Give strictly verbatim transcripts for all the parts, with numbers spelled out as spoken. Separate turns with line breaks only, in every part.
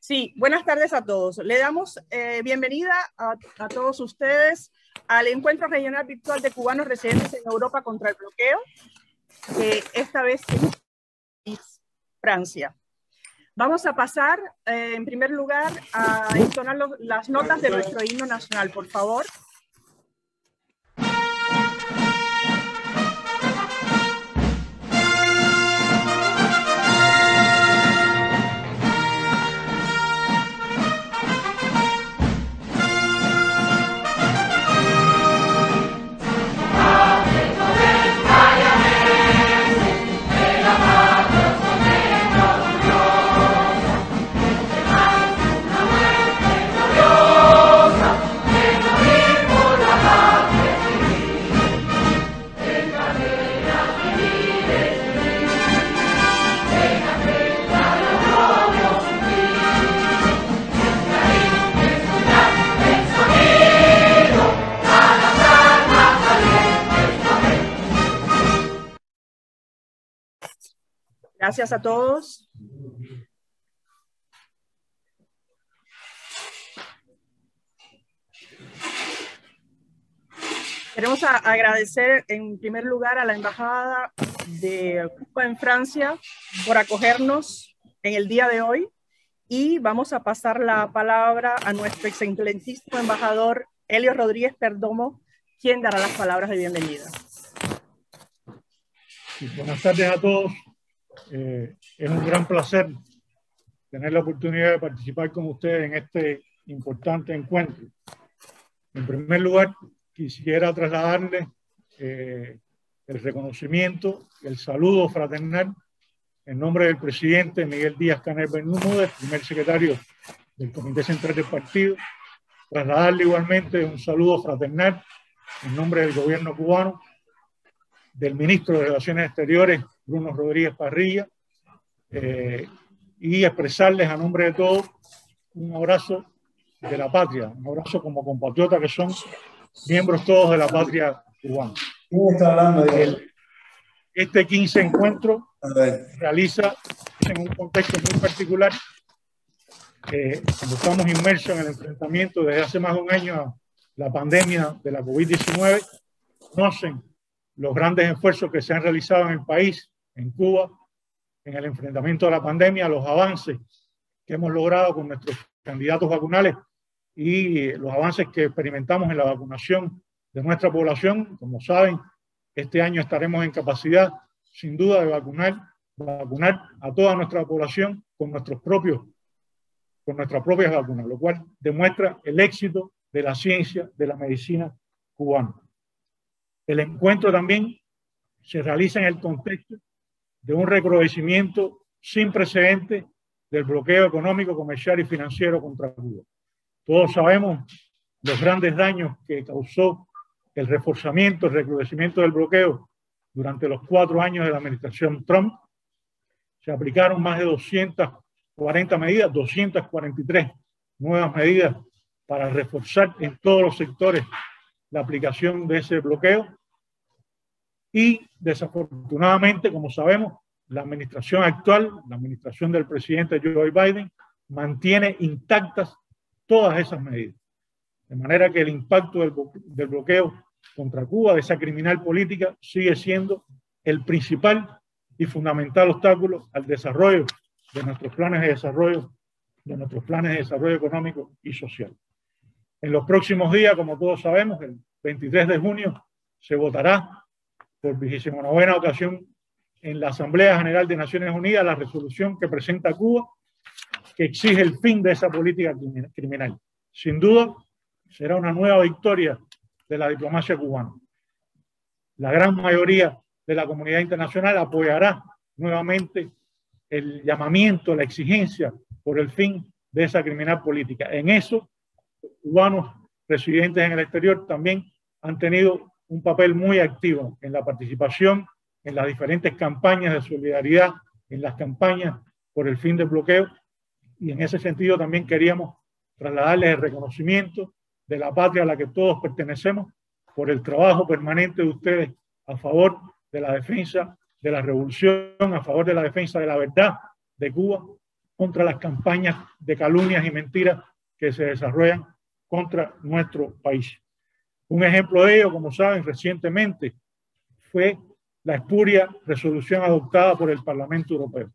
Sí, buenas tardes a todos. Le damos eh, bienvenida a, a todos ustedes al Encuentro Regional Virtual de Cubanos Residentes en Europa contra el Bloqueo, que esta vez es Francia. Vamos a pasar, eh, en primer lugar, a entonar los, las notas de nuestro himno nacional, por favor. Gracias a todos. Queremos a agradecer en primer lugar a la Embajada de Cuba en Francia por acogernos en el día de hoy, y vamos a pasar la palabra a nuestro excelentísimo embajador Helio Rodríguez Perdomo, quien dará las palabras de bienvenida.
Sí, buenas tardes a todos. Eh, es un gran placer tener la oportunidad de participar con ustedes en este importante encuentro. En primer lugar, quisiera trasladarles eh, el reconocimiento, el saludo fraternal en nombre del presidente Miguel Díaz-Canel Bermúdez, primer secretario del Comité Central del Partido. Trasladarle igualmente un saludo fraternal en nombre del gobierno cubano, del ministro de Relaciones Exteriores, Bruno Rodríguez Parrilla, eh, y expresarles a nombre de todos un abrazo de la patria, un abrazo como compatriotas que son miembros todos de la patria cubana.
¿Quién está hablando de
El, este quince encuentro realiza en un contexto muy particular, eh, cuando estamos inmersos en el enfrentamiento desde hace más de un año a la pandemia de la COVID diecinueve, conocen los grandes esfuerzos que se han realizado en el país, en Cuba, en el enfrentamiento a la pandemia, los avances que hemos logrado con nuestros candidatos vacunales y los avances que experimentamos en la vacunación de nuestra población. Como saben, este año estaremos en capacidad, sin duda, de vacunar, vacunar a toda nuestra población con nuestros propios, con nuestras propias vacunas, lo cual demuestra el éxito de la ciencia, de la medicina cubana. El encuentro también se realiza en el contexto de un recrudecimiento sin precedentes del bloqueo económico, comercial y financiero contra Cuba. Todos sabemos los grandes daños que causó el reforzamiento, el recrudecimiento del bloqueo durante los cuatro años de la administración Trump. Se aplicaron más de doscientas cuarenta medidas, doscientas cuarenta y tres nuevas medidas para reforzar en todos los sectores la aplicación de ese bloqueo. Y desafortunadamente, como sabemos, la administración actual, la administración del presidente Joe Biden, mantiene intactas todas esas medidas. De manera que el impacto del, del bloqueo contra Cuba, de esa criminal política, sigue siendo el principal y fundamental obstáculo al desarrollo de nuestros planes de desarrollo, de nuestros planes de desarrollo económico y social. En los próximos días, como todos sabemos, el veintitrés de junio se votará por vigésima novena ocasión en la Asamblea General de Naciones Unidas la resolución que presenta Cuba, que exige el fin de esa política criminal. Sin duda, será una nueva victoria de la diplomacia cubana. La gran mayoría de la comunidad internacional apoyará nuevamente el llamamiento, la exigencia por el fin de esa criminal política. En eso, los cubanos residentes en el exterior también han tenido un papel muy activo en la participación en las diferentes campañas de solidaridad, en las campañas por el fin del bloqueo, y en ese sentido también queríamos trasladarles el reconocimiento de la patria a la que todos pertenecemos por el trabajo permanente de ustedes a favor de la defensa de la revolución, a favor de la defensa de la verdad de Cuba contra las campañas de calumnias y mentiras que se desarrollan contra nuestro país. Un ejemplo de ello, como saben, recientemente fue la espuria resolución adoptada por el Parlamento Europeo.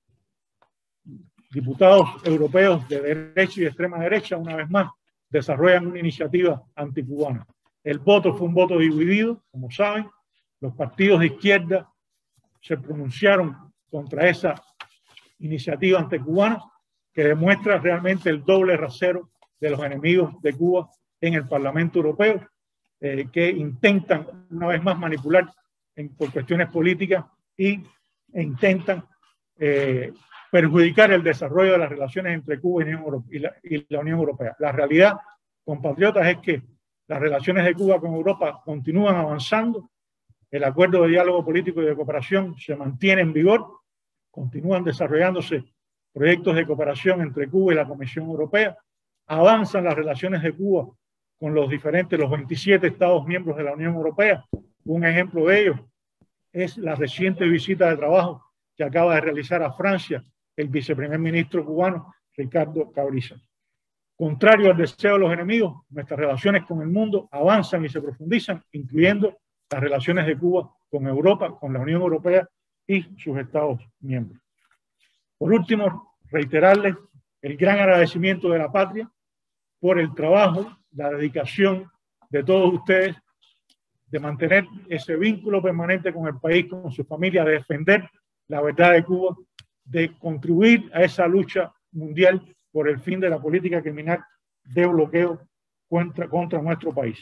Diputados europeos de derecha y de extrema derecha, una vez más, desarrollan una iniciativa anticubana. El voto fue un voto dividido, como saben. Los partidos de izquierda se pronunciaron contra esa iniciativa anticubana que demuestra realmente el doble rasero de los enemigos de Cuba en el Parlamento Europeo, eh, que intentan una vez más manipular en, por cuestiones políticas y, e intentan eh, perjudicar el desarrollo de las relaciones entre Cuba y, Unión y, la, y la Unión Europea. La realidad, compatriotas, es que las relaciones de Cuba con Europa continúan avanzando. El acuerdo de diálogo político y de cooperación se mantiene en vigor. Continúan desarrollándose proyectos de cooperación entre Cuba y la Comisión Europea. Avanzan las relaciones de Cuba con los diferentes, los veintisiete Estados miembros de la Unión Europea. Un ejemplo de ello es la reciente visita de trabajo que acaba de realizar a Francia el viceprimer ministro cubano, Ricardo Cabriza. Contrario al deseo de los enemigos, nuestras relaciones con el mundo avanzan y se profundizan, incluyendo las relaciones de Cuba con Europa, con la Unión Europea y sus Estados miembros. Por último, reiterarles el gran agradecimiento de la patria por el trabajo, la dedicación de todos ustedes de mantener ese vínculo permanente con el país, con su familia, de defender la verdad de Cuba, de contribuir a esa lucha mundial por el fin de la política criminal de bloqueo contra, contra nuestro país.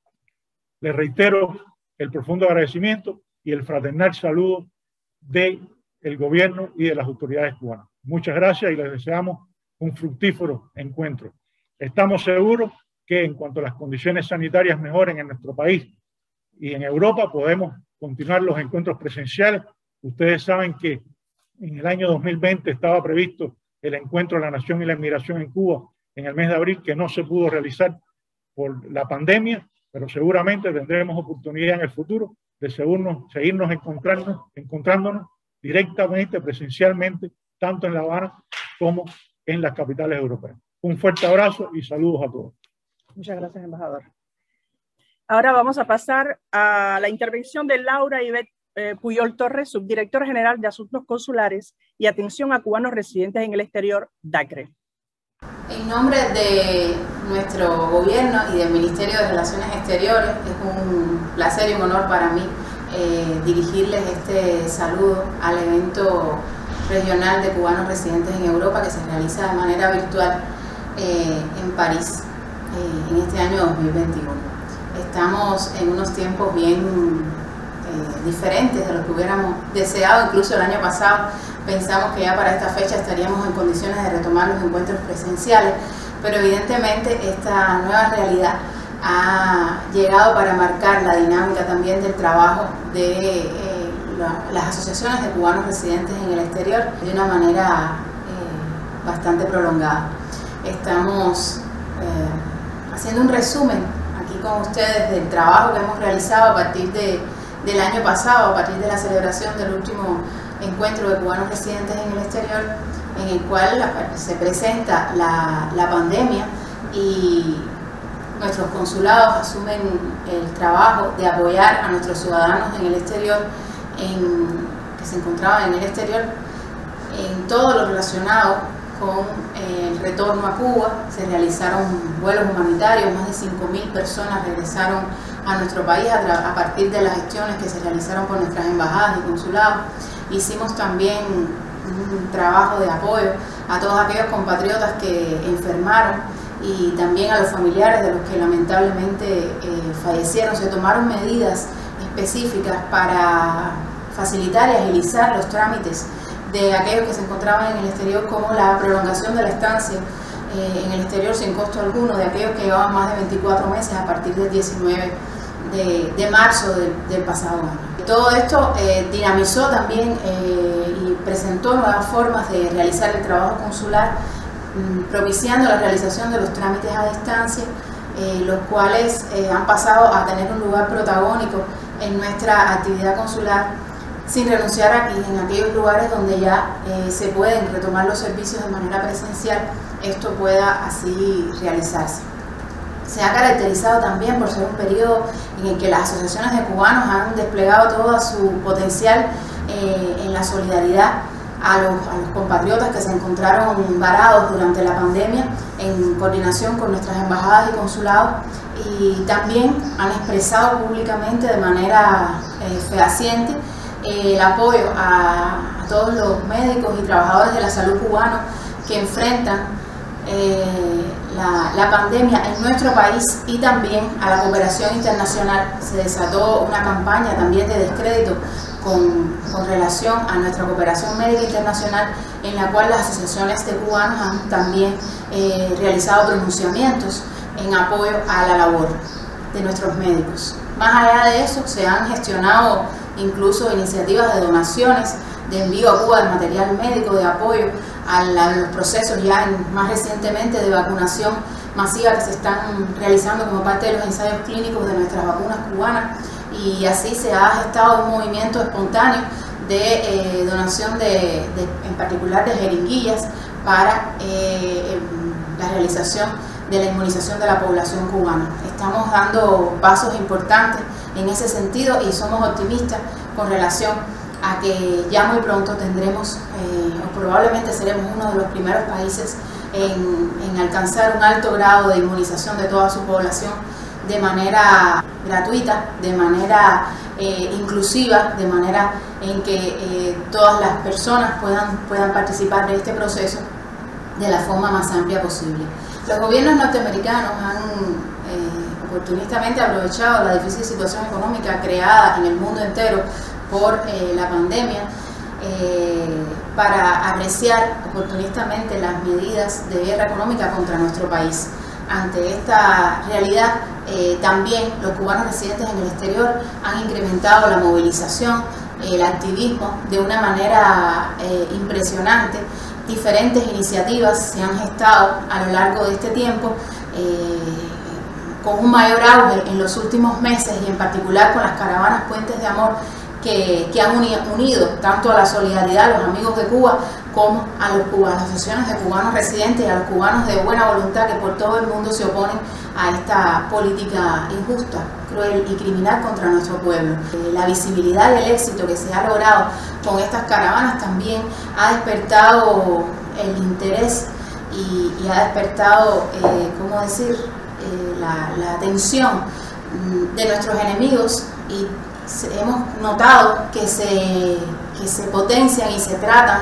Les reitero el profundo agradecimiento y el fraternal saludo del gobierno y de las autoridades cubanas. Muchas gracias y les deseamos un fructífero encuentro. Estamos seguros que en cuanto a las condiciones sanitarias mejoren en nuestro país y en Europa, podemos continuar los encuentros presenciales. Ustedes saben que en el año dos mil veinte estaba previsto el encuentro de la Nación y la Inmigración en Cuba en el mes de abril, que no se pudo realizar por la pandemia, pero seguramente tendremos oportunidad en el futuro de seguirnos, seguirnos encontrarnos, encontrándonos directamente, presencialmente, tanto en La Habana como en las capitales europeas. Un fuerte abrazo y saludos a todos.
Muchas gracias, embajador. Ahora vamos a pasar a la intervención de Laura Ivette eh, Puyol Torres, subdirectora general de Asuntos Consulares y Atención a Cubanos Residentes en el Exterior, DACRE.
En nombre de nuestro gobierno y del Ministerio de Relaciones Exteriores, es un placer y un honor para mí eh, dirigirles este saludo al evento regional de cubanos residentes en Europa que se realiza de manera virtual eh, en París eh, en este año dos mil veintiuno. Estamos en unos tiempos bien eh, diferentes de lo que hubiéramos deseado. Incluso el año pasado pensamos que ya para esta fecha estaríamos en condiciones de retomar los encuentros presenciales, pero evidentemente esta nueva realidad ha llegado para marcar la dinámica también del trabajo de eh, la, las asociaciones de cubanos residentes en el exterior de una manera eh, bastante prolongada. Estamos eh, haciendo un resumen aquí con ustedes del trabajo que hemos realizado a partir de, del año pasado, a partir de la celebración del último encuentro de cubanos residentes en el exterior, en el cual la, se presenta la, la pandemia y nuestros consulados asumen el trabajo de apoyar a nuestros ciudadanos en el exterior, en, que se encontraban en el exterior, en todo lo relacionado con eh, el retorno a Cuba. Se realizaron vuelos humanitarios, más de cinco mil personas regresaron a nuestro país a, a partir de las gestiones que se realizaron por nuestras embajadas y consulados. Hicimos también un trabajo de apoyo a todos aquellos compatriotas que enfermaron y también a los familiares de los que lamentablemente eh, fallecieron. Se tomaron medidas específicas para facilitar y agilizar los trámites de aquellos que se encontraban en el exterior, como la prolongación de la estancia eh, en el exterior sin costo alguno de aquellos que llevaban más de veinticuatro meses a partir del diecinueve de, de marzo del, del pasado año. Todo esto eh, dinamizó también eh, y presentó nuevas formas de realizar el trabajo consular, mmm, propiciando la realización de los trámites a distancia, eh, los cuales eh, han pasado a tener un lugar protagónico en nuestra actividad consular, sin renunciar aquí, en aquellos lugares donde ya eh, se pueden retomar los servicios de manera presencial, esto pueda así realizarse. Se ha caracterizado también por ser un periodo en el que las asociaciones de cubanos han desplegado todo su potencial eh, en la solidaridad a los, a los compatriotas que se encontraron varados durante la pandemia, en coordinación con nuestras embajadas y consulados, y también han expresado públicamente de manera eh, fehaciente eh, el apoyo a, a todos los médicos y trabajadores de la salud cubanos que enfrentan eh, la, la pandemia en nuestro país, y también a la cooperación internacional. Se desató una campaña también de descrédito con, con relación a nuestra cooperación médica internacional, en la cual las asociaciones de cubanos han también eh, realizado pronunciamientos en apoyo a la labor de nuestros médicos. Más allá de eso, se han gestionado incluso iniciativas de donaciones, de envío a Cuba de material médico, de apoyo a, la, a los procesos ya en, más recientemente de vacunación masiva que se están realizando como parte de los ensayos clínicos de nuestras vacunas cubanas, y así se ha gestado un movimiento espontáneo de eh, donación de, de, en particular de jeringuillas para eh, la realización de la inmunización de la población cubana. Estamos dando pasos importantes en ese sentido y somos optimistas con relación a que ya muy pronto tendremos, eh, o probablemente seremos uno de los primeros países en, en alcanzar un alto grado de inmunización de toda su población de manera gratuita, de manera eh, inclusiva, de manera en que eh, todas las personas puedan, puedan participar de este proceso de la forma más amplia posible. Los gobiernos norteamericanos han eh, oportunistamente aprovechado la difícil situación económica creada en el mundo entero por eh, la pandemia eh, para apreciar oportunistamente las medidas de guerra económica contra nuestro país. Ante esta realidad, eh, también los cubanos residentes en el exterior han incrementado la movilización, el activismo de una manera eh, impresionante. Diferentes iniciativas se han gestado a lo largo de este tiempo, eh, con un mayor auge en los últimos meses, y en particular con las caravanas Puentes de Amor, que, que han unido, unido tanto a la solidaridad a los amigos de Cuba como a los cubanos, las asociaciones de cubanos residentes y a los cubanos de buena voluntad que por todo el mundo se oponen a esta política injusta, cruel y criminal contra nuestro pueblo. Eh, la visibilidad del éxito que se ha logrado con estas caravanas también ha despertado el interés y, y ha despertado, eh, ¿cómo decir?, eh, la, la atención de nuestros enemigos, y se, hemos notado que se, que se potencian y se tratan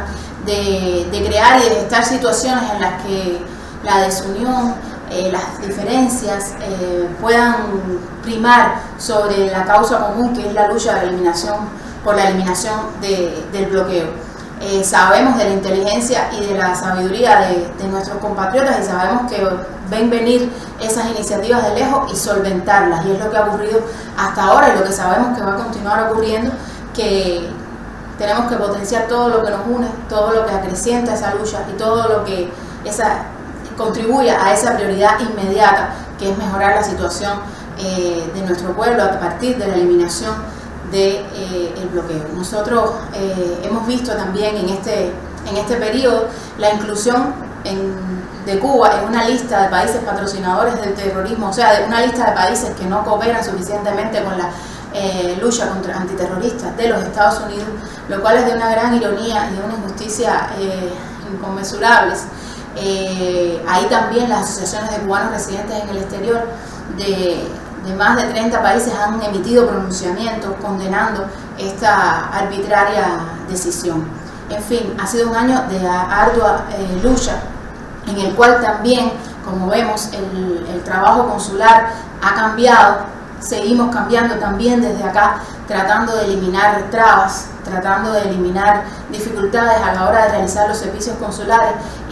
de, de crear y de gestar situaciones en las que la desunión, eh, las diferencias eh, puedan primar sobre la causa común, que es la lucha de la eliminación, por la eliminación de, del bloqueo. Eh, sabemos de la inteligencia y de la sabiduría de, de nuestros compatriotas, y sabemos que ven venir esas iniciativas de lejos y solventarlas, y es lo que ha ocurrido hasta ahora y lo que sabemos que va a continuar ocurriendo, que tenemos que potenciar todo lo que nos une, todo lo que acrecienta esa lucha y todo lo que esa, contribuye a esa prioridad inmediata, que es mejorar la situación eh, de nuestro pueblo a partir de la eliminación del de, eh, bloqueo. Nosotros eh, hemos visto también en este, en este periodo la inclusión en, de Cuba en una lista de países patrocinadores del terrorismo, o sea, de una lista de países que no cooperan suficientemente con la eh, lucha contra antiterrorista de los Estados Unidos, lo cual es de una gran ironía y de una injusticia eh, inconmensurables. Eh, ahí también las asociaciones de cubanos residentes en el exterior de, de más de treinta países han emitido pronunciamientos condenando esta arbitraria decisión. En fin, ha sido un año de ardua eh, lucha, en el cual también, como vemos, el, el trabajo consular ha cambiado, seguimos cambiando también desde acá, tratando de eliminar trabas, tratando de eliminar dificultades a la hora de realizar los servicios consulares,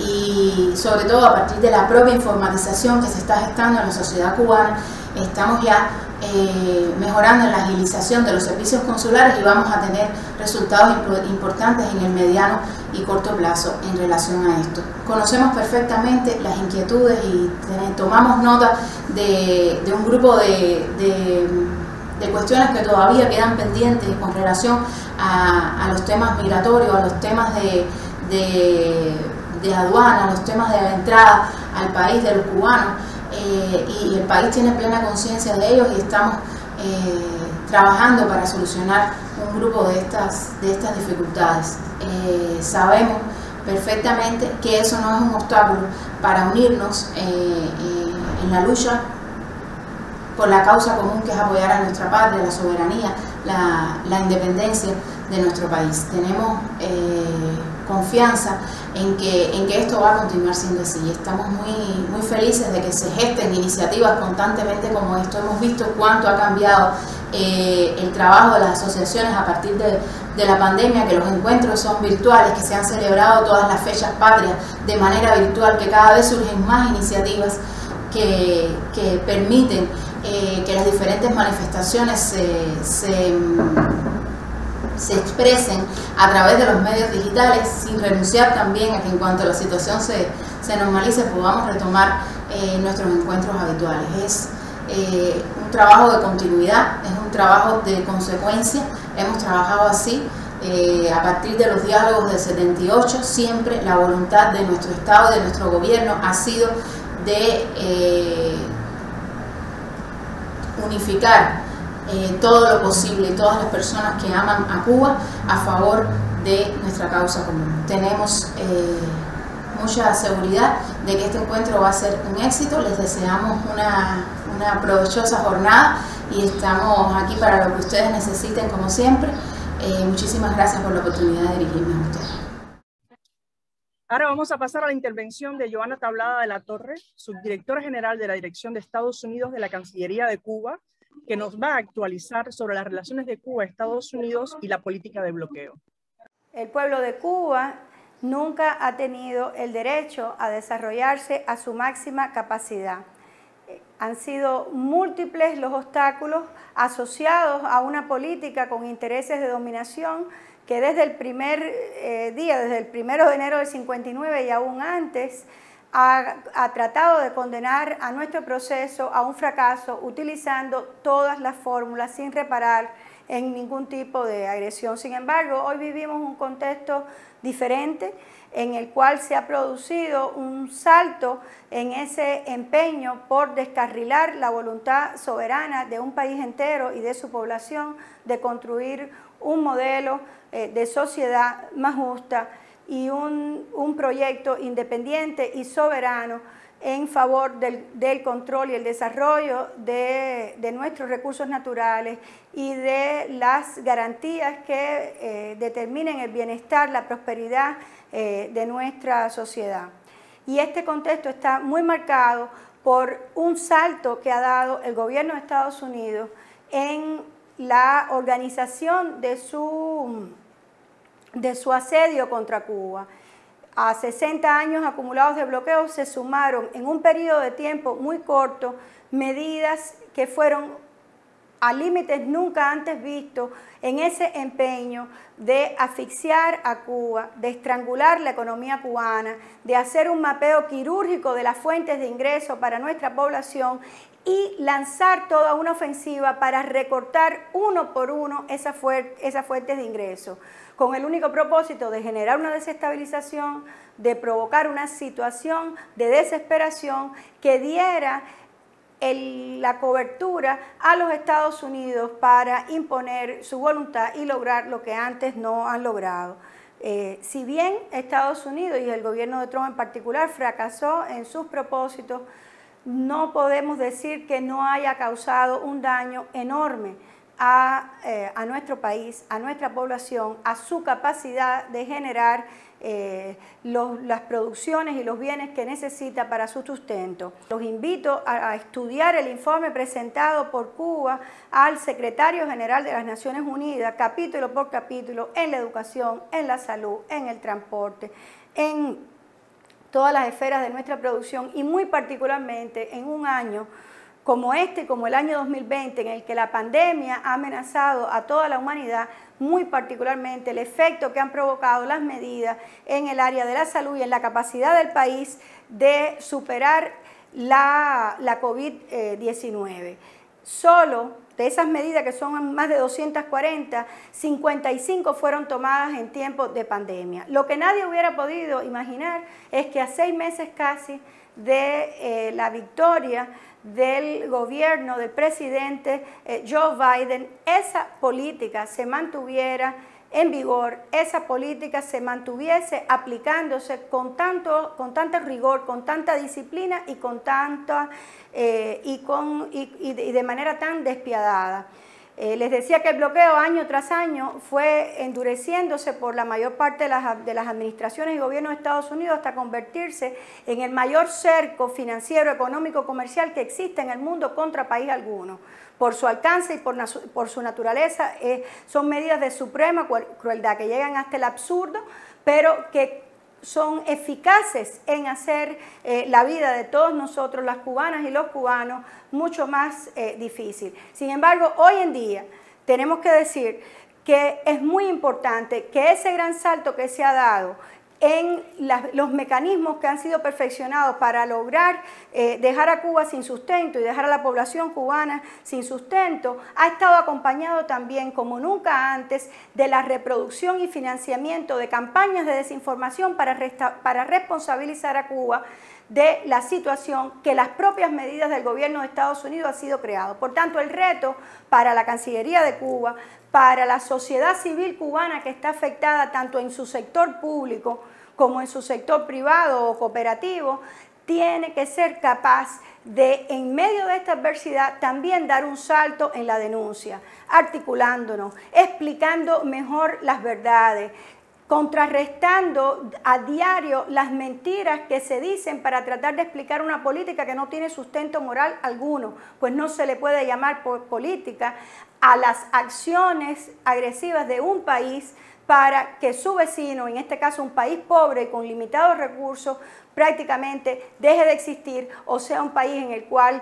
y sobre todo a partir de la propia informatización que se está gestando en la sociedad cubana, estamos ya eh, mejorando en la agilización de los servicios consulares, y vamos a tener resultados importantes en el mediano y corto plazo en relación a esto. Conocemos perfectamente las inquietudes y tomamos nota de, de un grupo de, de de cuestiones que todavía quedan pendientes con relación a, a los temas migratorios, a los temas de, de, de aduana, a los temas de la entrada al país de los cubanos, eh, y el país tiene plena conciencia de ellos y estamos eh, trabajando para solucionar un grupo de estas, de estas dificultades. Eh, sabemos perfectamente que eso no es un obstáculo para unirnos eh, eh, en la lucha por la causa común, que es apoyar a nuestra patria, la soberanía, la, la independencia de nuestro país. Tenemos eh, confianza en que, en que esto va a continuar siendo así. Estamos muy, muy felices de que se gesten iniciativas constantemente como esto. Hemos visto cuánto ha cambiado eh, el trabajo de las asociaciones a partir de, de la pandemia, que los encuentros son virtuales, que se han celebrado todas las fechas patrias de manera virtual, que cada vez surgen más iniciativas que, que permiten Eh, que las diferentes manifestaciones se, se, se expresen a través de los medios digitales, sin renunciar también a que en cuanto la situación se, se normalice podamos retomar eh, nuestros encuentros habituales. Es eh, un trabajo de continuidad, es un trabajo de consecuencia. Hemos trabajado así eh, a partir de los diálogos del setenta y ocho. Siempre la voluntad de nuestro Estado y de nuestro gobierno ha sido de eh, unificar eh, todo lo posible y todas las personas que aman a Cuba a favor de nuestra causa común. Tenemos eh, mucha seguridad de que este encuentro va a ser un éxito. Les deseamos una, una provechosa jornada y estamos aquí para lo que ustedes necesiten, como siempre. Eh, muchísimas gracias por la oportunidad de dirigirme a ustedes.
Ahora vamos a pasar a la intervención de Joana Tablada de la Torre, subdirectora general de la Dirección de Estados Unidos de la Cancillería de Cuba, que nos va a actualizar sobre las relaciones de Cuba, Estados Unidos y la política de bloqueo.
El pueblo de Cuba nunca ha tenido el derecho a desarrollarse a su máxima capacidad. Han sido múltiples los obstáculos asociados a una política con intereses de dominación que desde el primer eh, día, desde el primero de enero del cincuenta y nueve y aún antes, ha, ha tratado de condenar a nuestro proceso a un fracaso utilizando todas las fórmulas sin reparar en ningún tipo de agresión. Sin embargo, hoy vivimos un contexto diferente en el cual se ha producido un salto en ese empeño por descarrilar la voluntad soberana de un país entero y de su población de construir un modelo eh, de sociedad más justa y un, un proyecto independiente y soberano en favor del, del control y el desarrollo de, de nuestros recursos naturales y de las garantías que eh, determinen el bienestar, la prosperidad eh, de nuestra sociedad. Y este contexto está muy marcado por un salto que ha dado el gobierno de Estados Unidos en la organización de su, de su asedio contra Cuba. A sesenta años acumulados de bloqueo se sumaron en un periodo de tiempo muy corto medidas que fueron a límites nunca antes vistos en ese empeño de asfixiar a Cuba, de estrangular la economía cubana, de hacer un mapeo quirúrgico de las fuentes de ingreso para nuestra población y lanzar toda una ofensiva para recortar uno por uno esas fuentes de ingreso, con el único propósito de generar una desestabilización, de provocar una situación de desesperación que diera el, la cobertura a los Estados Unidos para imponer su voluntad y lograr lo que antes no han logrado. Eh, si bien Estados Unidos y el gobierno de Trump en particular fracasó en sus propósitos, no podemos decir que no haya causado un daño enorme a, eh, a nuestro país, a nuestra población, a su capacidad de generar eh, los, las producciones y los bienes que necesita para su sustento. Los invito a, a estudiar el informe presentado por Cuba al secretario general de las Naciones Unidas, capítulo por capítulo, en la educación, en la salud, en el transporte, en todas las esferas de nuestra producción y muy particularmente en un año como este, como el año dos mil veinte, en el que la pandemia ha amenazado a toda la humanidad, muy particularmente el efecto que han provocado las medidas en el área de la salud y en la capacidad del país de superar la, la COVID diecinueve. solo de esas medidas, que son más de doscientas cuarenta, cincuenta y cinco fueron tomadas en tiempos de pandemia. Lo que nadie hubiera podido imaginar es que a seis meses casi de eh, la victoria del gobierno del presidente eh, Joe Biden, esa política se mantuviera en vigor, esa política se mantuviese aplicándose con tanto, con tanto rigor, con tanta disciplina y con tanta eh, y, con, y, y de manera tan despiadada. Eh, les decía que el bloqueo año tras año fue endureciéndose por la mayor parte de las, de las administraciones y gobiernos de Estados Unidos hasta convertirse en el mayor cerco financiero, económico, comercial que existe en el mundo contra país alguno. Por su alcance y por, por su naturaleza, eh, son medidas de suprema crueldad que llegan hasta el absurdo, pero que son eficaces en hacer eh, la vida de todos nosotros, las cubanas y los cubanos, mucho más eh, difícil. Sin embargo, hoy en día tenemos que decir que es muy importante que ese gran salto que se ha dado en la, los mecanismos que han sido perfeccionados para lograr eh, dejar a Cuba sin sustento y dejar a la población cubana sin sustento, ha estado acompañado también, como nunca antes, de la reproducción y financiamiento de campañas de desinformación para, resta, para responsabilizar a Cuba de la situación que las propias medidas del gobierno de Estados Unidos han sido creado. Por tanto, el reto para la Cancillería de Cuba, para la sociedad civil cubana que está afectada tanto en su sector público como en su sector privado o cooperativo, tiene que ser capaz de, en medio de esta adversidad, también dar un salto en la denuncia, articulándonos, explicando mejor las verdades, contrarrestando a diario las mentiras que se dicen para tratar de explicar una política que no tiene sustento moral alguno, pues no se le puede llamar por política a las acciones agresivas de un país para que su vecino, en este caso un país pobre y con limitados recursos, prácticamente deje de existir o sea un país en el cual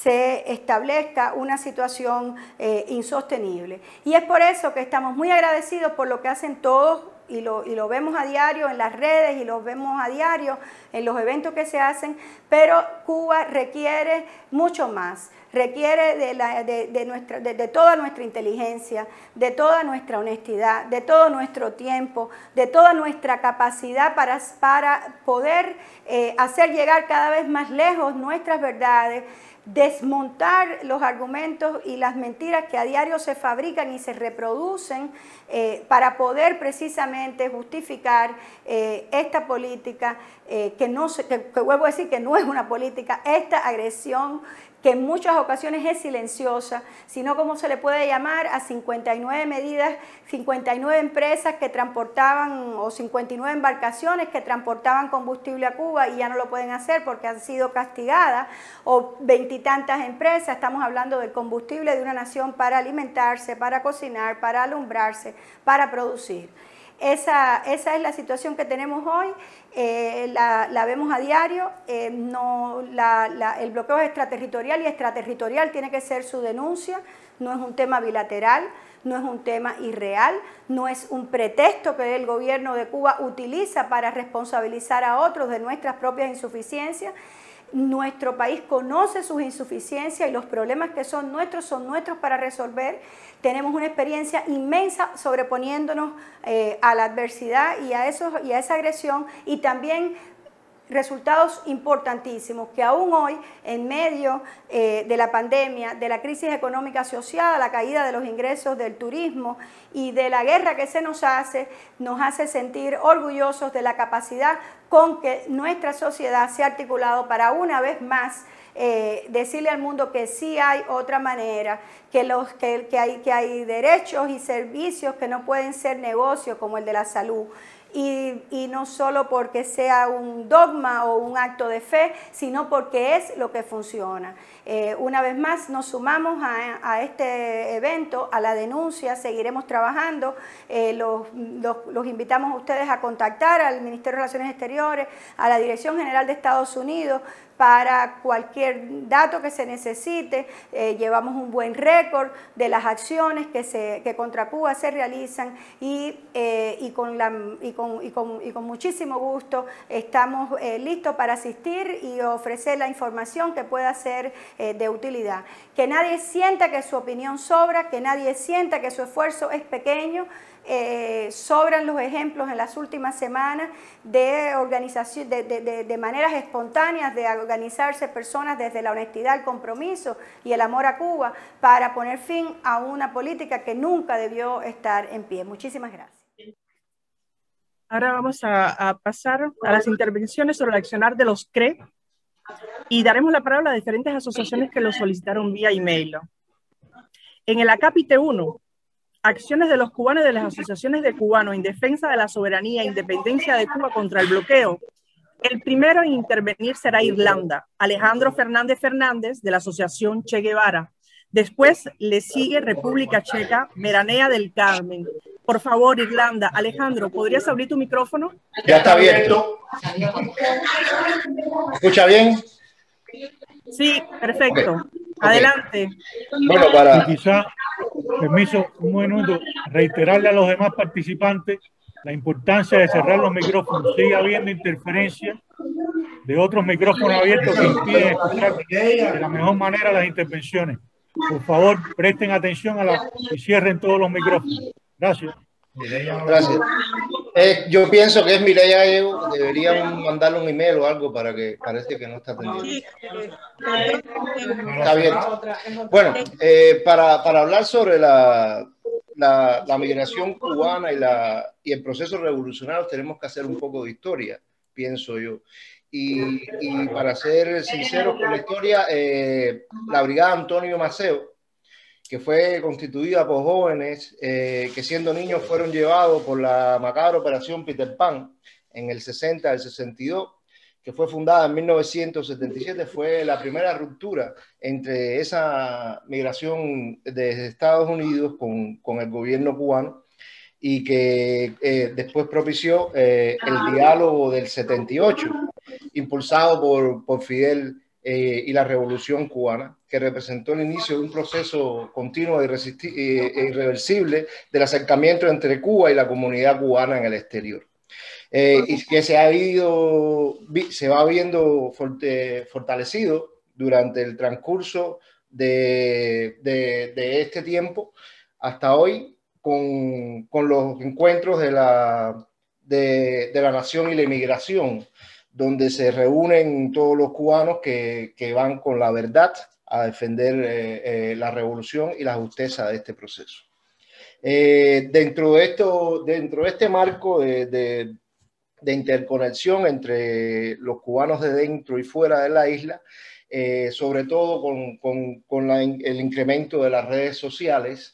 se establezca una situación eh, insostenible. Y es por eso que estamos muy agradecidos por lo que hacen todos y lo, y lo vemos a diario en las redes y lo vemos a diario en los eventos que se hacen, pero Cuba requiere mucho más. Requiere de, la, de, de, nuestra, de, de toda nuestra inteligencia, de toda nuestra honestidad, de todo nuestro tiempo, de toda nuestra capacidad para, para poder eh, hacer llegar cada vez más lejos nuestras verdades, desmontar los argumentos y las mentiras que a diario se fabrican y se reproducen eh, para poder precisamente justificar eh, esta política eh, que, no se, que, que vuelvo a decir que no es una política, esta agresión que en muchas ocasiones es silenciosa, sino como se le puede llamar a cincuenta y nueve medidas, cincuenta y nueve empresas que transportaban, o cincuenta y nueve embarcaciones que transportaban combustible a Cuba y ya no lo pueden hacer porque han sido castigadas, o veintitantas empresas, estamos hablando del combustible de una nación para alimentarse, para cocinar, para alumbrarse, para producir. Esa, esa es la situación que tenemos hoy, eh, la, la vemos a diario, eh, no, la, la, el bloqueo es extraterritorial y extraterritorial tiene que ser su denuncia, no es un tema bilateral, no es un tema irreal, no es un pretexto que el gobierno de Cuba utiliza para responsabilizar a otros de nuestras propias insuficiencias. Nuestro país conoce sus insuficiencias y los problemas que son nuestros son nuestros para resolver. Tenemos una experiencia inmensa sobreponiéndonos eh, a la adversidad y a, eso, y a esa agresión, y también resultados importantísimos que aún hoy, en medio eh, de la pandemia, de la crisis económica asociada, la caída de los ingresos del turismo y de la guerra que se nos hace, nos hace sentir orgullosos de la capacidad con que nuestra sociedad se ha articulado para una vez más eh, decirle al mundo que sí hay otra manera, que, los, que, que, hay, que hay derechos y servicios que no pueden ser negocios como el de la salud. Y, y no solo porque sea un dogma o un acto de fe, sino porque es lo que funciona. Eh, una vez más nos sumamos a, a este evento, a la denuncia, seguiremos trabajando, eh, los, los, los invitamos a ustedes a contactar al Ministerio de Relaciones Exteriores, a la Dirección General de Estados Unidos, para cualquier dato que se necesite. Eh, llevamos un buen récord de las acciones que, se, que contra Cuba se realizan y, eh, y, con la, y, con, y, con, y con muchísimo gusto estamos eh, listos para asistir y ofrecer la información que pueda ser eh, de utilidad. Que nadie sienta que su opinión sobra, que nadie sienta que su esfuerzo es pequeño. Eh, sobran los ejemplos en las últimas semanas de organización, de, de, de, de maneras espontáneas de organizarse personas desde la honestidad, el compromiso y el amor a Cuba para poner fin a una política que nunca debió estar en pie. Muchísimas gracias.
Ahora vamos a, a pasar a las intervenciones sobre el accionar de los C R E y daremos la palabra a diferentes asociaciones que lo solicitaron vía email. En el acápite uno, acciones de los cubanos y de las asociaciones de cubanos en defensa de la soberanía e independencia de Cuba contra el bloqueo. El primero en intervenir será Irlanda, Alejandro Fernández Fernández, de la Asociación Che Guevara. Después le sigue República Checa, Veranea del Carmen. Por favor, Irlanda. Alejandro, ¿podrías abrir tu micrófono?
Ya está abierto. ¿Escucha bien?
Sí, perfecto. Okay. Adelante.
Okay. Bueno, para...
Y quizá, permiso, un minuto, reiterarle a los demás participantes la importancia de cerrar los micrófonos. Sigue habiendo interferencia de otros micrófonos abiertos que impiden escuchar de la mejor manera las intervenciones. Por favor, presten atención a la y cierren todos los micrófonos. Gracias.
Gracias. Eh, yo pienso que es Mireya Gallego. Deberían mandarle un email o algo para que parece que no está atendiendo. Está bien. Bueno, eh, para, para hablar sobre la, la, la migración cubana y, la, y el proceso revolucionario tenemos que hacer un poco de historia, pienso yo. Y, y para ser sinceros con la historia, eh, la Brigada Antonio Maceo, que fue constituida por jóvenes eh, que siendo niños fueron llevados por la macabra operación Peter Pan en el sesenta al sesenta y dos, que fue fundada en mil novecientos setenta y siete, fue la primera ruptura entre esa migración desde Estados Unidos con, con el gobierno cubano y que eh, después propició eh, el diálogo del setenta y ocho, impulsado por, por Fidel Eh, y la Revolución Cubana, que representó el inicio de un proceso continuo e irreversible del acercamiento entre Cuba y la comunidad cubana en el exterior. Eh, y que se ha ido, se va viendo forte, fortalecido durante el transcurso de, de, de este tiempo hasta hoy con, con los encuentros de la, de, de la nación y la inmigración, donde se reúnen todos los cubanos que, que van con la verdad a defender eh, eh, la revolución y la justeza de este proceso. Eh, dentro, de esto, dentro de este marco de, de, de interconexión entre los cubanos de dentro y fuera de la isla, eh, sobre todo con, con, con la, el incremento de las redes sociales,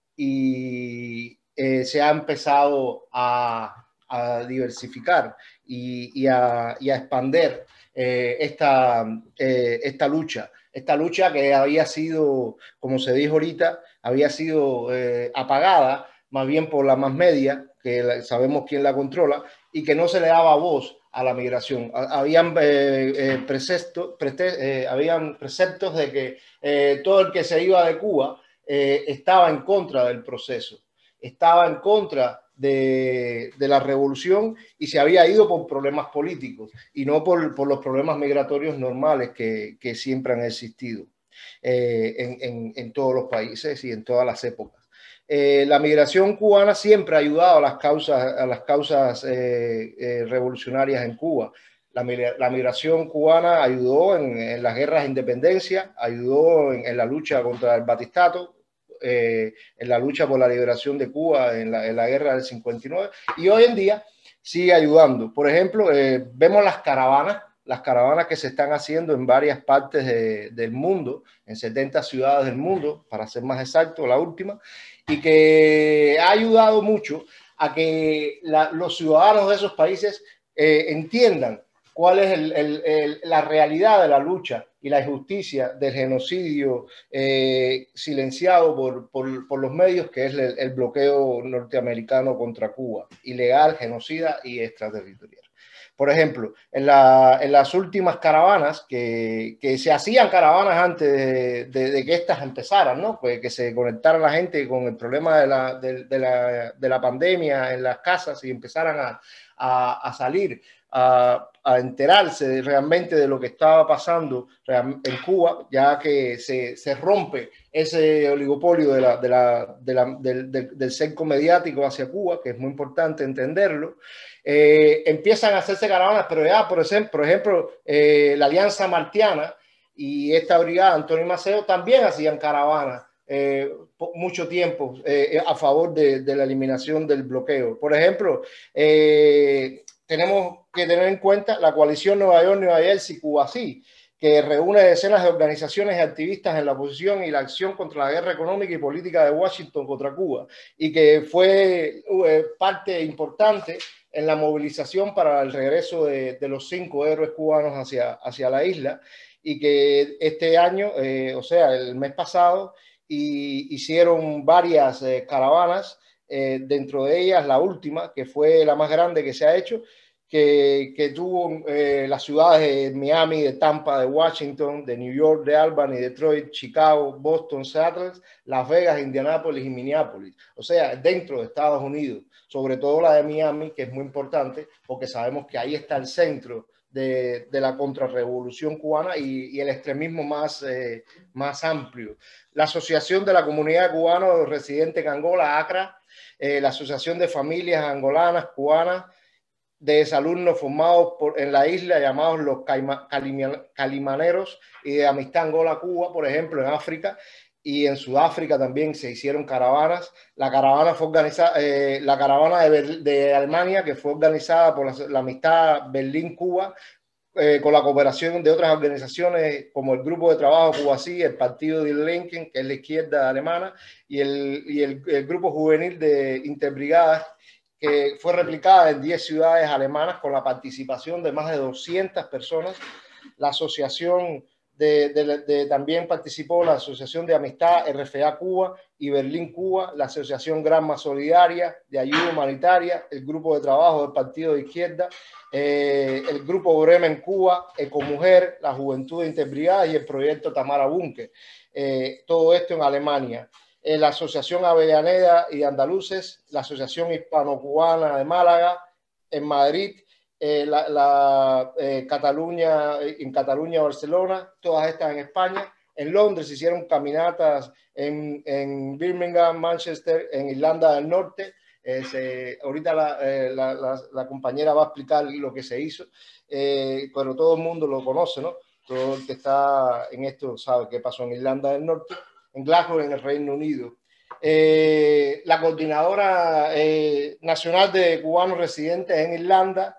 y eh, se ha empezado a, a diversificar y, y, a, y a expandir eh, esta, eh, esta lucha, esta lucha que había sido, como se dijo ahorita, había sido eh, apagada más bien por la más media, que la, sabemos quién la controla, y que no se le daba voz a la migración. Habían, eh, eh, preceptos, prete, eh, habían preceptos de que eh, todo el que se iba de Cuba eh, estaba en contra del proceso, estaba en contra de, de la revolución y se había ido por problemas políticos y no por, por los problemas migratorios normales que, que siempre han existido eh, en, en, en todos los países y en todas las épocas. Eh, la migración cubana siempre ha ayudado a las causas, a las causas eh, eh, revolucionarias en Cuba. La, la migración cubana ayudó en, en las guerras de independencia, ayudó en, en la lucha contra el batistato, eh, en la lucha por la liberación de Cuba en la, en la guerra del cincuenta y nueve, y hoy en día sigue ayudando. Por ejemplo, eh, vemos las caravanas, las caravanas que se están haciendo en varias partes de, del mundo, en setenta ciudades del mundo, para ser más exacto, la última, y que ha ayudado mucho a que la, los ciudadanos de esos países eh, entiendan cuál es el, el, el, la realidad de la lucha y la injusticia del genocidio eh, silenciado por, por, por los medios, que es el, el bloqueo norteamericano contra Cuba, ilegal, genocida y extraterritorial. Por ejemplo, en, la, en las últimas caravanas, que, que se hacían caravanas antes de, de, de que estas empezaran, ¿no? Pues que se conectara la gente con el problema de la, de, de la, de la pandemia en las casas y empezaran a, a, a salir, a, a enterarse de, realmente de lo que estaba pasando en Cuba, ya que se, se rompe ese oligopolio de la, de la, de la, del, del, del cerco mediático hacia Cuba, que es muy importante entenderlo. Eh, empiezan a hacerse caravanas, pero ya, por ejemplo, por ejemplo eh, la Alianza Martiana y esta brigada, Antonio Maceo, también hacían caravanas eh, mucho tiempo eh, a favor de, de la eliminación del bloqueo. Por ejemplo, eh, tenemos que tener en cuenta la coalición Nueva York, Nueva Jersey, Cuba Sí, que reúne decenas de organizaciones y activistas en la oposición y la acción contra la guerra económica y política de Washington contra Cuba, y que fue eh, parte importante en la movilización para el regreso de, de los cinco héroes cubanos hacia, hacia la isla, y que este año, eh, o sea, el mes pasado, y hicieron varias eh, caravanas, eh, dentro de ellas la última, que fue la más grande que se ha hecho, que, que tuvo eh, las ciudades de Miami, de Tampa, de Washington, de New York, de Albany, Detroit, Chicago, Boston, Seattle, Las Vegas, Indianápolis y Minneapolis. O sea, dentro de Estados Unidos, sobre todo la de Miami, que es muy importante porque sabemos que ahí está el centro de, de la contrarrevolución cubana y, y el extremismo más, eh, más amplio. La Asociación de la Comunidad Cubana Residente en Angola, ACRA, eh, la Asociación de Familias Angolanas, Cubanas, de exalumnos formados por, en la isla, llamados los Caima, Calima, Calimaneros, y de Amistad Angola-Cuba, por ejemplo, en África, y en Sudáfrica también se hicieron caravanas. La caravana fue organizada, eh, la caravana de, de Alemania, que fue organizada por la, la Amistad Berlín-Cuba, eh, con la cooperación de otras organizaciones como el Grupo de Trabajo Cuba Sí, el Partido de Lincoln, que es la izquierda alemana, y el, y el, el Grupo Juvenil de Interbrigadas, que fue replicada en diez ciudades alemanas con la participación de más de doscientas personas. La asociación de, de, de, también participó la Asociación de Amistad R F A Cuba y Berlín Cuba, la Asociación Granma Solidaria de Ayuda Humanitaria, el Grupo de Trabajo del Partido de Izquierda, eh, el Grupo Bremen Cuba, Ecomujer, la Juventud de Interbrigadas y el Proyecto Tamara Bunker. Eh, todo esto en Alemania. Eh, la Asociación Avellaneda y Andaluces, la Asociación Hispano-Cubana de Málaga, en Madrid, eh, la, la eh, Cataluña, en Cataluña, Barcelona, todas estas en España. En Londres se hicieron caminatas en, en Birmingham, Manchester, en Irlanda del Norte. Eh, se, ahorita la, eh, la, la, la compañera va a explicar lo que se hizo, eh, pero todo el mundo lo conoce, ¿no? Todo el que está en esto sabe qué pasó en Irlanda del Norte, en Glasgow, en el Reino Unido. Eh, la Coordinadora eh, Nacional de Cubanos Residentes en Irlanda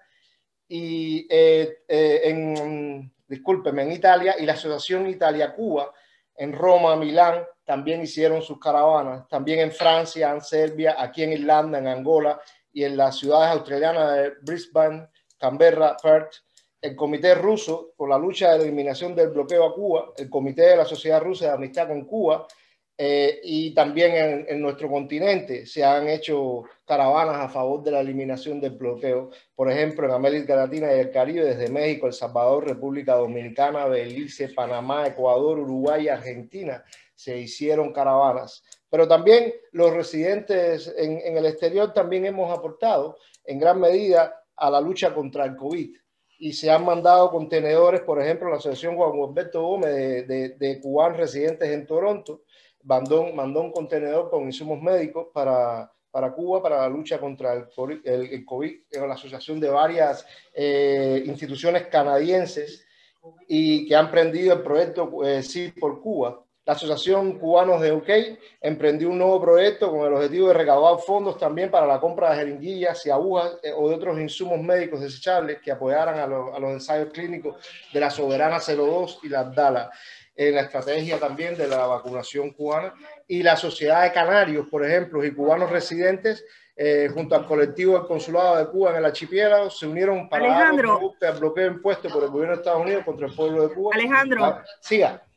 y eh, eh, en, discúlpeme, en Italia, y la Asociación Italia-Cuba en Roma, Milán, también hicieron sus caravanas, también en Francia, en Serbia, aquí en Irlanda, en Angola y en las ciudades australianas de Brisbane, Canberra, Perth. El Comité Ruso por la lucha de la eliminación del bloqueo a Cuba, el Comité de la Sociedad Rusa de Amistad con Cuba, eh, y también en, en nuestro continente se han hecho caravanas a favor de la eliminación del bloqueo. Por ejemplo, en América Latina y el Caribe, desde México, El Salvador, República Dominicana, Belice, Panamá, Ecuador, Uruguay y Argentina se hicieron caravanas. Pero también los residentes en, en el exterior también hemos aportado en gran medida a la lucha contra el COVID. Y se han mandado contenedores, por ejemplo, la Asociación Juan Alberto Gómez de, de, de cubanos residentes en Toronto, mandó, mandó un contenedor con insumos médicos para, para Cuba, para la lucha contra el, el, el COVID, en la asociación de varias eh, instituciones canadienses y que han emprendido el proyecto eh, Sí por Cuba. La Asociación Cubanos de U K emprendió un nuevo proyecto con el objetivo de recaudar fondos también para la compra de jeringuillas y agujas eh, o de otros insumos médicos desechables que apoyaran a, lo, a los ensayos clínicos de la Soberana cero dos y la Abdala, en la estrategia también de la vacunación cubana. Y la Sociedad de Canarios, por ejemplo, y cubanos residentes, eh, junto al colectivo del Consulado de Cuba en el archipiélago, se unieron para
Alejandro,
dar al bloqueo impuesto por el gobierno de Estados Unidos contra el pueblo de Cuba.
Alejandro,
Ah, siga.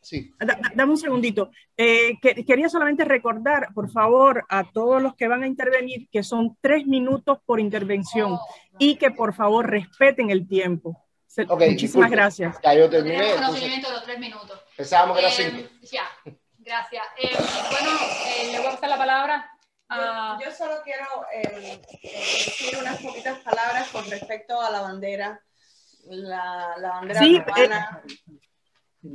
Sí.
Da, dame un segundito. Eh, que, quería solamente recordar, por favor, a todos los que van a intervenir que son tres minutos por intervención y que por favor respeten el tiempo. Se,
okay,
muchísimas
disculpe.
Gracias.
Ya yo terminé.
Tenemos conocimiento de los tres minutos.
Pensábamos que era
eh,
cinco.
Ya, gracias. Eh, bueno, eh, le voy a pasar la palabra a...
Yo, yo solo quiero eh, eh, decir unas poquitas palabras con respecto a la bandera. La, la bandera
sí,
cubana.
Eh,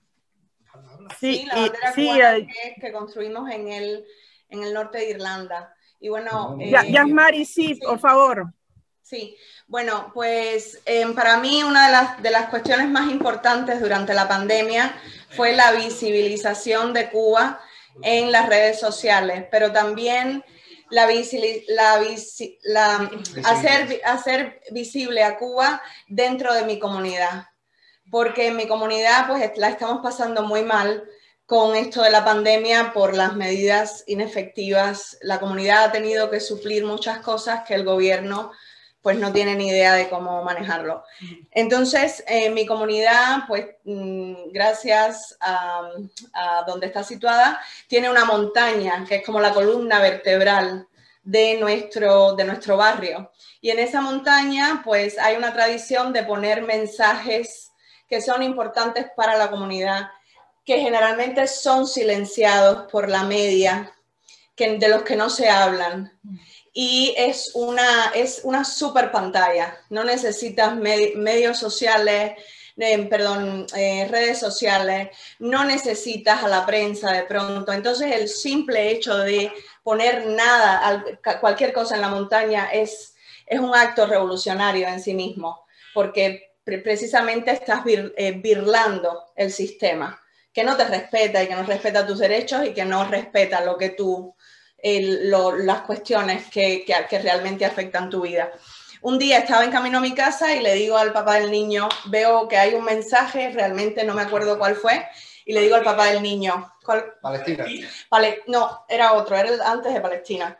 Sí,
sí,
la bandera
sí,
cubana
eh,
que, que construimos en el, en el norte de Irlanda. Y bueno...
Eh, Yasmari, sí, sí, por favor.
Sí, bueno, pues eh, para mí una de las, de las cuestiones más importantes durante la pandemia fue la visibilización de Cuba en las redes sociales, pero también la, visi, la, visi, la hacer, hacer visible a Cuba dentro de mi comunidad. Porque en mi comunidad pues la estamos pasando muy mal con esto de la pandemia por las medidas inefectivas. La comunidad ha tenido que suplir muchas cosas que el gobierno pues no tiene ni idea de cómo manejarlo. Entonces, en eh, mi comunidad, pues mmm, gracias a, a donde está situada, tiene una montaña que es como la columna vertebral de nuestro, de nuestro barrio. Y en esa montaña pues hay una tradición de poner mensajes que son importantes para la comunidad, que generalmente son silenciados por la media, que, de los que no se hablan. Y es una, es una super pantalla, no necesitas med medios sociales, eh, perdón, eh, redes sociales, no necesitas a la prensa de pronto. Entonces el simple hecho de poner nada, al, cualquier cosa en la montaña es, es un acto revolucionario en sí mismo, porque precisamente estás vir, eh, birlando el sistema, que no te respeta y que no respeta tus derechos y que no respeta lo que tú, el, lo, las cuestiones que, que, que realmente afectan tu vida. Un día estaba en camino a mi casa y le digo al papá del niño, veo que hay un mensaje, realmente no me acuerdo cuál fue, y le digo al papá del niño, ¿cuál?
Palestina.
Pale, no, era otro, era el antes de Palestina.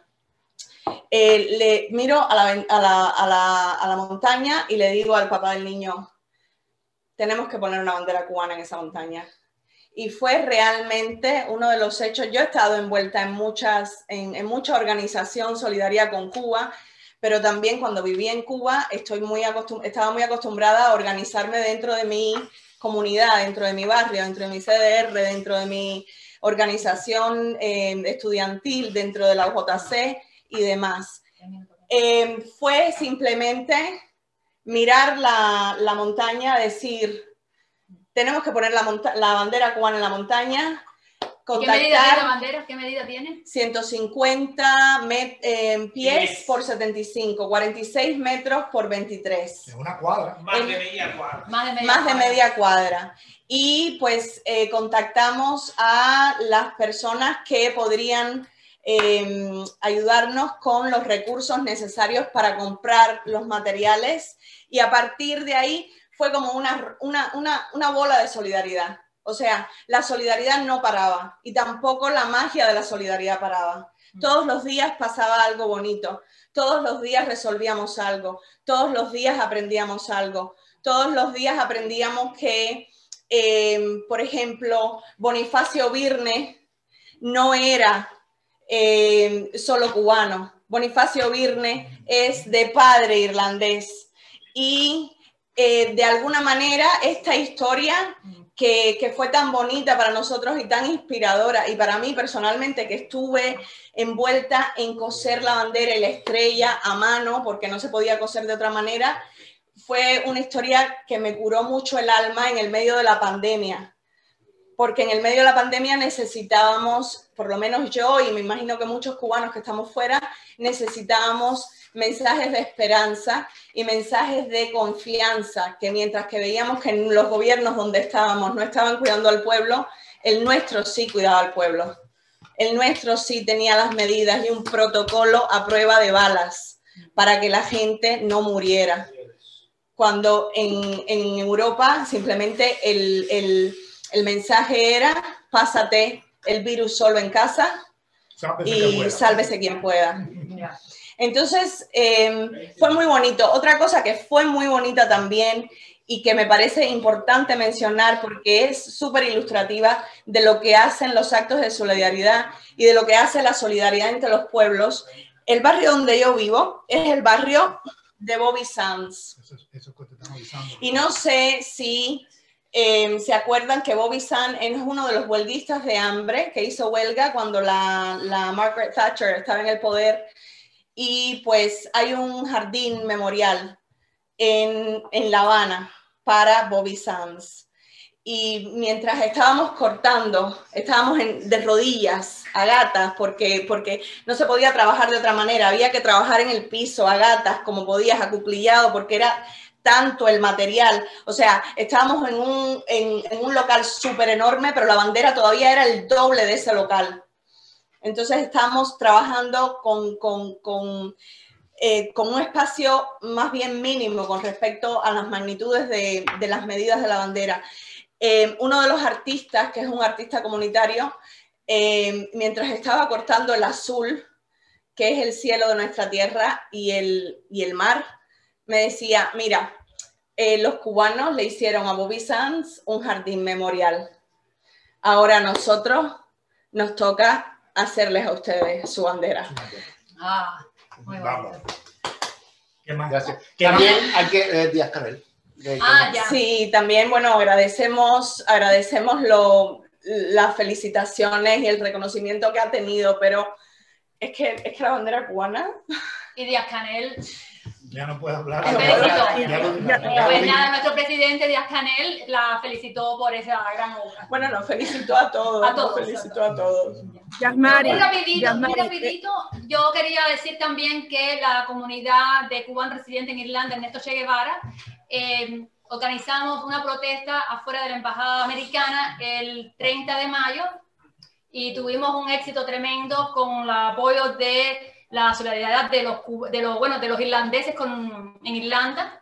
Eh, le miro a la, a, la, a, la, a la montaña y le digo al papá del niño, tenemos que poner una bandera cubana en esa montaña. Y fue realmente uno de los hechos. Yo he estado envuelta en, muchas, en, en mucha organización solidaria con Cuba, pero también cuando viví en Cuba estoy muy estaba muy acostumbrada a organizarme dentro de mi comunidad, dentro de mi barrio, dentro de mi C D R, dentro de mi organización eh, estudiantil, dentro de la U J C y demás. Eh, fue simplemente mirar la, la montaña, decir, tenemos que poner la, la bandera cubana en la montaña, contactar.
¿Qué medida tiene la bandera? ¿Qué medida tiene?
ciento cincuenta met, eh, pies yes. por setenta y cinco, cuarenta y seis metros por veintitrés.
Es una cuadra.
Más en, de media cuadra. Más de media,
más
cuadra.
De media cuadra. Y pues eh, contactamos a las personas que podrían eh, ayudarnos con los recursos necesarios para comprar los materiales, y a partir de ahí fue como una, una, una, una bola de solidaridad. O sea, la solidaridad no paraba y tampoco la magia de la solidaridad paraba. Todos los días pasaba algo bonito, todos los días resolvíamos algo, todos los días aprendíamos algo, todos los días aprendíamos que, eh, por ejemplo, Bonifacio Birne no era eh, solo cubano. Bonifacio Birne es de padre irlandés y eh, de alguna manera esta historia Que, que fue tan bonita para nosotros y tan inspiradora, y para mí personalmente, que estuve envuelta en coser la bandera y la estrella a mano, porque no se podía coser de otra manera, fue una historia que me curó mucho el alma en el medio de la pandemia, porque en el medio de la pandemia necesitábamos, por lo menos yo, y me imagino que muchos cubanos que estamos fuera, necesitábamos mensajes de esperanza y mensajes de confianza, que mientras que veíamos que en los gobiernos donde estábamos no estaban cuidando al pueblo, el nuestro sí cuidaba al pueblo. El nuestro sí tenía las medidas y un protocolo a prueba de balas para que la gente no muriera. Cuando en, en Europa simplemente el, el, el mensaje era, pásate el virus solo en casa y sálvese quien pueda. Entonces, eh, fue muy bonito. Otra cosa que fue muy bonita también y que me parece importante mencionar porque es súper ilustrativa de lo que hacen los actos de solidaridad y de lo que hace la solidaridad entre los pueblos. El barrio donde yo vivo es el barrio de Bobby Sands. Eso, eso que te están avisando. Y no sé si eh, se acuerdan que Bobby Sands es uno de los huelguistas de hambre que hizo huelga cuando la, la Margaret Thatcher estaba en el poder. Y pues hay un jardín memorial En, en La Habana para Bobby Sands. Y mientras estábamos cortando, estábamos en, de rodillas a gatas porque, porque no se podía trabajar de otra manera, había que trabajar en el piso a gatas como podías, acuclillado, porque era tanto el material. O sea, estábamos en un, en, en un local súper enorme, pero la bandera todavía era el doble de ese local. Entonces estábamos trabajando con... con, con Eh, con un espacio más bien mínimo con respecto a las magnitudes de, de las medidas de la bandera. Eh, uno de los artistas, que es un artista comunitario, eh, mientras estaba cortando el azul, que es el cielo de nuestra tierra, y el, y el mar, me decía, mira, eh, los cubanos le hicieron a Bobby Sands un jardín memorial. Ahora a nosotros nos toca hacerles a ustedes su bandera.
Ah. Muy
Vamos.
¿Qué más?
Gracias. También hay que eh, Díaz Canel.
Ah, ya.
Sí, también, bueno, agradecemos, agradecemos lo, las felicitaciones y el reconocimiento que ha tenido, pero es que, es que la bandera cubana...
Y Díaz Canel...
Ya no puedo hablar.
El felicitó.
Ya no- ya no-
Pues nada, nuestro presidente Díaz Canel la felicitó por esa gran obra.
Bueno, nos felicitó a todos.
A todos,
Nos felicitó a todos.
Yasmari,
Muy rapidito,
Yasmari,
muy rapidito, yo quería decir también que la comunidad de cubanos residentes en Irlanda, Ernesto Che Guevara, eh, organizamos una protesta afuera de la embajada americana el treinta de mayo y tuvimos un éxito tremendo con el apoyo de la solidaridad de los, de los, bueno, de los irlandeses con, en Irlanda.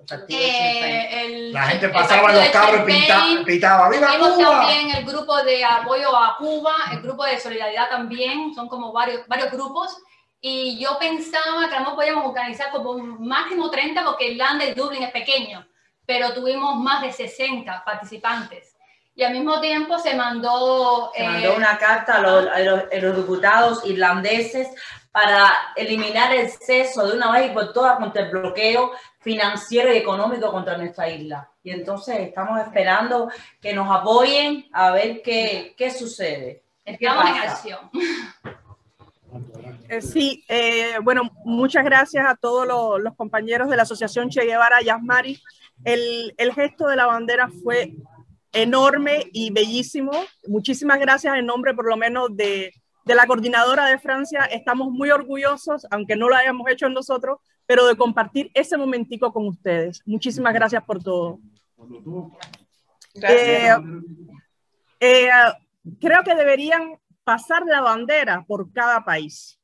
Eh, el,
la gente
el
pasaba en los carros y pintaba, pintaba ¡Viva
Tuvimos
Cuba!
también el grupo de apoyo a Cuba, el grupo de solidaridad también, son como varios, varios grupos. Y yo pensaba que no podíamos organizar como un máximo treinta porque Irlanda y Dublín es pequeño, pero tuvimos más de sesenta participantes. Y al mismo tiempo se mandó...
Se
eh,
mandó una carta a los, a los, a los diputados irlandeses para eliminar el ceso de una vez y por todas contra el bloqueo financiero y económico contra nuestra isla. Y entonces estamos esperando que nos apoyen a ver qué, qué sucede.
Estamos en acción.
Eh, sí, eh, bueno, muchas gracias a todos los, los compañeros de la Asociación Che Guevara, Yasmari. El, el gesto de la bandera fue enorme y bellísimo. Muchísimas gracias en nombre por lo menos de, de la coordinadora de Francia. Estamos muy orgullosos, aunque no lo hayamos hecho nosotros, pero de compartir ese momentico con ustedes. Muchísimas gracias por todo.
Gracias.
Eh, eh, creo que deberían pasar la bandera por cada país.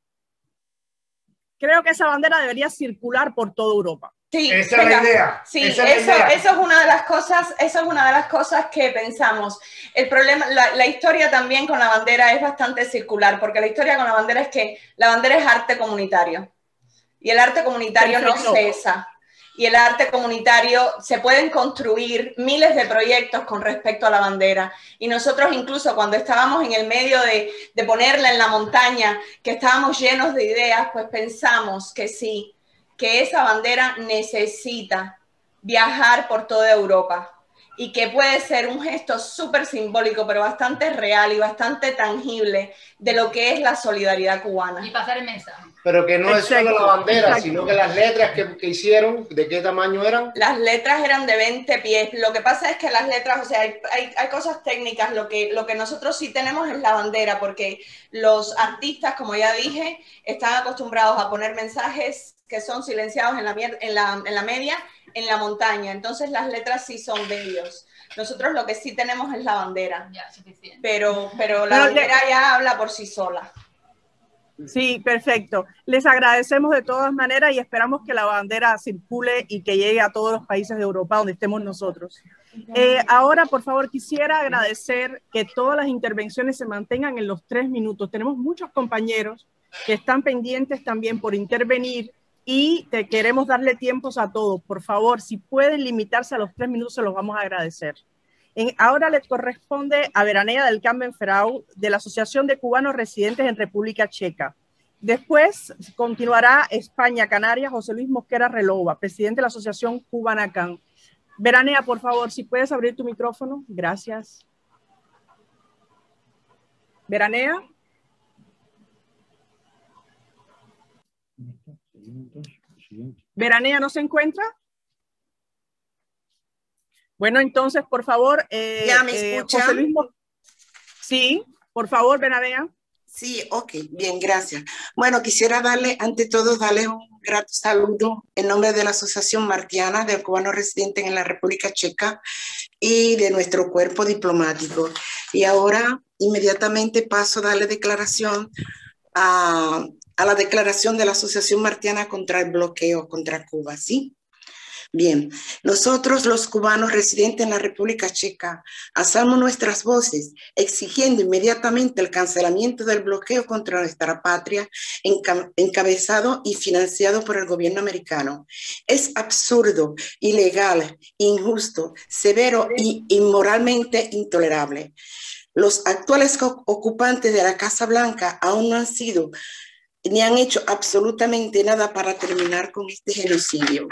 Creo que esa bandera debería circular por toda Europa.
Sí,
esa es la idea.
Sí,
esa es
eso,
la idea.
eso es una de las cosas, eso es una de las cosas que pensamos. El problema, la, la historia también con la bandera es bastante circular, porque la historia con la bandera es que la bandera es arte comunitario y el arte comunitario
Perfecto.
no cesa. Y el arte comunitario, se pueden construir miles de proyectos con respecto a la bandera. Y nosotros incluso cuando estábamos en el medio de, de ponerla en la montaña, que estábamos llenos de ideas, pues pensamos que sí, que esa bandera necesita viajar por toda Europa y que puede ser un gesto súper simbólico, pero bastante real y bastante tangible de lo que es la solidaridad cubana.
Y pasar el mensaje.
Pero que no es
Exacto,
solo la bandera,
exacto.
sino que las letras que, que hicieron, ¿de qué tamaño eran?
Las letras eran de veinte pies. Lo que pasa es que las letras, o sea, hay, hay, hay cosas técnicas. Lo que, lo que nosotros sí tenemos es la bandera, porque los artistas, como ya dije, están acostumbrados a poner mensajes que son silenciados en la, en la, en la media, en la montaña. Entonces las letras sí son de ellos. Nosotros lo que sí tenemos es la bandera.
Ya, suficiente.
Pero, pero la
Pero
bandera ya habla por sí sola.
Sí, perfecto. Les agradecemos de todas maneras y esperamos que la bandera circule y que llegue a todos los países de Europa donde estemos nosotros. Eh, ahora, por favor, quisiera agradecer que todas las intervenciones se mantengan en los tres minutos. Tenemos muchos compañeros que están pendientes también por intervenir y te queremos darle tiempos a todos. Por favor, si pueden limitarse a los tres minutos, se los vamos a agradecer. En, ahora le corresponde a Veranea del Carmen Ferrau, de la Asociación de Cubanos Residentes en República Checa. Después continuará España, Canarias, José Luis Mosquera Relova, presidente de la Asociación Cubanacán. Veranea, por favor, si puedes abrir tu micrófono. Gracias. Veranea. ¿Veranea no se encuentra? Bueno, entonces, por favor, eh,
¿Ya me
eh,
escuchan?
José Luis Mo- Sí, por favor, Veranea.
Sí, ok, bien, gracias. Bueno, quisiera darle, ante todo, darle un grato saludo en nombre de la Asociación Martiana de Cubanos Residentes en la República Checa y de nuestro cuerpo diplomático. Y ahora, inmediatamente paso a darle declaración a, a la declaración de la Asociación Martiana contra el bloqueo contra Cuba, ¿sí? Bien, nosotros los cubanos residentes en la República Checa alzamos nuestras voces exigiendo inmediatamente el cancelamiento del bloqueo contra nuestra patria enca- encabezado y financiado por el gobierno americano. Es absurdo, ilegal, injusto, severo y inmoralmente intolerable. Los actuales ocupantes de la Casa Blanca aún no han sido ni han hecho absolutamente nada para terminar con este genocidio.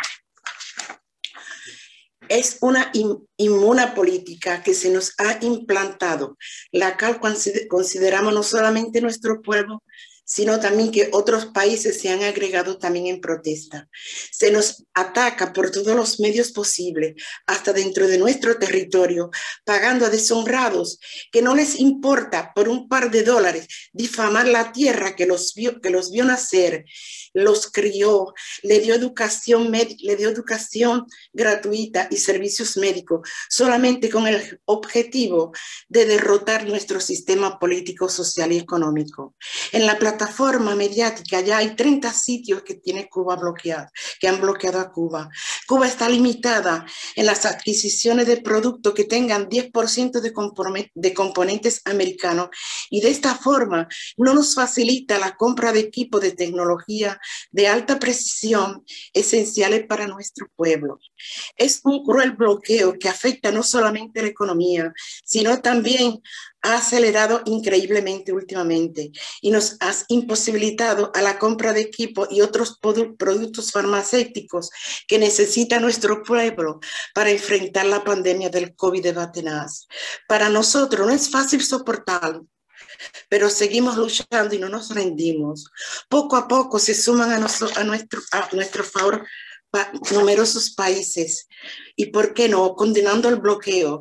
Es una inmuna política que se nos ha implantado, la cual consideramos no solamente nuestro pueblo, sino también que otros países se han agregado también en protesta. Se nos ataca por todos los medios posibles, hasta dentro de nuestro territorio, pagando a deshonrados que no les importa por un par de dólares difamar la tierra que los vio, que los vio nacer, los crió, le dio educación, le dio educación gratuita y servicios médicos, solamente con el objetivo de derrotar nuestro sistema político, social y económico. En la plataforma mediática ya hay treinta sitios que tiene Cuba bloqueado, que han bloqueado a Cuba. Cuba está limitada en las adquisiciones de productos que tengan diez por ciento de, de componentes americanos y de esta forma no nos facilita la compra de equipos de tecnología de alta precisión esenciales para nuestro pueblo. Es un cruel bloqueo que afecta no solamente la economía, sino también ha acelerado increíblemente últimamente y nos ha imposibilitado a la compra de equipos y otros productos farmacéuticos que necesita nuestro pueblo para enfrentar la pandemia del COVID tenaz. Para nosotros no es fácil soportarlo, pero seguimos luchando y no nos rendimos. Poco a poco se suman a, noso, a, nuestro, a nuestro favor pa, numerosos países y, ¿por qué no?, condenando el bloqueo.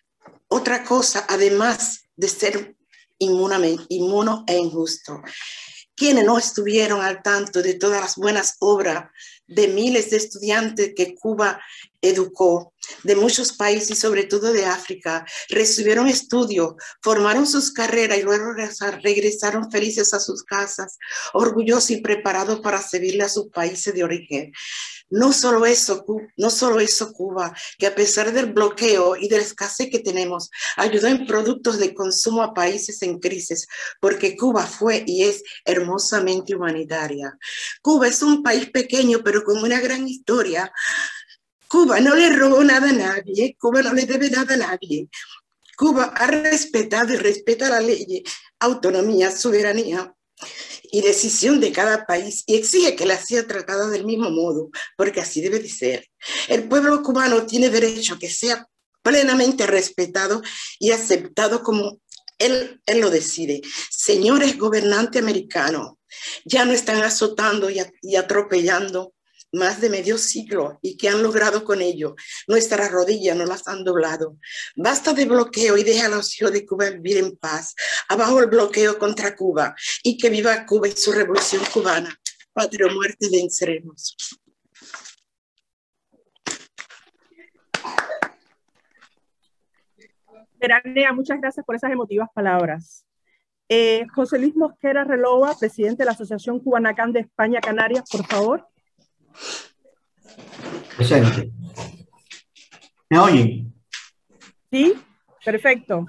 Otra cosa, además de ser inmunamente, inmuno e injusto, quienes no estuvieron al tanto de todas las buenas obras de miles de estudiantes que Cuba educó, de muchos países, sobre todo de África, recibieron estudios, formaron sus carreras y luego regresaron felices a sus casas, orgullosos y preparados para servirle a sus países de origen. No solo eso, no solo eso Cuba, que a pesar del bloqueo y de la escasez que tenemos, ayudó en productos de consumo a países en crisis, porque Cuba fue y es hermosamente humanitaria. Cuba es un país pequeño, pero con una gran historia. Cuba no le robó nada a nadie, Cuba no le debe nada a nadie. Cuba ha respetado y respeta la ley, autonomía, soberanía y decisión de cada país y exige que la sea tratada del mismo modo, porque así debe de ser. El pueblo cubano tiene derecho a que sea plenamente respetado y aceptado como él, él lo decide. Señores gobernantes americanos, ya no están azotando y, y atropellando más de medio siglo, y que han logrado con ello. Nuestras rodillas no las han doblado. Basta de bloqueo y deja a los hijos de Cuba vivir en paz. Abajo el bloqueo contra Cuba, y que viva Cuba y su revolución cubana. Patria o muerte venceremos.
Veranea, muchas gracias por esas emotivas palabras. Eh, José Luis Mosquera Relova, presidente de la Asociación Cubanacán de España, Canarias, por favor.
Presente. ¿Me oyen?
Sí, perfecto.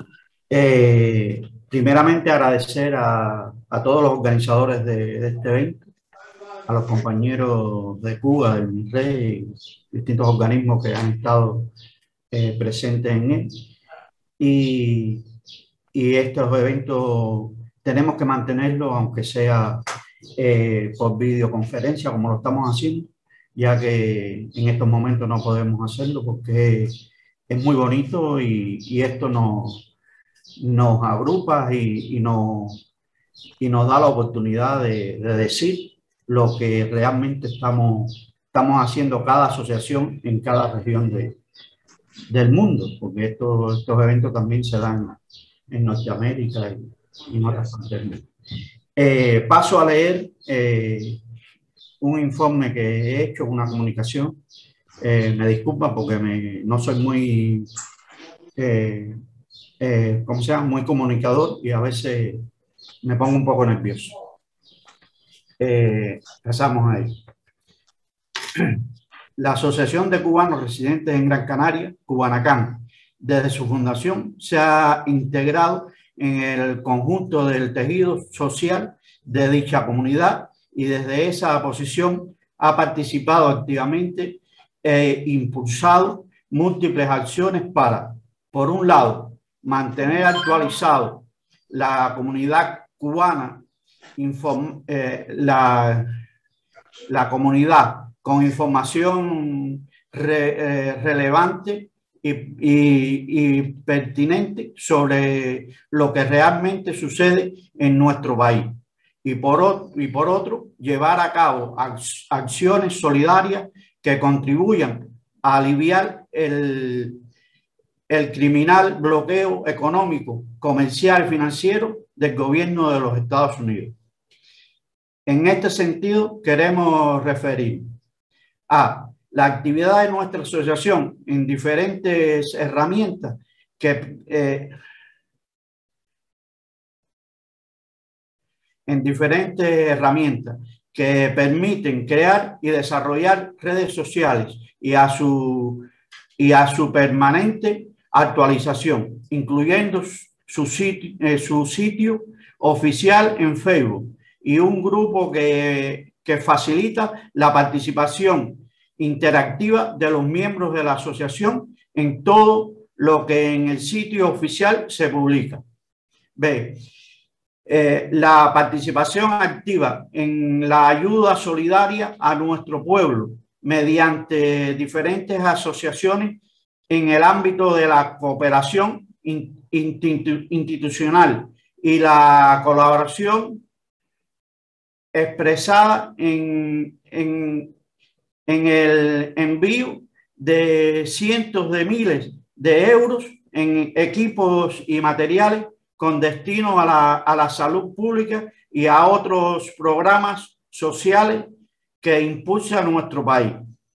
Eh, primeramente agradecer a, a todos los organizadores de, de este evento a los compañeros de Cuba, del MINRE, distintos organismos que han estado eh, presentes en él. Y, y estos eventos tenemos que mantenerlos, aunque sea eh, por videoconferencia, como lo estamos haciendo, ya que en estos momentos no podemos hacerlo porque es muy bonito y, y esto nos, nos agrupa y, y, nos, y nos da la oportunidad de, de decir lo que realmente estamos, estamos haciendo cada asociación en cada región de, del mundo, porque estos, estos eventos también se dan en Norteamérica y, y en otras partes del mundo. Eh, paso a leer eh, un informe que he hecho, una comunicación. Eh, me disculpan porque me, no soy muy, eh, eh, ¿cómo se llama? Muy comunicador y a veces me pongo un poco nervioso. Eh, pasamos ahí. La Asociación de Cubanos Residentes en Gran Canaria, Cubanacán, desde su fundación se ha integrado en el conjunto del tejido social de dicha comunidad y desde esa posición ha participado activamente e impulsado múltiples acciones para, por un lado, mantener actualizado la comunidad cubana, inform, eh, la, la comunidad con información re, eh, relevante y, y, y pertinente sobre lo que realmente sucede en nuestro país. Y por, y por otro, llevar a cabo acciones solidarias que contribuyan a aliviar el, el criminal bloqueo económico, comercial y financiero del gobierno de los Estados Unidos. En este sentido, queremos referir a la actividad de nuestra asociación en diferentes herramientas que eh, en diferentes herramientas que permiten crear y desarrollar redes sociales y a su, y a su permanente actualización, incluyendo su sitio, eh, su sitio oficial en Facebook y un grupo que, que facilita la participación interactiva de los miembros de la asociación en todo lo que en el sitio oficial se publica. B. Eh, la participación activa en la ayuda solidaria a nuestro pueblo mediante diferentes asociaciones en el ámbito de la cooperación institucional y la colaboración expresada en, en, en el envío de cientos de miles de euros en equipos y materiales con destino a la, a la salud pública y a otros programas sociales que impulsa nuestro país.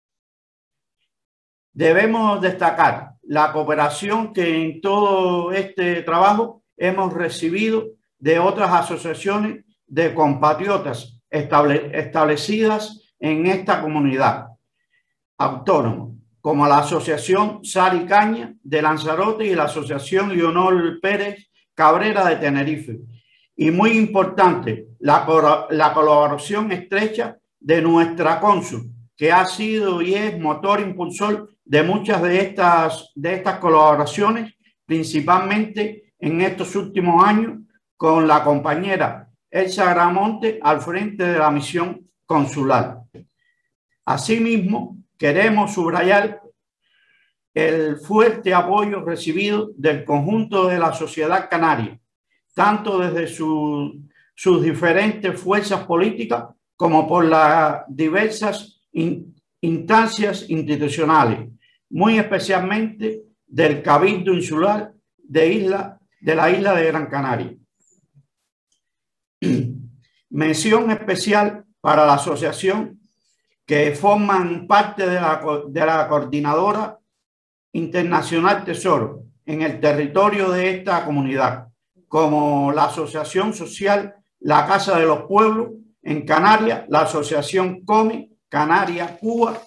Debemos destacar la cooperación que en todo este trabajo hemos recibido de otras asociaciones de compatriotas estable, establecidas en esta comunidad autónoma, como la Asociación Sari Caña de Lanzarote y la Asociación Leonor Pérez Cabrera de Tenerife. Y muy importante, la, la colaboración estrecha de nuestra cónsul, que ha sido y es motor impulsor de muchas de estas, de estas colaboraciones, principalmente en estos últimos años, con la compañera Elsa Gramonte al frente de la misión consular. Asimismo, queremos subrayar el fuerte apoyo recibido del conjunto de la sociedad canaria, tanto desde su, sus diferentes fuerzas políticas como por las diversas in, instancias institucionales, muy especialmente del Cabildo Insular de, isla, de la isla de Gran Canaria. Mención especial para la asociación que forman parte de la, de la coordinadora Internacional Tesoro en el territorio de esta comunidad, como la Asociación Social La Casa de los Pueblos en Canarias, la Asociación COME Canarias Cuba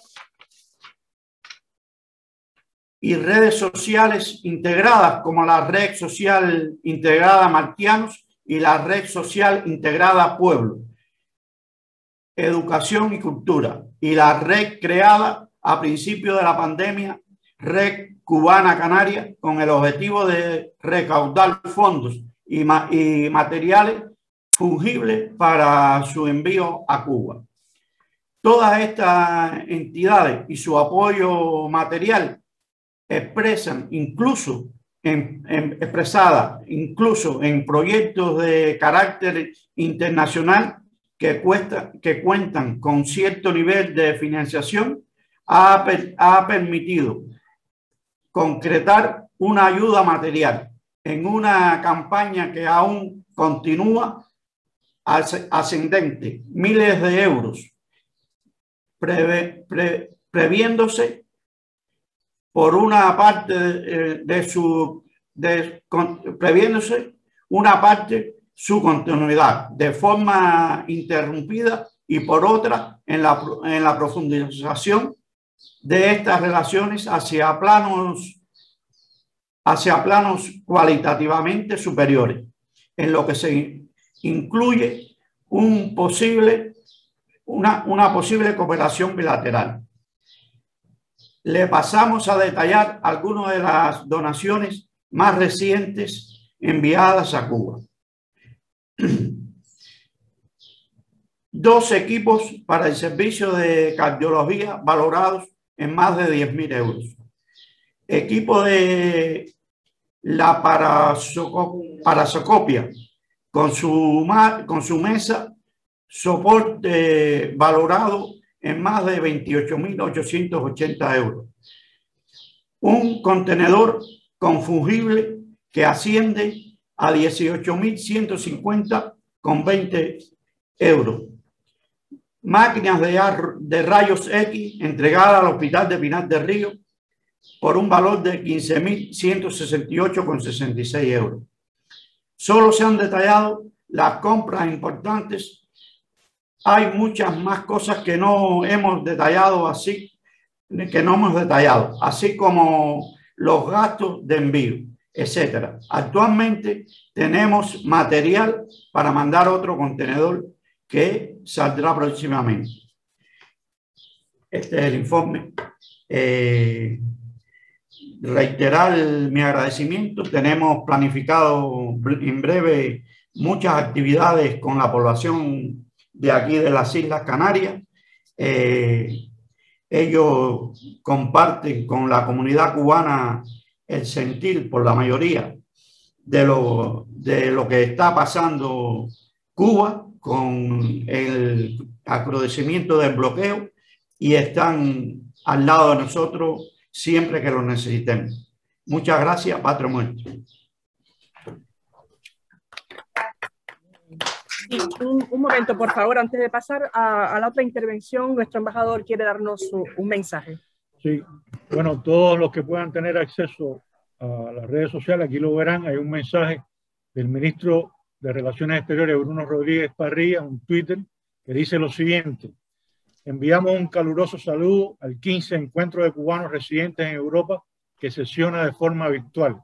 y redes sociales integradas como la Red Social Integrada Martianos y la Red Social Integrada Pueblo, educación y cultura, y la red creada a principio de la pandemia, Red Cubana Canaria, con el objetivo de recaudar fondos y, ma y materiales fungibles para su envío a Cuba. Todas estas entidades y su apoyo material expresan incluso en, en, expresada incluso en proyectos de carácter internacional que, cuesta, que cuentan con cierto nivel de financiación, ha, ha permitido concretar una ayuda material en una campaña que aún continúa ascendente, miles de euros, Pre, pre, previéndose por una parte de, de su de, con, previéndose una parte su continuidad de forma interrumpida y por otra en la, en la profundización de estas relaciones hacia planos hacia planos cualitativamente superiores, en lo que se incluye un posible Una, una posible cooperación bilateral. Le pasamos a detallar algunas de las donaciones más recientes enviadas a Cuba. Dos equipos para el servicio de cardiología valorados en más de diez mil euros. Equipo de la parasocopia con su, con su mesa soporte valorado en más de veintiocho mil ochocientos ochenta euros. Un contenedor confungible que asciende a dieciocho mil ciento cincuenta con veinte euros. Máquinas de, de rayos X entregadas al Hospital de Pinar del Río por un valor de quince mil ciento sesenta y ocho con sesenta y seis euros. Solo se han detallado las compras importantes. Hay muchas más cosas que no hemos detallado así, que no hemos detallado, así como los gastos de envío, etcétera. Actualmente tenemos material para mandar otro contenedor que saldrá próximamente. Este es el informe. Eh, reiterar mi agradecimiento. Tenemos planificado en breve muchas actividades con la población de aquí de las Islas Canarias. Eh, ellos comparten con la comunidad cubana el sentir por la mayoría de lo, de lo que está pasando Cuba con el acrecimiento del bloqueo y están al lado de nosotros siempre que lo necesitemos. Muchas gracias, Patria Muerto.
Sí, un, un momento, por favor, antes de pasar a, a la otra intervención, nuestro embajador quiere darnos un, un mensaje.
Sí, bueno, todos los que puedan tener acceso a las redes sociales, aquí lo verán, hay un mensaje del ministro de Relaciones Exteriores, Bruno Rodríguez Parrilla, un Twitter, que dice lo siguiente: enviamos un caluroso saludo al quince Encuentro de Cubanos Residentes en Europa, que sesiona de forma virtual.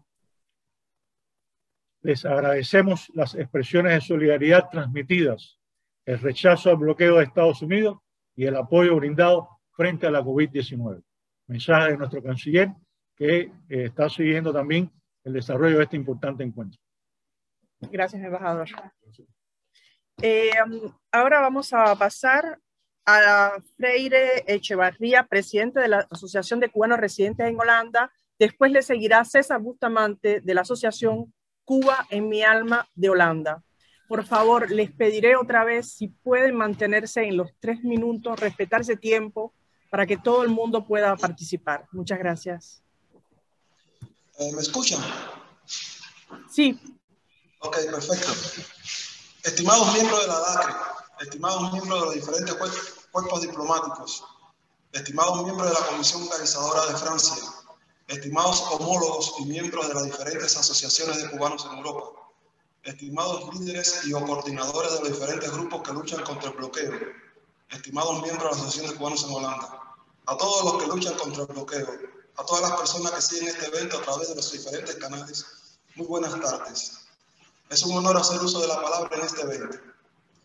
Les agradecemos las expresiones de solidaridad transmitidas, el rechazo al bloqueo de Estados Unidos y el apoyo brindado frente a la COVID diecinueve. Mensaje de nuestro canciller, que eh, está siguiendo también el desarrollo de este importante encuentro.
Gracias, embajador. Eh, ahora vamos a pasar a Freire Echevarría, presidente de la Asociación de Cubanos Residentes en Holanda. Después le seguirá César Bustamante, de la Asociación Cuba en mi alma de Holanda. Por favor, les pediré otra vez si pueden mantenerse en los tres minutos, respetar ese tiempo para que todo el mundo pueda participar. Muchas gracias.
Eh, ¿Me escuchan?
Sí.
Ok, perfecto. Estimados miembros de la D A C R E, estimados miembros de los diferentes cuerpos diplomáticos, estimados miembros de la Comisión Organizadora de Francia, estimados homólogos y miembros de las diferentes asociaciones de cubanos en Europa, estimados líderes y o coordinadores de los diferentes grupos que luchan contra el bloqueo, estimados miembros de la Asociación de Cubanos en Holanda, a todos los que luchan contra el bloqueo, a todas las personas que siguen este evento a través de los diferentes canales, muy buenas tardes. Es un honor hacer uso de la palabra en este evento.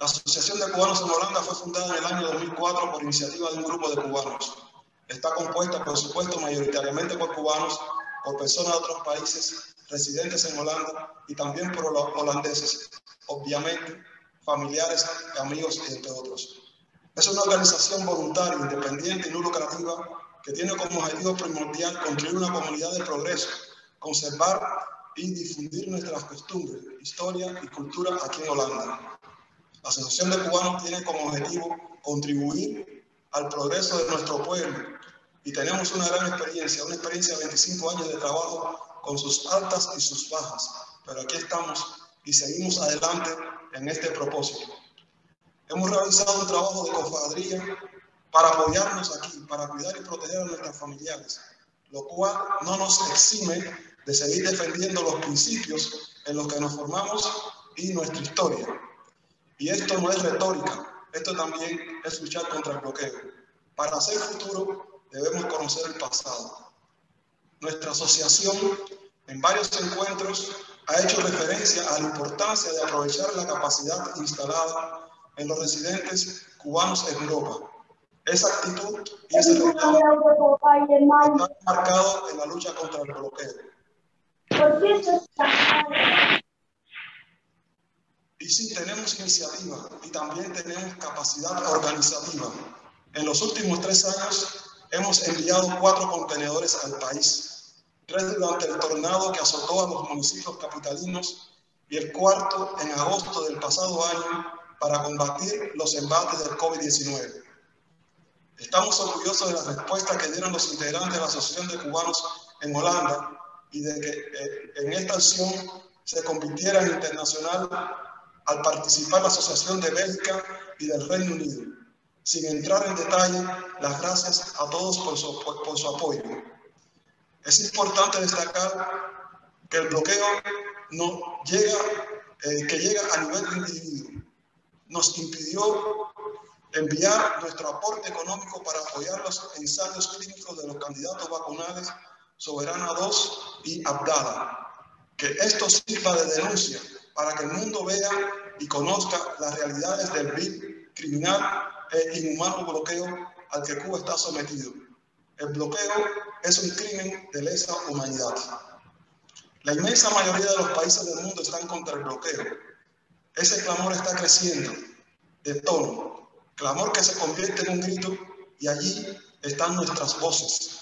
La Asociación de Cubanos en Holanda fue fundada en el año dos mil cuatro por iniciativa de un grupo de cubanos. Está compuesta, por supuesto, mayoritariamente por cubanos, por personas de otros países residentes en Holanda y también por los holandeses, obviamente, familiares, amigos, entre otros. Es una organización voluntaria, independiente y no lucrativa que tiene como objetivo primordial construir una comunidad de progreso, conservar y difundir nuestras costumbres, historia y cultura aquí en Holanda. La Asociación de Cubanos tiene como objetivo contribuir al progreso de nuestro pueblo y tenemos una gran experiencia, una experiencia de veinticinco años de trabajo con sus altas y sus bajas, pero aquí estamos y seguimos adelante en este propósito. Hemos realizado un trabajo de cofradía para apoyarnos aquí, para cuidar y proteger a nuestros familiares, lo cual no nos exime de seguir defendiendo los principios en los que nos formamos y nuestra historia. Y esto no es retórica, esto también es luchar contra el bloqueo. Para hacer futuro debemos conocer el pasado. Nuestra asociación en varios encuentros ha hecho referencia a la importancia de aprovechar la capacidad instalada en los residentes cubanos en Europa. Esa actitud y ese reclamo está marcado en la lucha contra el bloqueo. Y sí, tenemos iniciativa y también tenemos capacidad organizativa. En los últimos tres años hemos enviado cuatro contenedores al país, tres durante el tornado que azotó a los municipios capitalinos y el cuarto en agosto del pasado año para combatir los embates del COVID diecinueve. Estamos orgullosos de la respuesta que dieron los integrantes de la Asociación de Cubanos en Holanda y de que eh, en esta acción se convirtiera en internacional al participar la Asociación de Bélgica y del Reino Unido. Sin entrar en detalle, las gracias a todos por su, por, por su apoyo. Es importante destacar que el bloqueo no llega, eh, que llega a nivel de individuo. Nos impidió enviar nuestro aporte económico para apoyar los ensayos clínicos de los candidatos vacunales Soberana dos y Abdala. Que esto sirva de denuncia para que el mundo vea y conozca las realidades del vil, criminal e inhumano bloqueo al que Cuba está sometido. El bloqueo es un crimen de lesa humanidad. La inmensa mayoría de los países del mundo están contra el bloqueo. Ese clamor está creciendo de tono, clamor que se convierte en un grito y allí están nuestras voces.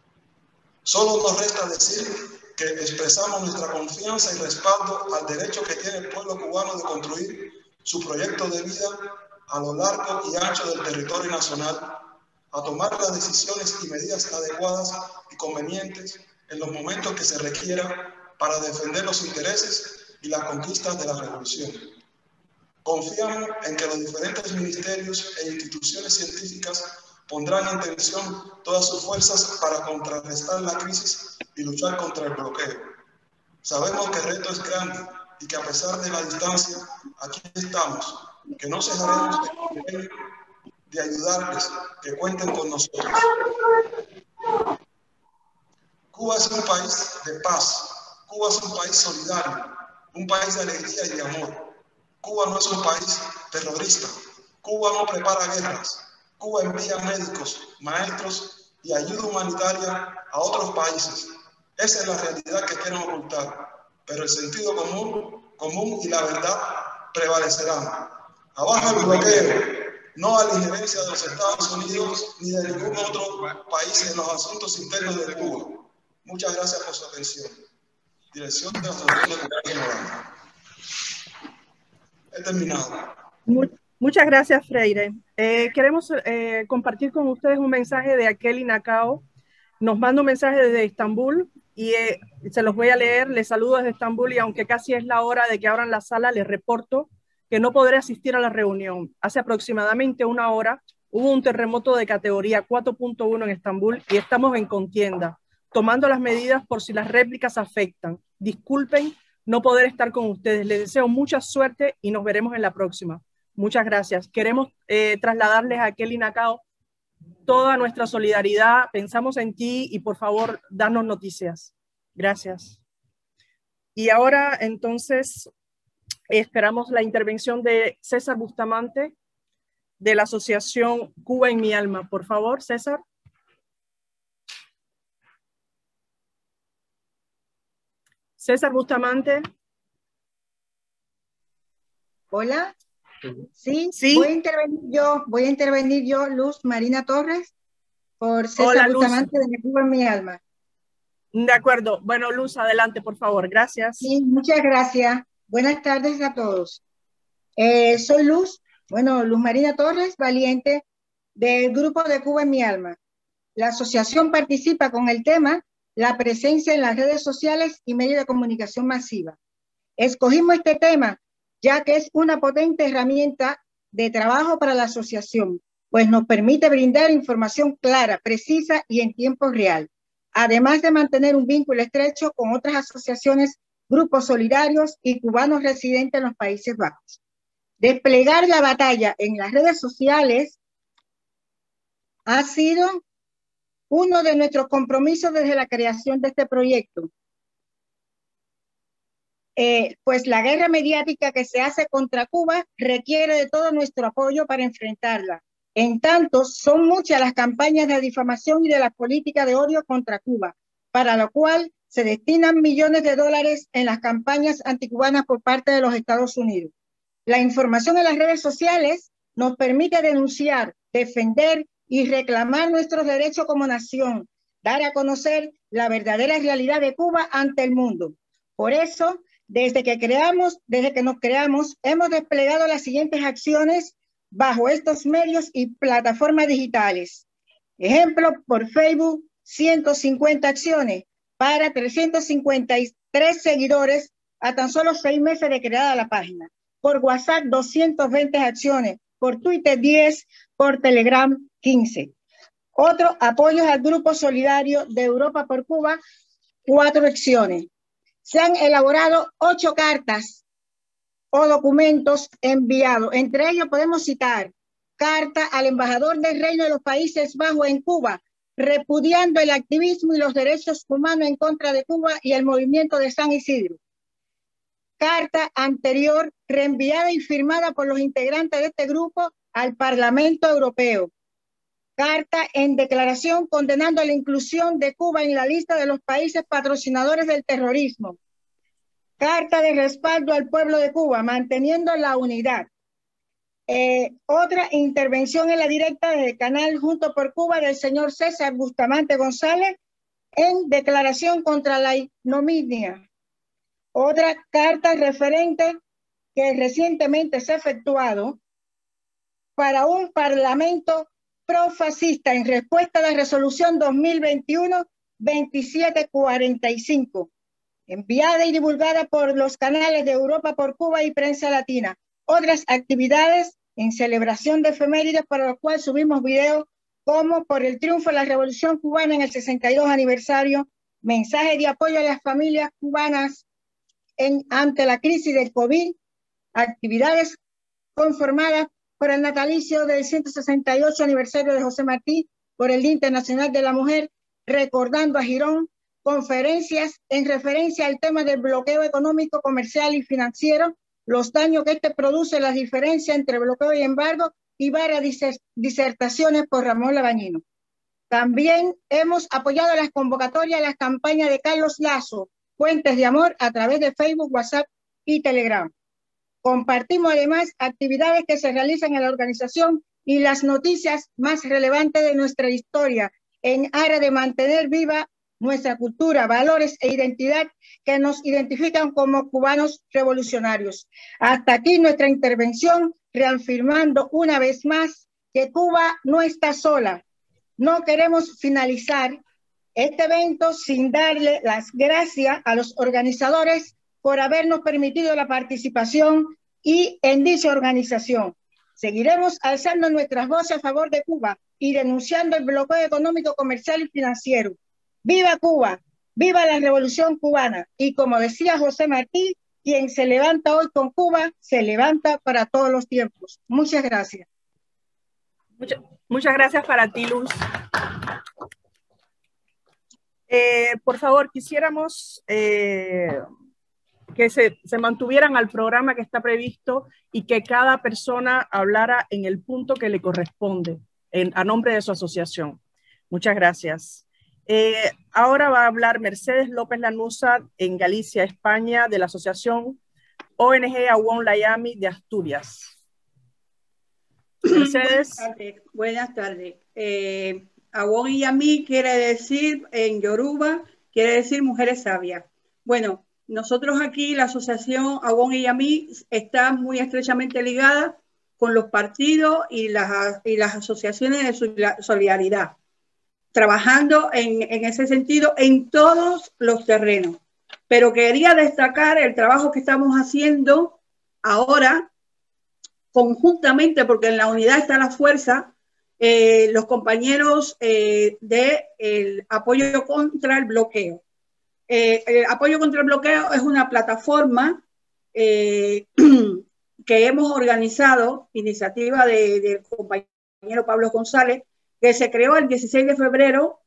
Solo nos resta decir que expresamos nuestra confianza y respaldo al derecho que tiene el pueblo cubano de construir su proyecto de vida a lo largo y ancho del territorio nacional, a tomar las decisiones y medidas adecuadas y convenientes en los momentos que se requiera para defender los intereses y las conquistas de la revolución. Confiamos en que los diferentes ministerios e instituciones científicas pondrán en tensión todas sus fuerzas para contrarrestar la crisis y luchar contra el bloqueo. Sabemos que el reto es grande y que a pesar de la distancia, aquí estamos, que no cejaremos de, de ayudarles, que cuenten con nosotros. Cuba es un país de paz, Cuba es un país solidario, un país de alegría y de amor. Cuba no es un país terrorista, Cuba no prepara guerras, Cuba envía médicos, maestros y ayuda humanitaria a otros países. Esa es la realidad que quieren ocultar, pero el sentido común, común y la verdad prevalecerán. Abajo el bloqueo, no a la injerencia de los Estados Unidos ni de ningún otro país en los asuntos internos de Cuba. Muchas gracias por su atención. Dirección de la Asociación de Cubanos en Holanda. He terminado.
Muchas gracias, Freire. Eh, queremos eh, compartir con ustedes un mensaje de Akeli Nakao. Nos manda un mensaje desde Estambul y eh, se los voy a leer. Les saludo desde Estambul y aunque casi es la hora de que abran la sala, les reporto que no podré asistir a la reunión. Hace aproximadamente una hora hubo un terremoto de categoría cuatro punto uno en Estambul y estamos en contienda, tomando las medidas por si las réplicas afectan. Disculpen no poder estar con ustedes. Les deseo mucha suerte y nos veremos en la próxima. Muchas gracias. Queremos eh, trasladarles a Kelly Nakao toda nuestra solidaridad. Pensamos en ti y por favor, danos noticias. Gracias. Y ahora, entonces, Esperamos la intervención de César Bustamante, de la Asociación Cuba en mi alma. Por favor, César. César Bustamante.
Hola. Sí,
sí,
voy a intervenir yo, voy a intervenir yo, Luz Marina Torres, por César
Hola,
Bustamante de Cuba en mi alma.
De acuerdo. Bueno, Luz, adelante, por favor. Gracias.
Sí, muchas gracias. Buenas tardes a todos. Eh, soy Luz, bueno, Luz Marina Torres, valiente, del grupo de Cuba en mi alma. La asociación participa con el tema la presencia en las redes sociales y medios de comunicación masiva. Escogimos este tema ya que es una potente herramienta de trabajo para la asociación, pues nos permite brindar información clara, precisa y en tiempo real, además de mantener un vínculo estrecho con otras asociaciones, grupos solidarios y cubanos residentes en los Países Bajos. Desplegar la batalla en las redes sociales ha sido uno de nuestros compromisos desde la creación de este proyecto. Eh, pues la guerra mediática que se hace contra Cuba requiere de todo nuestro apoyo para enfrentarla. En tanto, son muchas las campañas de difamación y de la política de odio contra Cuba, para lo cual se destinan millones de dólares en las campañas anticubanas por parte de los Estados Unidos. La información en las redes sociales nos permite denunciar, defender y reclamar nuestros derechos como nación, dar a conocer la verdadera realidad de Cuba ante el mundo. Por eso, Desde que creamos, desde que nos creamos, hemos desplegado las siguientes acciones bajo estos medios y plataformas digitales. Ejemplo, por Facebook, ciento cincuenta acciones para trescientos cincuenta y tres seguidores a tan solo seis meses de creada la página. Por WhatsApp, doscientas veinte acciones. Por Twitter, diez. Por Telegram, quince. Otro, apoyos al Grupo Solidario de Europa por Cuba, cuatro acciones. Se han elaborado ocho cartas o documentos enviados. Entre ellos podemos citar carta al embajador del Reino de los Países Bajos en Cuba, repudiando el activismo y los derechos humanos en contra de Cuba y el movimiento de San Isidro. Carta anterior reenviada y firmada por los integrantes de este grupo al Parlamento Europeo. Carta en declaración condenando la inclusión de Cuba en la lista de los países patrocinadores del terrorismo. Carta de respaldo al pueblo de Cuba, manteniendo la unidad. Eh, otra intervención en la directa del canal Junto por Cuba del señor César Bustamante González en declaración contra la ignominia. Otra carta referente que recientemente se ha efectuado para un parlamento profascista en respuesta a la resolución dos mil veintiuno veintisiete cuarenta y cinco, enviada y divulgada por los canales de Europa por Cuba y Prensa Latina. Otras actividades en celebración de efemérides para las cuales subimos videos como por el triunfo de la Revolución Cubana en el sesenta y dos aniversario, mensajes de apoyo a las familias cubanas en, ante la crisis del COVID, actividades conformadas por el natalicio del ciento sesenta y ocho aniversario de José Martí, por el Día Internacional de la Mujer, recordando a Girón, conferencias en referencia al tema del bloqueo económico, comercial y financiero, los daños que este produce, las diferencias entre bloqueo y embargo, y varias disertaciones por Ramón Labañino. También hemos apoyado las convocatorias a las campañas de Carlos Lazo, Fuentes de Amor, a través de Facebook, WhatsApp y Telegram. Compartimos además actividades que se realizan en la organización y las noticias más relevantes de nuestra historia en aras de mantener viva nuestra cultura, valores e identidad que nos identifican como cubanos revolucionarios. Hasta aquí nuestra intervención, reafirmando una vez más que Cuba no está sola. No queremos finalizar este evento sin darle las gracias a los organizadores por habernos permitido la participación y en dicha organización. Seguiremos alzando nuestras voces a favor de Cuba y denunciando el bloqueo económico, comercial y financiero. ¡Viva Cuba! ¡Viva la Revolución Cubana! Y como decía José Martí, quien se levanta hoy con Cuba, se levanta para todos los tiempos. Muchas gracias.
Muchas, muchas gracias para ti, Luz. Eh, por favor, quisiéramos... Eh, que se, se mantuvieran al programa que está previsto y que cada persona hablara en el punto que le corresponde en, a nombre de su asociación. Muchas gracias. Eh, ahora va a hablar Mercedes López Lanuza en Galicia, España, de la asociación O N G Awon Layami de Asturias. Mercedes.
Buenas tardes. Buenas tardes. Eh, Awon Layami quiere decir, en Yoruba, quiere decir mujeres sabias. Bueno, nosotros aquí, la asociación Awon Layami está muy estrechamente ligada con los partidos y las, y las asociaciones de solidaridad, trabajando en, en ese sentido en todos los terrenos. Pero quería destacar el trabajo que estamos haciendo ahora conjuntamente, porque en la unidad está la fuerza, eh, los compañeros eh, del apoyo contra el bloqueo. Eh, el apoyo contra el bloqueo es una plataforma eh, que hemos organizado, iniciativa de, del compañero Pablo González, que se creó el dieciséis de febrero,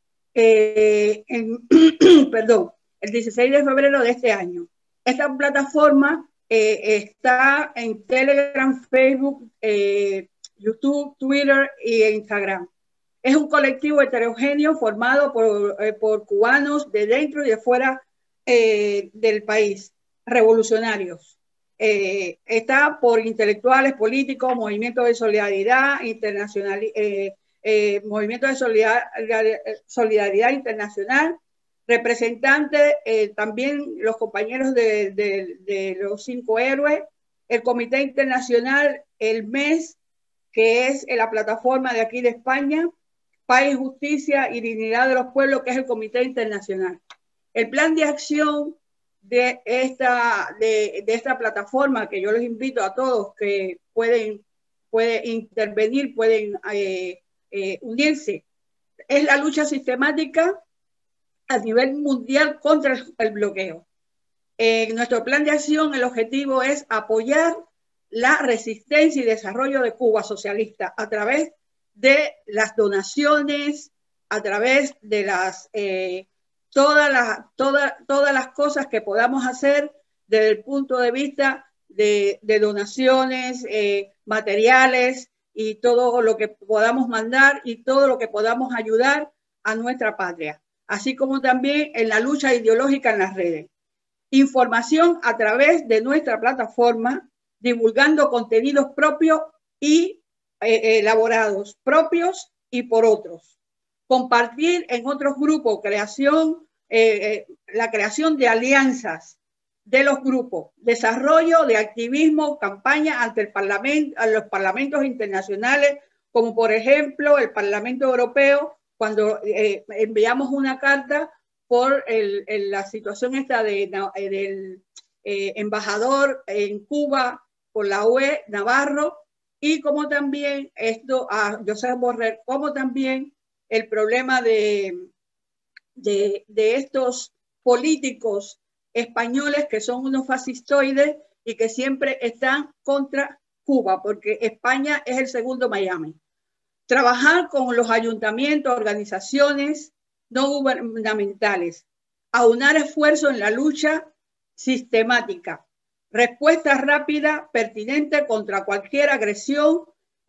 eh, en, perdón, el dieciséis de febrero de este año. Esta plataforma eh, está en Telegram, Facebook, eh, YouTube, Twitter y Instagram. Es un colectivo heterogéneo formado por, eh, por cubanos de dentro y de fuera eh, del país, revolucionarios. Eh, está por intelectuales, políticos, movimientos de solidaridad internacional, eh, eh, movimientos de solidaridad, solidaridad internacional, representantes, eh, también los compañeros de, de, de los cinco héroes, el Comité Internacional, el M E S, que es la plataforma de aquí de España, Paz, Justicia y Dignidad de los Pueblos, que es el Comité Internacional. El plan de acción de esta, de, de esta plataforma, que yo les invito a todos que pueden, pueden intervenir, pueden eh, eh, unirse, es la lucha sistemática a nivel mundial contra el, el bloqueo. En nuestro plan de acción, el objetivo es apoyar la resistencia y desarrollo de Cuba socialista a través de las donaciones, a través de las, eh, todas, las, toda, todas las cosas que podamos hacer desde el punto de vista de, de donaciones, eh, materiales y todo lo que podamos mandar y todo lo que podamos ayudar a nuestra patria, así como también en la lucha ideológica en las redes. Información a través de nuestra plataforma, divulgando contenidos propios y Eh, elaborados, propios y por otros. Compartir en otros grupos, creación, eh, eh, la creación de alianzas de los grupos, desarrollo de activismo, campaña ante el parlamento, a los parlamentos internacionales, como por ejemplo el Parlamento Europeo, cuando eh, enviamos una carta por el, el, la situación esta de, de, del eh, embajador en Cuba por la U E, Navarro, y como también esto a Josep Borrell, como también el problema de, de, de estos políticos españoles que son unos fascistoides y que siempre están contra Cuba, porque España es el segundo Miami. Trabajar con los ayuntamientos, organizaciones no gubernamentales, aunar esfuerzos en la lucha sistemática. Respuesta rápida, pertinente contra cualquier agresión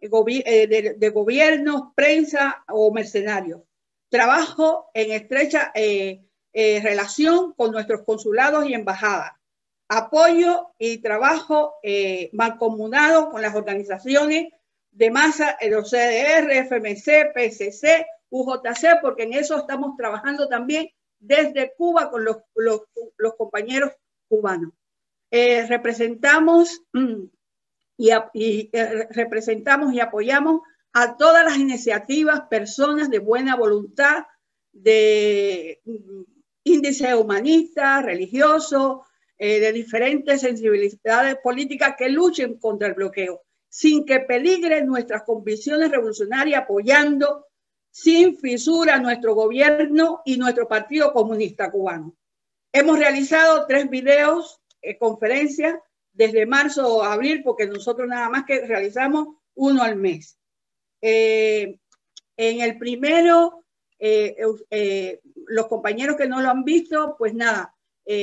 de, de gobiernos, prensa o mercenarios. Trabajo en estrecha eh, eh, relación con nuestros consulados y embajadas. Apoyo y trabajo eh, mancomunado con las organizaciones de masa, el O C D R, F M C, P S C, U J C, porque en eso estamos trabajando también desde Cuba con los, los, los compañeros cubanos. Eh, representamos mm, y, y eh, representamos y apoyamos a todas las iniciativas, personas de buena voluntad, de mm, índice humanista, religioso, eh, de diferentes sensibilidades políticas que luchen contra el bloqueo, sin que peligren nuestras convicciones revolucionarias, apoyando sin fisura nuestro gobierno y nuestro Partido Comunista Cubano. Hemos realizado tres videos Eh, conferencias desde marzo a abril, porque nosotros nada más que realizamos uno al mes. Eh, en el primero, eh, eh, los compañeros que no lo han visto, pues nada, eh,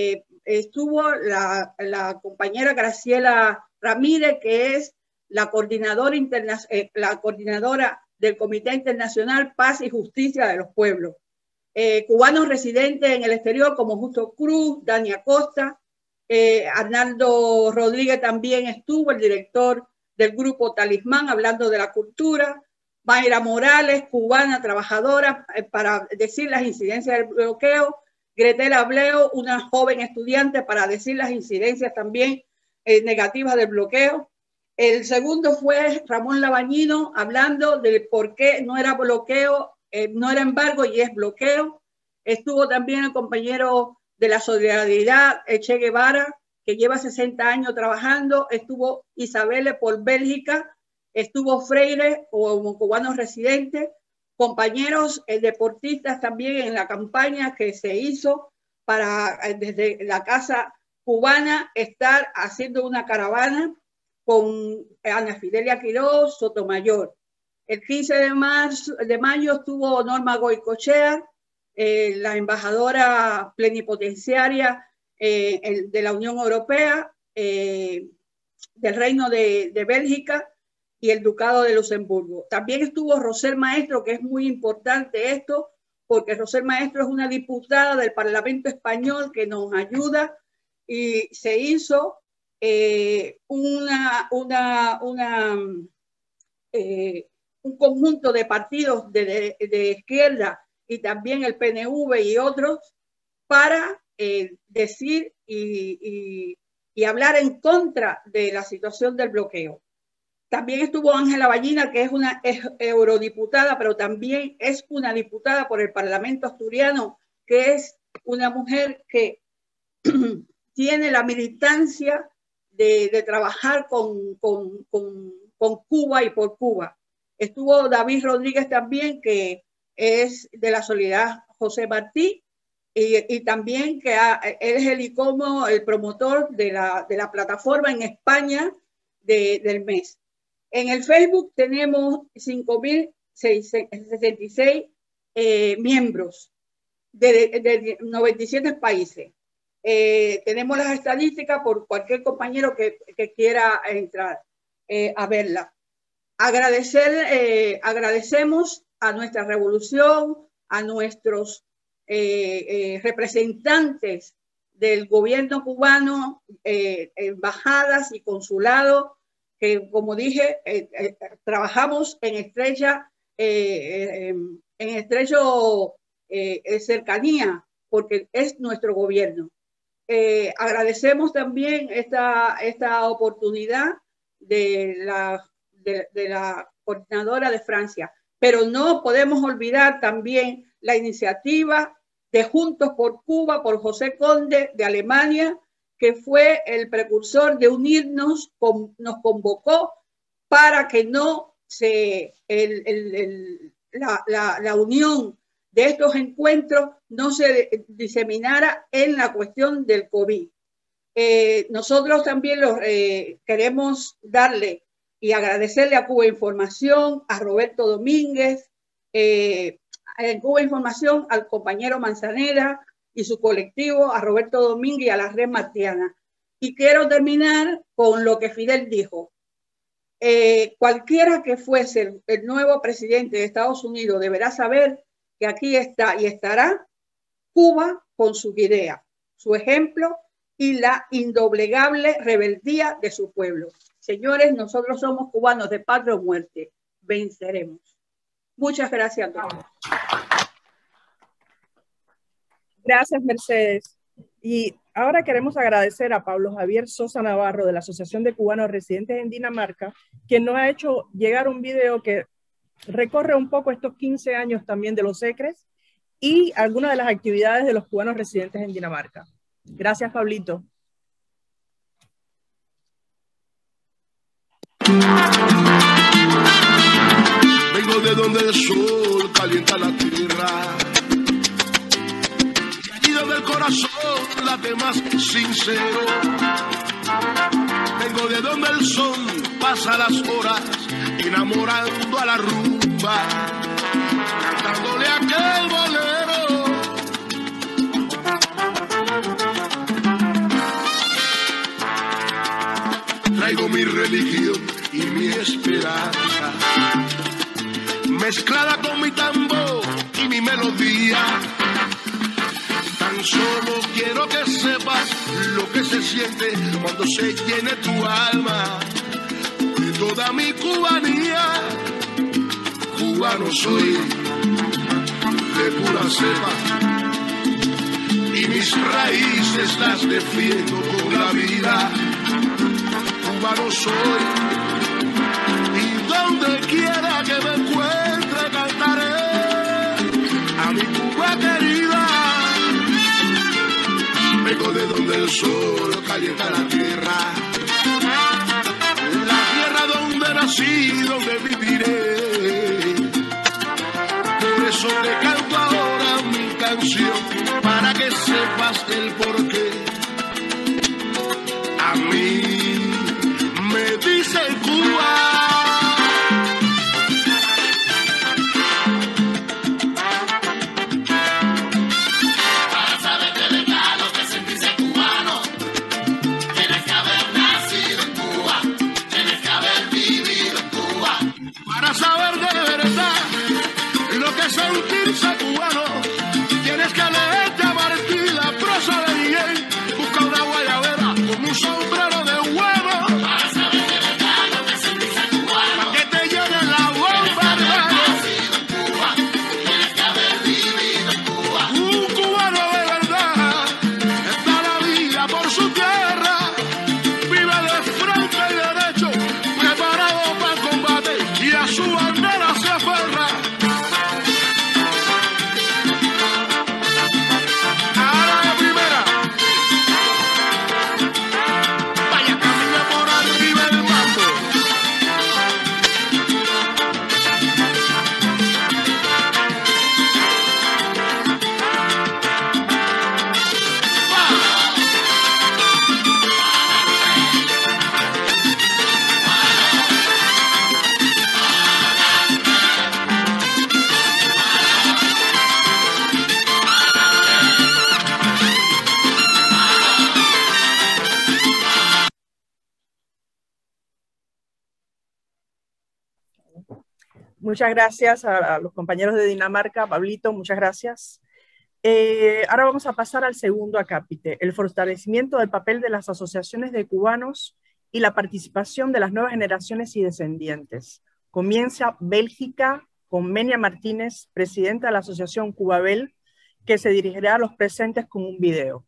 estuvo la, la compañera Graciela Ramírez, que es la coordinadora, interna, eh, la coordinadora del Comité Internacional Paz y Justicia de los Pueblos. Eh, cubanos residentes en el exterior como Justo Cruz, Dani Acosta, eh, Arnaldo Rodríguez también estuvo, el director del grupo Talismán, hablando de la cultura. Mayra Morales, cubana trabajadora, eh, para decir las incidencias del bloqueo. Gretela Ableo, una joven estudiante, para decir las incidencias también eh, negativas del bloqueo. El segundo fue Ramón Labañino, hablando de por qué no era bloqueo, eh, no era embargo y es bloqueo. Estuvo también el compañero de la Solidaridad, Che Guevara, que lleva sesenta años trabajando. Estuvo Isabelle por Bélgica, estuvo Freire, como cubanos residentes, compañeros eh, deportistas también en la campaña que se hizo para eh, desde la Casa Cubana estar haciendo una caravana con Ana Fidelia Quiroz, Sotomayor. El quince de, marzo, de mayo estuvo Norma Goicoechea, eh, la embajadora plenipotenciaria eh, el, de la Unión Europea, eh, del Reino de, de Bélgica y el Ducado de Luxemburgo. También estuvo Rosel Maestro, que es muy importante esto, porque Rosel Maestro es una diputada del Parlamento Español que nos ayuda, y se hizo eh, una, una, una, eh, un conjunto de partidos de, de, de izquierda y también el P N V y otros para eh, decir y, y, y hablar en contra de la situación del bloqueo. También estuvo Ángela Ballina, que es una es eurodiputada, pero también es una diputada por el Parlamento asturiano, que es una mujer que tiene la militancia de, de trabajar con, con, con, con Cuba y por Cuba. Estuvo David Rodríguez también, que es de la Solidaridad José Martí, y, y también que ha, él es el ICOMO, el promotor de la, de la plataforma en España de, del mes. En el Facebook tenemos cinco mil sesenta y seis eh, miembros de, de, de noventa y siete países. Eh, tenemos las estadísticas por cualquier compañero que, que quiera entrar eh, a verla. Agradecer, eh, agradecemos a nuestra revolución, a nuestros eh, eh, representantes del gobierno cubano, eh, embajadas y consulados, que como dije, eh, eh, trabajamos en estrecha, eh, eh, en estrecho eh, cercanía, porque es nuestro gobierno. Eh, agradecemos también esta, esta oportunidad de la, de, de la coordinadora de Francia, pero no podemos olvidar también la iniciativa de Juntos por Cuba, por José Conde de Alemania, que fue el precursor de unirnos, con, nos convocó para que no se, el, el, el, la, la, la unión de estos encuentros no se diseminara en la cuestión del COVID. Eh, nosotros también los, eh, queremos darle y agradecerle a Cuba Información, a Roberto Domínguez, eh, en Cuba Información al compañero Manzanera y su colectivo, a Roberto Domínguez y a la Red Martiana. Y quiero terminar con lo que Fidel dijo. Eh, cualquiera que fuese el, el nuevo presidente de Estados Unidos deberá saber que aquí está y estará Cuba con su idea, su ejemplo y la indoblegable rebeldía de su pueblo. Señores, nosotros somos cubanos de patria o muerte. Venceremos. Muchas gracias a todos.
Gracias, Mercedes. Y ahora queremos agradecer a Pablo Javier Sosa Navarro de la Asociación de Cubanos Residentes en Dinamarca, quien nos ha hecho llegar un video que recorre un poco estos quince años también de los SECRES y algunas de las actividades de los cubanos residentes en Dinamarca. Gracias, Pablito.
Vengo de donde el sol calienta la tierra, y allí donde el corazón late más sincero. Vengo de donde el sol pasa las horas enamorando a la rumba, cantándole aquel bolero. tengo mi religión y mi esperanza, mezclada con mi tambor y mi melodía. Tan solo quiero que sepas lo que se siente cuando se llene tu alma de toda mi cubanía. Cubano soy de pura cepa y mis raíces las defiendo con la vida. Cubano soy y donde quiera que me encuentre cantaré a mi Cuba querida. Vengo de donde el sol calienta la tierra, la tierra donde nací, donde viviré. Por eso te canto ahora mi canción, para que sepas el porqué. A mí me dice Cuba. Sentirse cubano, tienes que leerte a Martí la prosa de Miguel. Busca una guayabera con un sombrero de huevo para saber de verdad lo que sentirse cubano, para que te llene la bomba, hermano. En Cuba, tienes que haber vivido en Cuba. Un cubano de verdad da la vida por su tierra, vive de frente y derecho, preparado para el combate y a su bandera se aferra.
Muchas gracias a, a los compañeros de Dinamarca. Pablito, muchas gracias. Eh, ahora vamos a pasar al segundo acápite, el fortalecimiento del papel de las asociaciones de cubanos y la participación de las nuevas generaciones y descendientes. Comienza Bélgica con Menia Martínez, presidenta de la asociación Cubabel, que se dirigirá a los presentes con un video.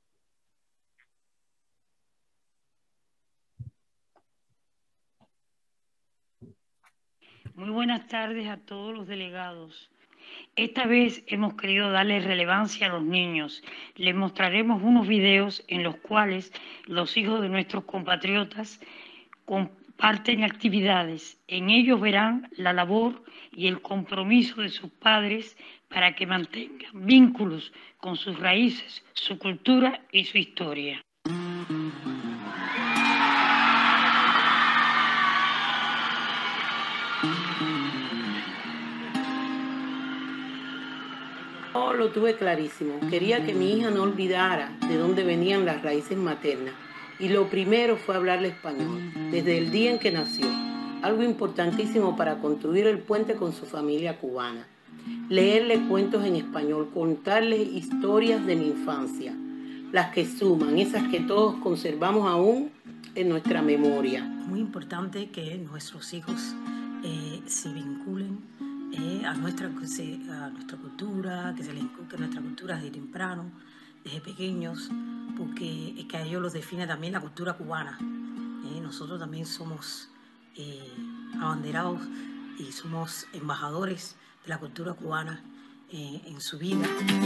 Muy buenas tardes a todos los delegados. Esta vez hemos querido darle relevancia a los niños. Les mostraremos unos videos en los cuales los hijos de nuestros compatriotas comparten actividades. En ellos verán la labor y el compromiso de sus padres para que mantengan vínculos con sus raíces, su cultura y su historia.
Yo lo tuve clarísimo. Quería que mi hija no olvidara de dónde venían las raíces maternas. Y lo primero fue hablarle español, desde el día en que nació. Algo importantísimo para construir el puente con su familia cubana. Leerle cuentos en español, contarle historias de mi infancia. Las que suman, esas que todos conservamos aún en nuestra memoria.
Muy importante que nuestros hijos eh, se vinculen Eh, a, nuestra, a nuestra cultura, que se les inculque nuestra cultura desde temprano, desde pequeños, porque es que a ellos los define también la cultura cubana. Eh, nosotros también somos eh, abanderados y somos embajadores de la cultura cubana eh, en su vida.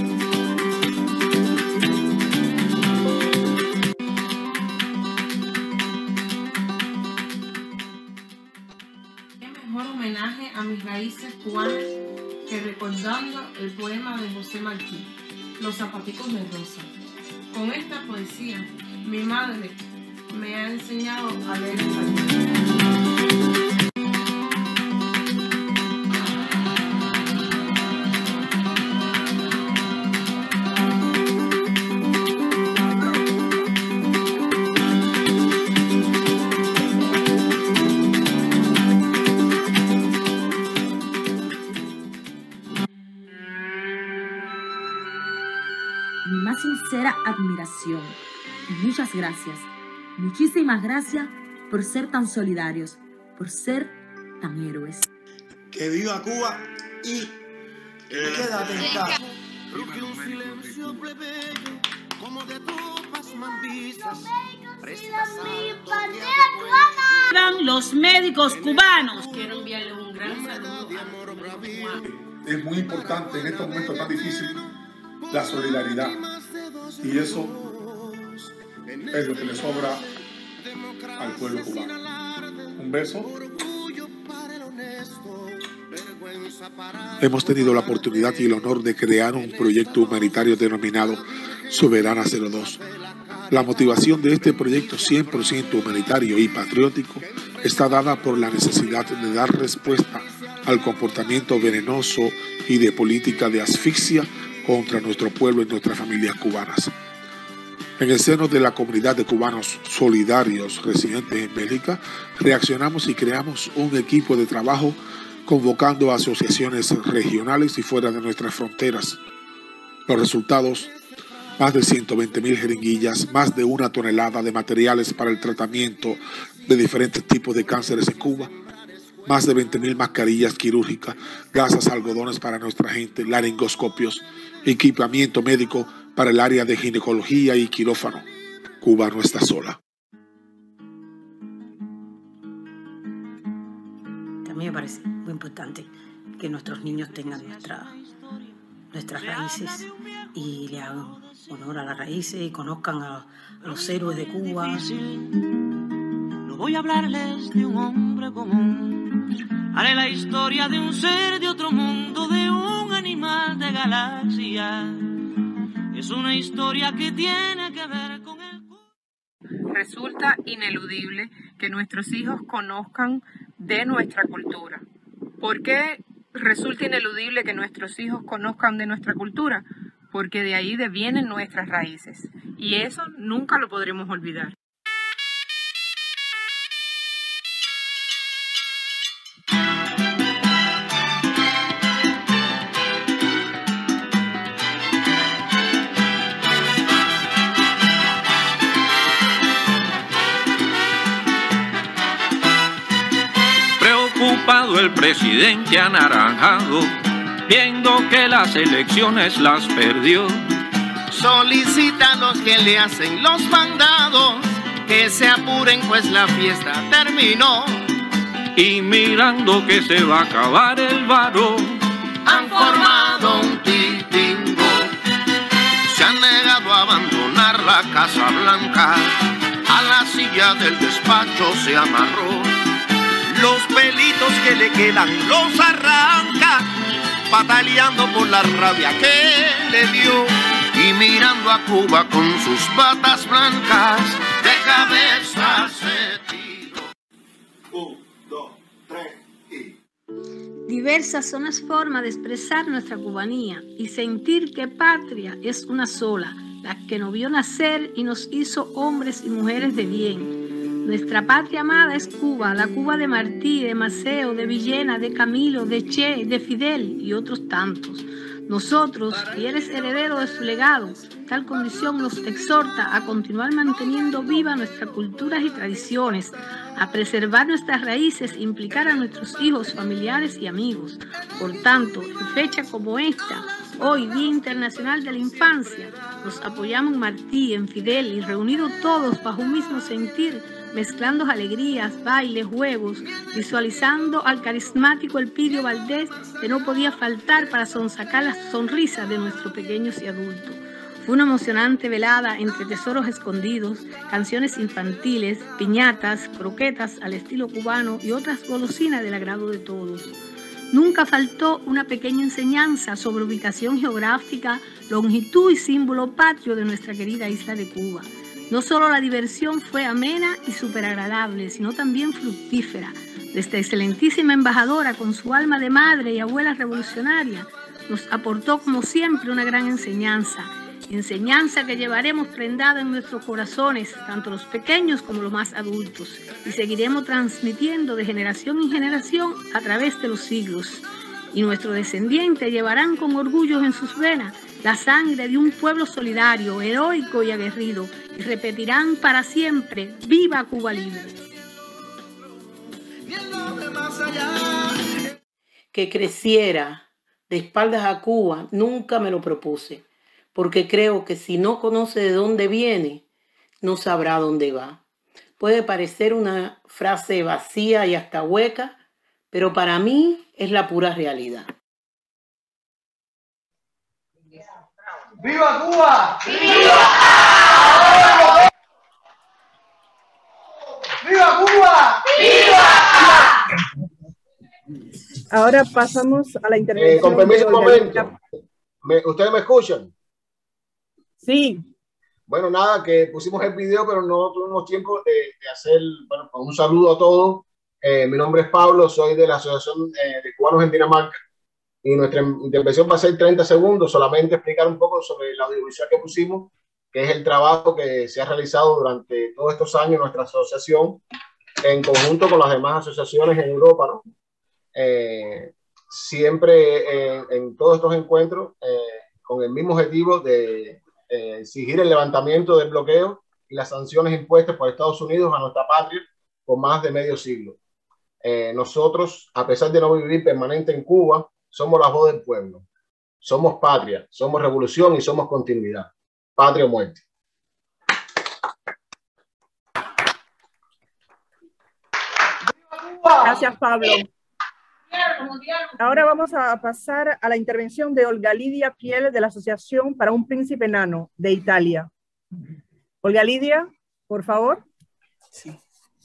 Homenaje a mis raíces cubanas que recordando el poema de José Martí, Los zapaticos de rosa. Con esta poesía, mi madre me ha enseñado a leer español.
admiración. Y muchas gracias, muchísimas gracias por ser tan solidarios, por ser tan héroes.
Que viva Cuba y quédate en casa.
Ruge un silencio plebeyo, como de tropas mambisas.
Los médicos cubanos. Quiero enviarle un gran saludo.
Es muy importante en estos momentos tan difíciles la solidaridad. Y eso es lo que le sobra al pueblo cubano. Un beso.
Hemos tenido la oportunidad y el honor de crear un proyecto humanitario denominado Soberana cero dos. La motivación de este proyecto cien por ciento humanitario y patriótico está dada por la necesidad de dar respuesta al comportamiento venenoso y de política de asfixia contra nuestro pueblo y nuestras familias cubanas. En el seno de la comunidad de cubanos solidarios residentes en Bélgica, reaccionamos y creamos un equipo de trabajo convocando a asociaciones regionales y fuera de nuestras fronteras. Los resultados: más de ciento veinte mil jeringuillas, más de una tonelada de materiales para el tratamiento de diferentes tipos de cánceres en Cuba, más de veinte mil mascarillas quirúrgicas, gasas, algodones para nuestra gente, laringoscopios, equipamiento médico para el área de ginecología y quirófano. Cuba no está sola.
A mí me parece muy importante que nuestros niños tengan nuestra, nuestras raíces y le hagan honor a las raíces y conozcan a, a los héroes de Cuba.
No voy a hablarles de un hombre común, haré la historia de un ser de otro mundo, de un animal de galaxia. Es una historia que tiene que ver con el...
Resulta ineludible que nuestros hijos conozcan de nuestra cultura. ¿Por qué resulta ineludible que nuestros hijos conozcan de nuestra cultura? Porque de ahí devienen nuestras raíces y eso nunca lo podremos olvidar.
Preocupado el presidente anaranjado, viendo que las elecciones las perdió.
Solicita a los que le hacen los mandados que se apuren, pues la fiesta terminó.
Y mirando que se va a acabar el varo,
han formado un titingo. Se han negado a abandonar la Casa Blanca, a la silla del despacho se amarró. Los pelitos que le quedan los arranca, pataleando por la rabia que le dio. Y mirando a Cuba con sus batas blancas, de cabeza se tiró.
Un, dos, tres y...
Diversas son las formas de expresar nuestra cubanía y sentir que patria es una sola, la que nos vio nacer y nos hizo hombres y mujeres de bien. Nuestra patria amada es Cuba, la Cuba de Martí, de Maceo, de Villena, de Camilo, de Che, de Fidel y otros tantos. Nosotros, y eres heredero de su legado, tal condición nos exhorta a continuar manteniendo viva nuestras culturas y tradiciones, a preservar nuestras raíces e implicar a nuestros hijos, familiares y amigos. Por tanto, en fecha como esta, hoy Día Internacional de la Infancia, nos apoyamos en Martí, en Fidel y reunidos todos bajo un mismo sentir, mezclando alegrías, bailes, juegos, visualizando al carismático Elpidio Valdés, que no podía faltar para sonsacar las sonrisas de nuestros pequeños y adultos. Fue una emocionante velada entre tesoros escondidos, canciones infantiles, piñatas, croquetas al estilo cubano y otras golosinas del agrado de todos. Nunca faltó una pequeña enseñanza sobre ubicación geográfica, longitud y símbolo patrio de nuestra querida isla de Cuba. No solo la diversión fue amena y súper agradable, sino también fructífera. Esta excelentísima embajadora, con su alma de madre y abuela revolucionaria, nos aportó como siempre una gran enseñanza. Enseñanza que llevaremos prendada en nuestros corazones, tanto los pequeños como los más adultos, y seguiremos transmitiendo de generación en generación a través de los siglos. Y nuestros descendientes llevarán con orgullo en sus venas la sangre de un pueblo solidario, heroico y aguerrido, y repetirán para siempre: ¡Viva Cuba Libre!
Que creciera de espaldas a Cuba nunca me lo propuse, porque creo que si no conoce de dónde viene, no sabrá dónde va. Puede parecer una frase vacía y hasta hueca, pero para mí es la pura realidad.
¡Viva Cuba! ¡Viva! ¡Viva Cuba! ¡Viva!
Ahora pasamos a la intervención.
Eh, con permiso, un momento.
Olga.
¿Me, ¿Ustedes me escuchan?
Sí.
Bueno, nada, que pusimos el video, pero no tuvimos tiempo de, de hacer, bueno, un saludo a todos. Eh, mi nombre es Pablo, soy de la Asociación eh, de Cubanos en Dinamarca, y nuestra intervención va a ser treinta segundos, solamente explicar un poco sobre la audiovisual que pusimos, que es el trabajo que se ha realizado durante todos estos años en nuestra asociación, en conjunto con las demás asociaciones en Europa, ¿no? Eh, siempre eh, en todos estos encuentros eh, con el mismo objetivo de eh, exigir el levantamiento del bloqueo y las sanciones impuestas por Estados Unidos a nuestra patria por más de medio siglo. Eh, nosotros, a pesar de no vivir permanente en Cuba, somos la voz del pueblo. Somos patria, somos revolución y somos continuidad. Patria o muerte.
Gracias, Pablo. Ahora vamos a pasar a la intervención de Olga Lidia Piel, de la Asociación para un Príncipe Enano de Italia. Olga Lidia, por favor.
Sí.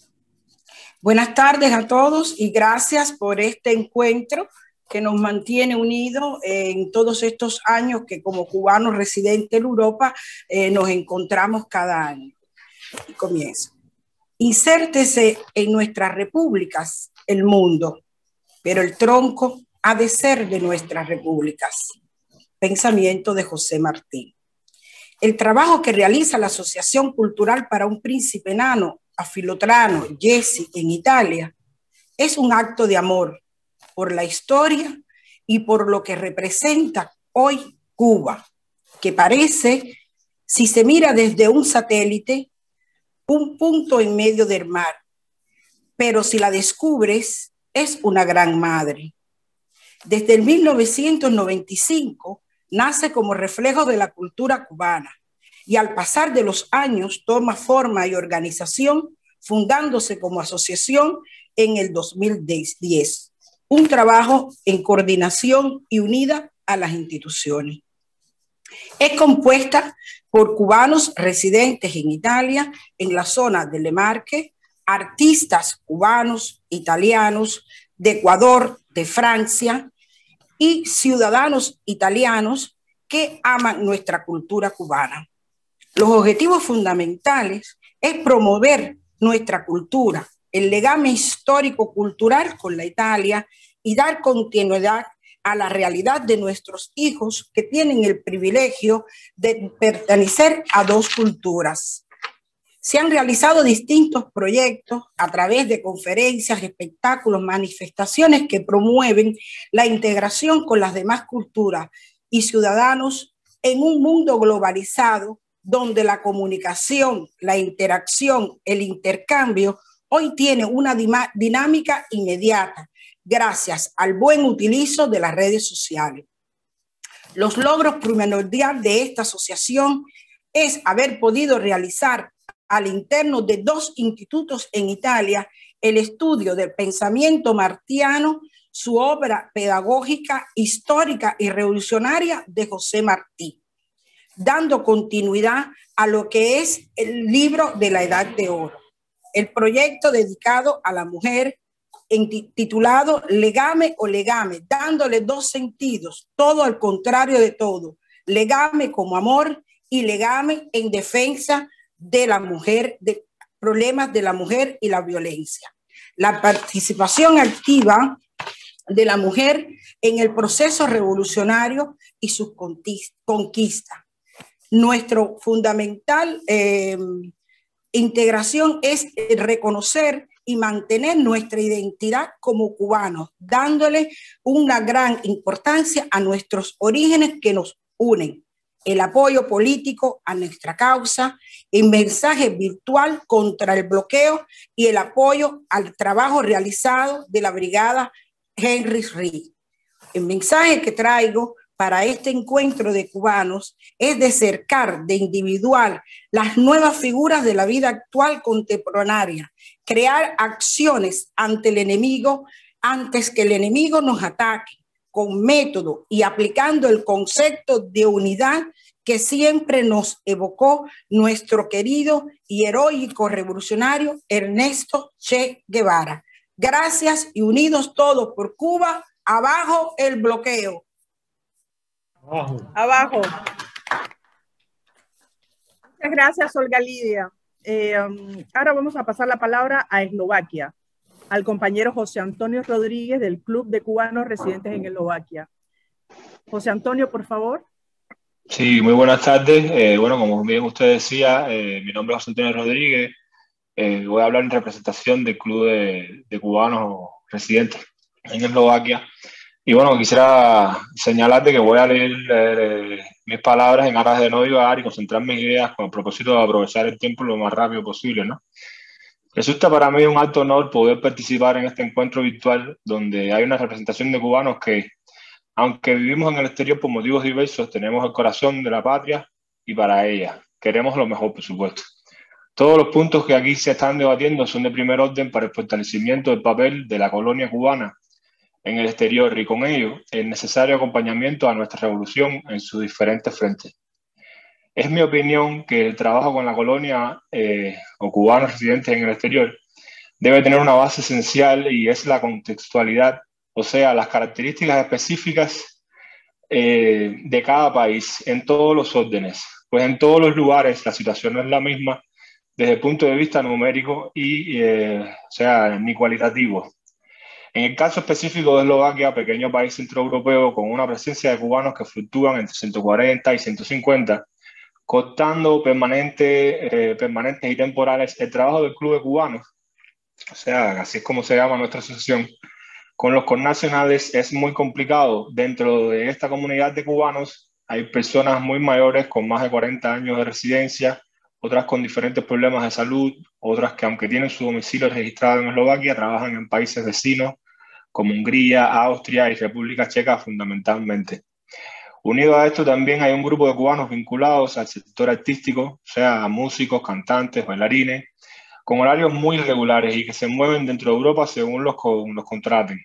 Buenas tardes a todos y gracias por este encuentro que nos mantiene unidos en todos estos años que como cubanos residentes en Europa eh, nos encontramos cada año. Y comienzo. Insértese en nuestras repúblicas el mundo, pero el tronco ha de ser de nuestras repúblicas. Pensamiento de José Martí. El trabajo que realiza la Asociación Cultural para un Príncipe Enano, Afilotrano, Jesi, en Italia, es un acto de amor por la historia y por lo que representa hoy Cuba, que parece, si se mira desde un satélite, un punto en medio del mar, pero si la descubres, es una gran madre. Desde el mil novecientos noventa y cinco nace como reflejo de la cultura cubana y al pasar de los años toma forma y organización, fundándose como asociación en el dos mil diez. Un trabajo en coordinación y unida a las instituciones. Es compuesta por cubanos residentes en Italia, en la zona de Le Marche, artistas cubanos, italianos, de Ecuador, de Francia y ciudadanos italianos que aman nuestra cultura cubana. Los objetivos fundamentales es promover nuestra cultura, el legame histórico-cultural con la Italia y dar continuidad a la realidad de nuestros hijos que tienen el privilegio de pertenecer a dos culturas. Se han realizado distintos proyectos a través de conferencias, espectáculos, manifestaciones que promueven la integración con las demás culturas y ciudadanos en un mundo globalizado donde la comunicación, la interacción, el intercambio hoy tiene una dinámica inmediata gracias al buen utilizo de las redes sociales. Los logros primordiales de esta asociación es haber podido realizar al interno de dos institutos en Italia el estudio del pensamiento martiano, su obra pedagógica, histórica y revolucionaria de José Martí, dando continuidad a lo que es el libro de la Edad de Oro, el proyecto dedicado a la mujer titulado Legame o Legame, dándole dos sentidos, todo al contrario de todo, legame como amor y legame en defensa de la mujer, de problemas de la mujer y la violencia. La participación activa de la mujer en el proceso revolucionario y sus conquistas. Nuestro fundamental eh, integración es reconocer y mantener nuestra identidad como cubanos, dándole una gran importancia a nuestros orígenes que nos unen, el apoyo político a nuestra causa, el mensaje virtual contra el bloqueo y el apoyo al trabajo realizado de la Brigada Henry Reed. El mensaje que traigo para este encuentro de cubanos es de cercar de individual las nuevas figuras de la vida actual contemporánea, crear acciones ante el enemigo antes que el enemigo nos ataque, con método y aplicando el concepto de unidad que siempre nos evocó nuestro querido y heroico revolucionario Ernesto Che Guevara. Gracias y unidos todos por Cuba, abajo el bloqueo.
Abajo. Abajo. Muchas gracias, Olga Lidia. Eh, um, ahora vamos a pasar la palabra a Eslovaquia, al compañero José Antonio Rodríguez del Club de Cubanos Residentes en Eslovaquia. José Antonio, por favor.
Sí, muy buenas tardes. Eh, bueno, como bien usted decía, eh, mi nombre es José Antonio Rodríguez. Eh, voy a hablar en representación del Club de, de Cubanos Residentes en Eslovaquia. Y bueno, quisiera señalarte que voy a leer eh, mis palabras en aras de no divagar y concentrar mis ideas con el propósito de aprovechar el tiempo lo más rápido posible, ¿no? Resulta para mí un alto honor poder participar en este encuentro virtual donde hay una representación de cubanos que, aunque vivimos en el exterior por motivos diversos, tenemos el corazón de la patria y para ella. Queremos lo mejor, por supuesto. Todos los puntos que aquí se están debatiendo son de primer orden para el fortalecimiento del papel de la colonia cubana en el exterior y con ello el necesario acompañamiento a nuestra revolución en sus diferentes frentes. Es mi opinión que el trabajo con la colonia eh, o cubanos residentes en el exterior debe tener una base esencial y es la contextualidad, o sea, las características específicas eh, de cada país en todos los órdenes, pues en todos los lugares la situación no es la misma desde el punto de vista numérico y, eh, o sea, ni cualitativo. En el caso específico de Eslovaquia, pequeño país centroeuropeo con una presencia de cubanos que fluctúan entre ciento cuarenta y ciento cincuenta, cortando permanente, eh, permanentes y temporales, el trabajo del Club de Cubanos, o sea, así es como se llama nuestra asociación, con los connacionales es muy complicado. Dentro de esta comunidad de cubanos hay personas muy mayores con más de cuarenta años de residencia, otras con diferentes problemas de salud, otras que aunque tienen su domicilio registrado en Eslovaquia, trabajan en países vecinos como Hungría, Austria y República Checa fundamentalmente. Unido a esto también hay un grupo de cubanos vinculados al sector artístico, o sea, músicos, cantantes, bailarines, con horarios muy irregulares y que se mueven dentro de Europa según los, los contraten.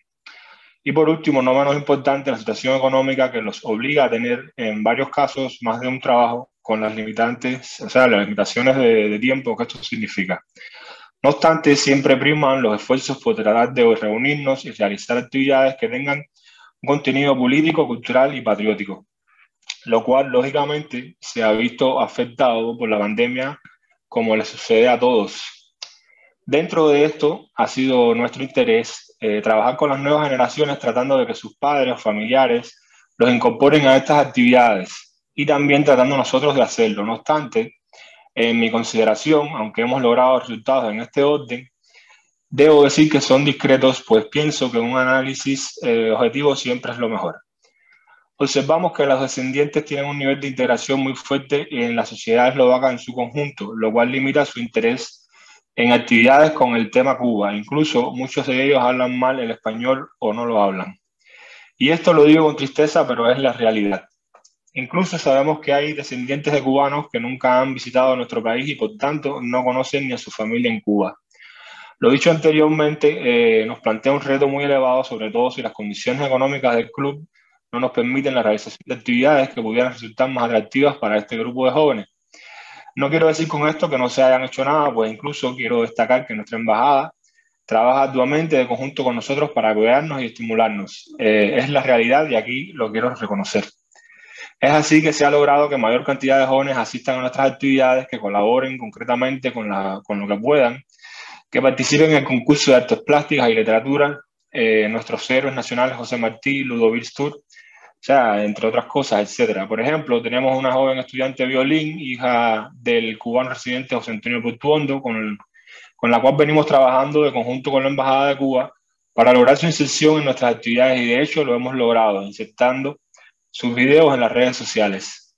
Y por último, no menos importante, la situación económica que los obliga a tener en varios casos más de un trabajo con las limitantes, o sea, las limitaciones de, de tiempo que esto significa. No obstante, siempre priman los esfuerzos por tratar de reunirnos y realizar actividades que tengan un contenido político, cultural y patriótico, lo cual lógicamente se ha visto afectado por la pandemia como le sucede a todos. Dentro de esto ha sido nuestro interés eh, trabajar con las nuevas generaciones tratando de que sus padres o familiares los incorporen a estas actividades y también tratando nosotros de hacerlo. No obstante, en mi consideración, aunque hemos logrado resultados en este orden, debo decir que son discretos, pues pienso que un análisis eh, objetivo siempre es lo mejor. Observamos que los descendientes tienen un nivel de integración muy fuerte en la sociedad eslovaca en su conjunto, lo cual limita su interés en actividades con el tema Cuba. Incluso muchos de ellos hablan mal el español o no lo hablan. Y esto lo digo con tristeza, pero es la realidad. Incluso sabemos que hay descendientes de cubanos que nunca han visitado nuestro país y por tanto no conocen ni a su familia en Cuba. Lo dicho anteriormente eh, nos plantea un reto muy elevado, sobre todo si las condiciones económicas del club no nos permiten la realización de actividades que pudieran resultar más atractivas para este grupo de jóvenes. No quiero decir con esto que no se hayan hecho nada, pues incluso quiero destacar que nuestra embajada trabaja arduamente de conjunto con nosotros para apoyarnos y estimularnos. Eh, es la realidad y aquí lo quiero reconocer. Es así que se ha logrado que mayor cantidad de jóvenes asistan a nuestras actividades, que colaboren concretamente con, la, con lo que puedan, que participen en el concurso de artes plásticas y literatura, eh, nuestros héroes nacionales José Martí, Ludovic Stur, o sea, entre otras cosas, etcétera. Por ejemplo, tenemos una joven estudiante de violín, hija del cubano residente José Antonio Portuondo, con, el, con la cual venimos trabajando de conjunto con la Embajada de Cuba para lograr su inserción en nuestras actividades y de hecho lo hemos logrado, insertando sus videos en las redes sociales.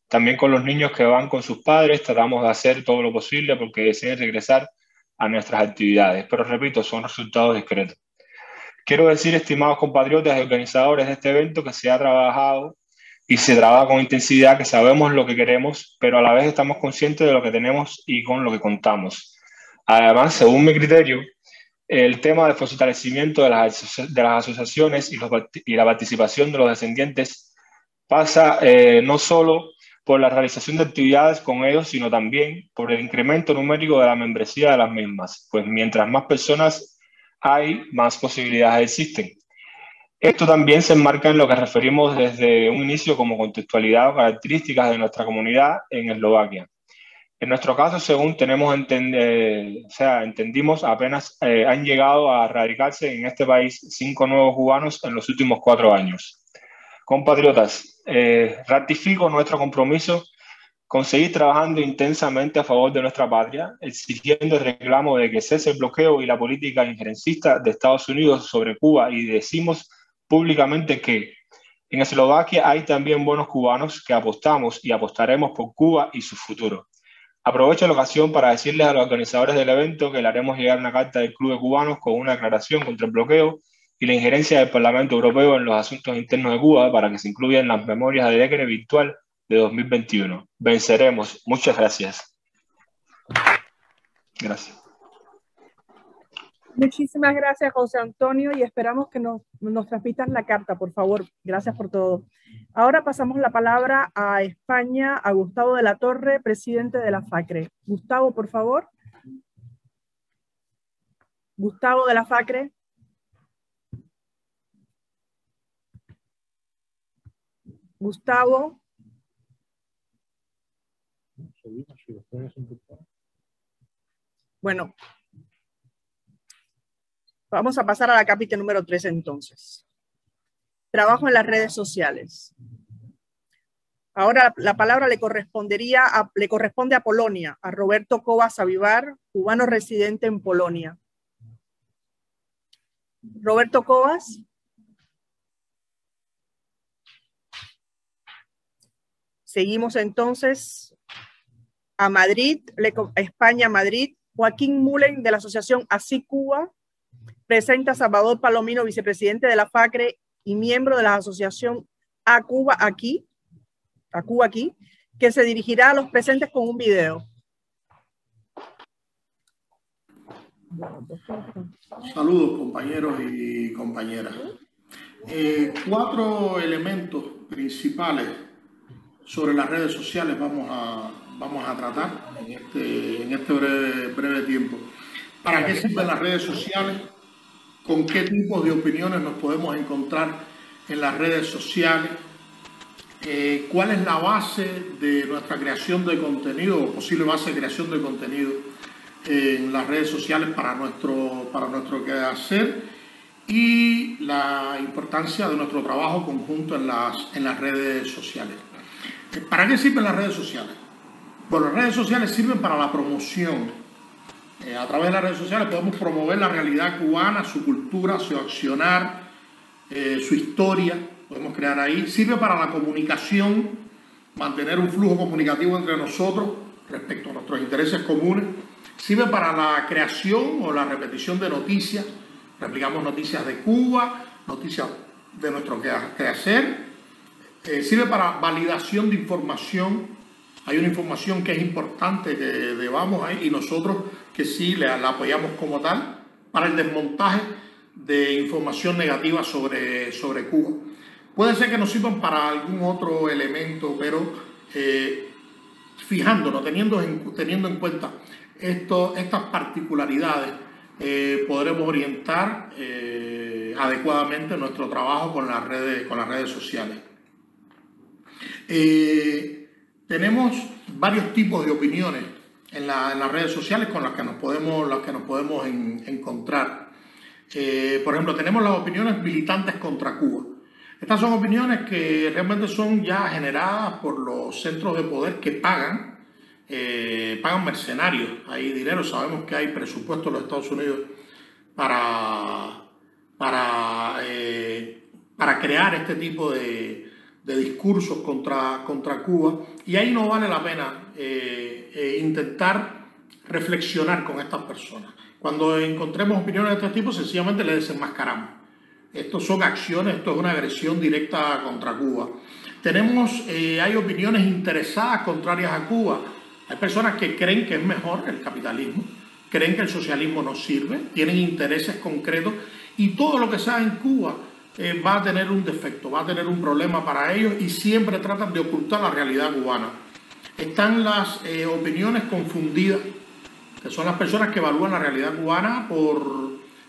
También con los niños que van con sus padres tratamos de hacer todo lo posible porque deseen regresar a nuestras actividades, pero repito, son resultados discretos. Quiero decir, estimados compatriotas y organizadores de este evento, que se ha trabajado y se trabaja con intensidad, que sabemos lo que queremos, pero a la vez estamos conscientes de lo que tenemos y con lo que contamos. Además, según mi criterio, el tema del fortalecimiento de las, de las asociaciones y, los, y la participación de los descendientes pasa eh, no solo por la realización de actividades con ellos, sino también por el incremento numérico de la membresía de las mismas, pues mientras más personas hay, más posibilidades existen. Esto también se enmarca en lo que referimos desde un inicio como contextualidad o características de nuestra comunidad en Eslovaquia. En nuestro caso, según tenemos entender, o sea, entendimos, apenas eh, han llegado a radicarse en este país cinco nuevos cubanos en los últimos cuatro años. Compatriotas, eh, ratifico nuestro compromiso con seguir trabajando intensamente a favor de nuestra patria, exigiendo el reclamo de que cese el bloqueo y la política injerencista de Estados Unidos sobre Cuba, y decimos públicamente que en Eslovaquia hay también buenos cubanos que apostamos y apostaremos por Cuba y su futuro. Aprovecho la ocasión para decirles a los organizadores del evento que le haremos llegar una carta del Club de Cubanos con una declaración contra el bloqueo y la injerencia del Parlamento Europeo en los asuntos internos de Cuba para que se incluya en las memorias de Decre virtual de dos mil veintiuno. Venceremos. Muchas gracias. Gracias.
Muchísimas gracias, José Antonio, y esperamos que nos, nos transmitas la carta, por favor. Gracias por todo. Ahora pasamos la palabra a España, a Gustavo de la Torre, presidente de la FACRE. Gustavo, por favor. Gustavo de la FACRE. Gustavo. Bueno, vamos a pasar a la capítulo número tres entonces. Trabajo en las redes sociales. Ahora la palabra le correspondería a, le corresponde a Polonia, a Roberto Cobas Avivar, cubano residente en Polonia. Roberto Cobas. Seguimos entonces a Madrid, a España, Madrid. Joaquín Mullen, de la asociación Así Cuba, presenta a Salvador Palomino, vicepresidente de la FACRE y miembro de la asociación A Cuba Aquí, A Cuba Aquí, que se dirigirá a los presentes con un video.
Saludos, compañeros y compañeras. Eh, cuatro elementos principales sobre las redes sociales vamos a, vamos a tratar en este, en este breve, breve tiempo. ¿Para qué sirven las redes sociales? ¿Con qué tipos de opiniones nos podemos encontrar en las redes sociales? Eh, ¿Cuál es la base de nuestra creación de contenido o posible base de creación de contenido en las redes sociales para nuestro, para nuestro quehacer? Y la importancia de nuestro trabajo conjunto en las, en las redes sociales. ¿Para qué sirven las redes sociales? Bueno, las redes sociales sirven para la promoción. Eh, a través de las redes sociales podemos promover la realidad cubana, su cultura, su accionar, eh, su historia. Podemos crear ahí. Sirve para la comunicación, mantener un flujo comunicativo entre nosotros respecto a nuestros intereses comunes. Sirve para la creación o la repetición de noticias. Replicamos noticias de Cuba, noticias de nuestro quehacer. Eh, sirve para validación de información. Hay una información que es importante que debamos ahí y nosotros que sí la, la apoyamos como tal, para el desmontaje de información negativa sobre, sobre Cuba. Puede ser que nos sirvan para algún otro elemento, pero eh, fijándonos, teniendo en, teniendo en cuenta esto, estas particularidades, eh, podremos orientar eh, adecuadamente nuestro trabajo con las redes, con las redes sociales. Eh, tenemos varios tipos de opiniones en, la, en las redes sociales con las que nos podemos, las que nos podemos en, encontrar. Eh, por ejemplo, tenemos las opiniones militantes contra Cuba. Estas son opiniones que realmente son ya generadas por los centros de poder que pagan, eh, pagan mercenarios. Hay dinero, sabemos que hay presupuesto en los Estados Unidos para, para, eh, para crear este tipo de de discursos contra, contra Cuba, y ahí no vale la pena eh, eh, intentar reflexionar con estas personas. Cuando encontremos opiniones de este tipo, sencillamente le desenmascaramos. Estos son acciones, esto es una agresión directa contra Cuba. Tenemos, eh, hay opiniones interesadas contrarias a Cuba. Hay personas que creen que es mejor el capitalismo, creen que el socialismo no sirve, tienen intereses concretos, y todo lo que sea en Cuba eh, va a tener un defecto, va a tener un problema para ellos, y siempre tratan de ocultar la realidad cubana. Están las eh, opiniones confundidas, que son las personas que evalúan la realidad cubana por,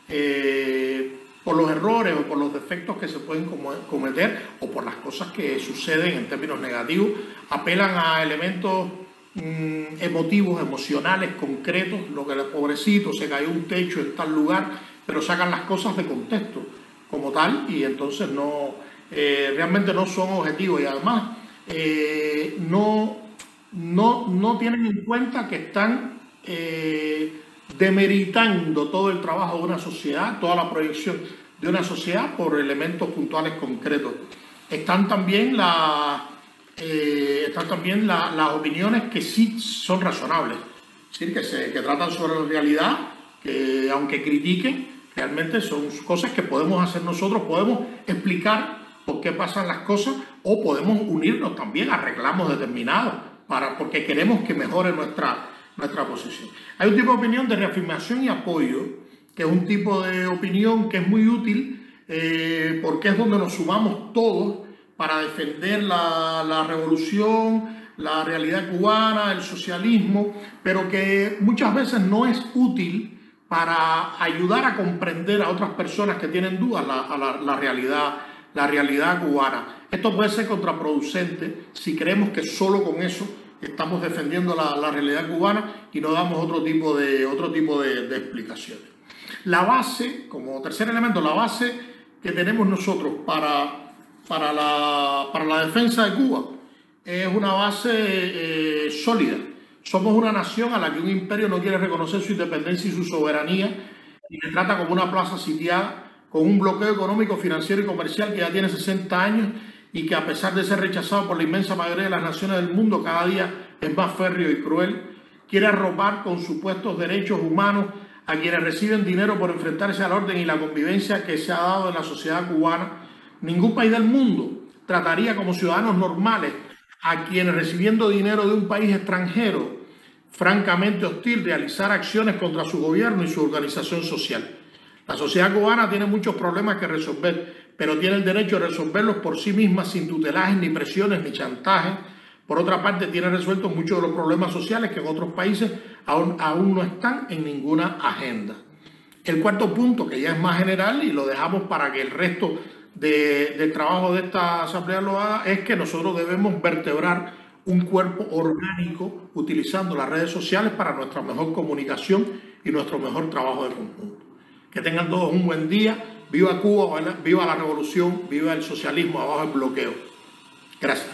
eh, por los errores o por los defectos que se pueden cometer o por las cosas que suceden en términos negativos. Apelan a elementos mmm, emotivos, emocionales, concretos, lo que el pobrecito se cayó un techo en tal lugar, pero sacan las cosas de contexto como tal, y entonces no, eh, realmente no son objetivos, y además eh, no, no, no tienen en cuenta que están Eh, demeritando todo el trabajo de una sociedad, toda la proyección de una sociedad por elementos puntuales concretos. Están también, la, eh, están también la, las opiniones que sí son razonables, es decir, que, se, que tratan sobre la realidad, que aunque critiquen, realmente son cosas que podemos hacer nosotros, podemos explicar por qué pasan las cosas, o podemos unirnos también a reclamos determinados, para, porque queremos que mejore nuestra nuestra posición. Hay un tipo de opinión de reafirmación y apoyo, que es un tipo de opinión que es muy útil eh, porque es donde nos sumamos todos para defender la, la revolución, la realidad cubana, el socialismo, pero que muchas veces no es útil para ayudar a comprender a otras personas que tienen dudas la, a la, la, realidad, la realidad cubana. Esto puede ser contraproducente si creemos que solo con eso estamos defendiendo la, la realidad cubana y no damos otro tipo de, otro tipo de, de explicaciones. La base, como tercer elemento, la base que tenemos nosotros para, para, la, para la defensa de Cuba es una base eh, sólida. Somos una nación a la que un imperio no quiere reconocer su independencia y su soberanía, y que trata como una plaza sitiada, con un bloqueo económico, financiero y comercial que ya tiene sesenta años, y que a pesar de ser rechazado por la inmensa mayoría de las naciones del mundo, cada día es más férreo y cruel. Quiere arropar con supuestos derechos humanos a quienes reciben dinero por enfrentarse al orden y la convivencia que se ha dado en la sociedad cubana. Ningún país del mundo trataría como ciudadanos normales a quienes, recibiendo dinero de un país extranjero francamente hostil, realizar acciones contra su gobierno y su organización social. La sociedad cubana tiene muchos problemas que resolver, pero tiene el derecho de resolverlos por sí misma, sin tutelajes, ni presiones, ni chantajes. Por otra parte, tiene resueltos muchos de los problemas sociales que en otros países aún, aún no están en ninguna agenda. El cuarto punto, que ya es más general y lo dejamos para que el resto de, del trabajo de esta asamblea lo haga, es que nosotros debemos vertebrar un cuerpo orgánico utilizando las redes sociales para nuestra mejor comunicación y nuestro mejor trabajo de conjunto. Que tengan todos un buen día. Viva Cuba, viva la revolución, viva el socialismo, abajo el bloqueo. Gracias.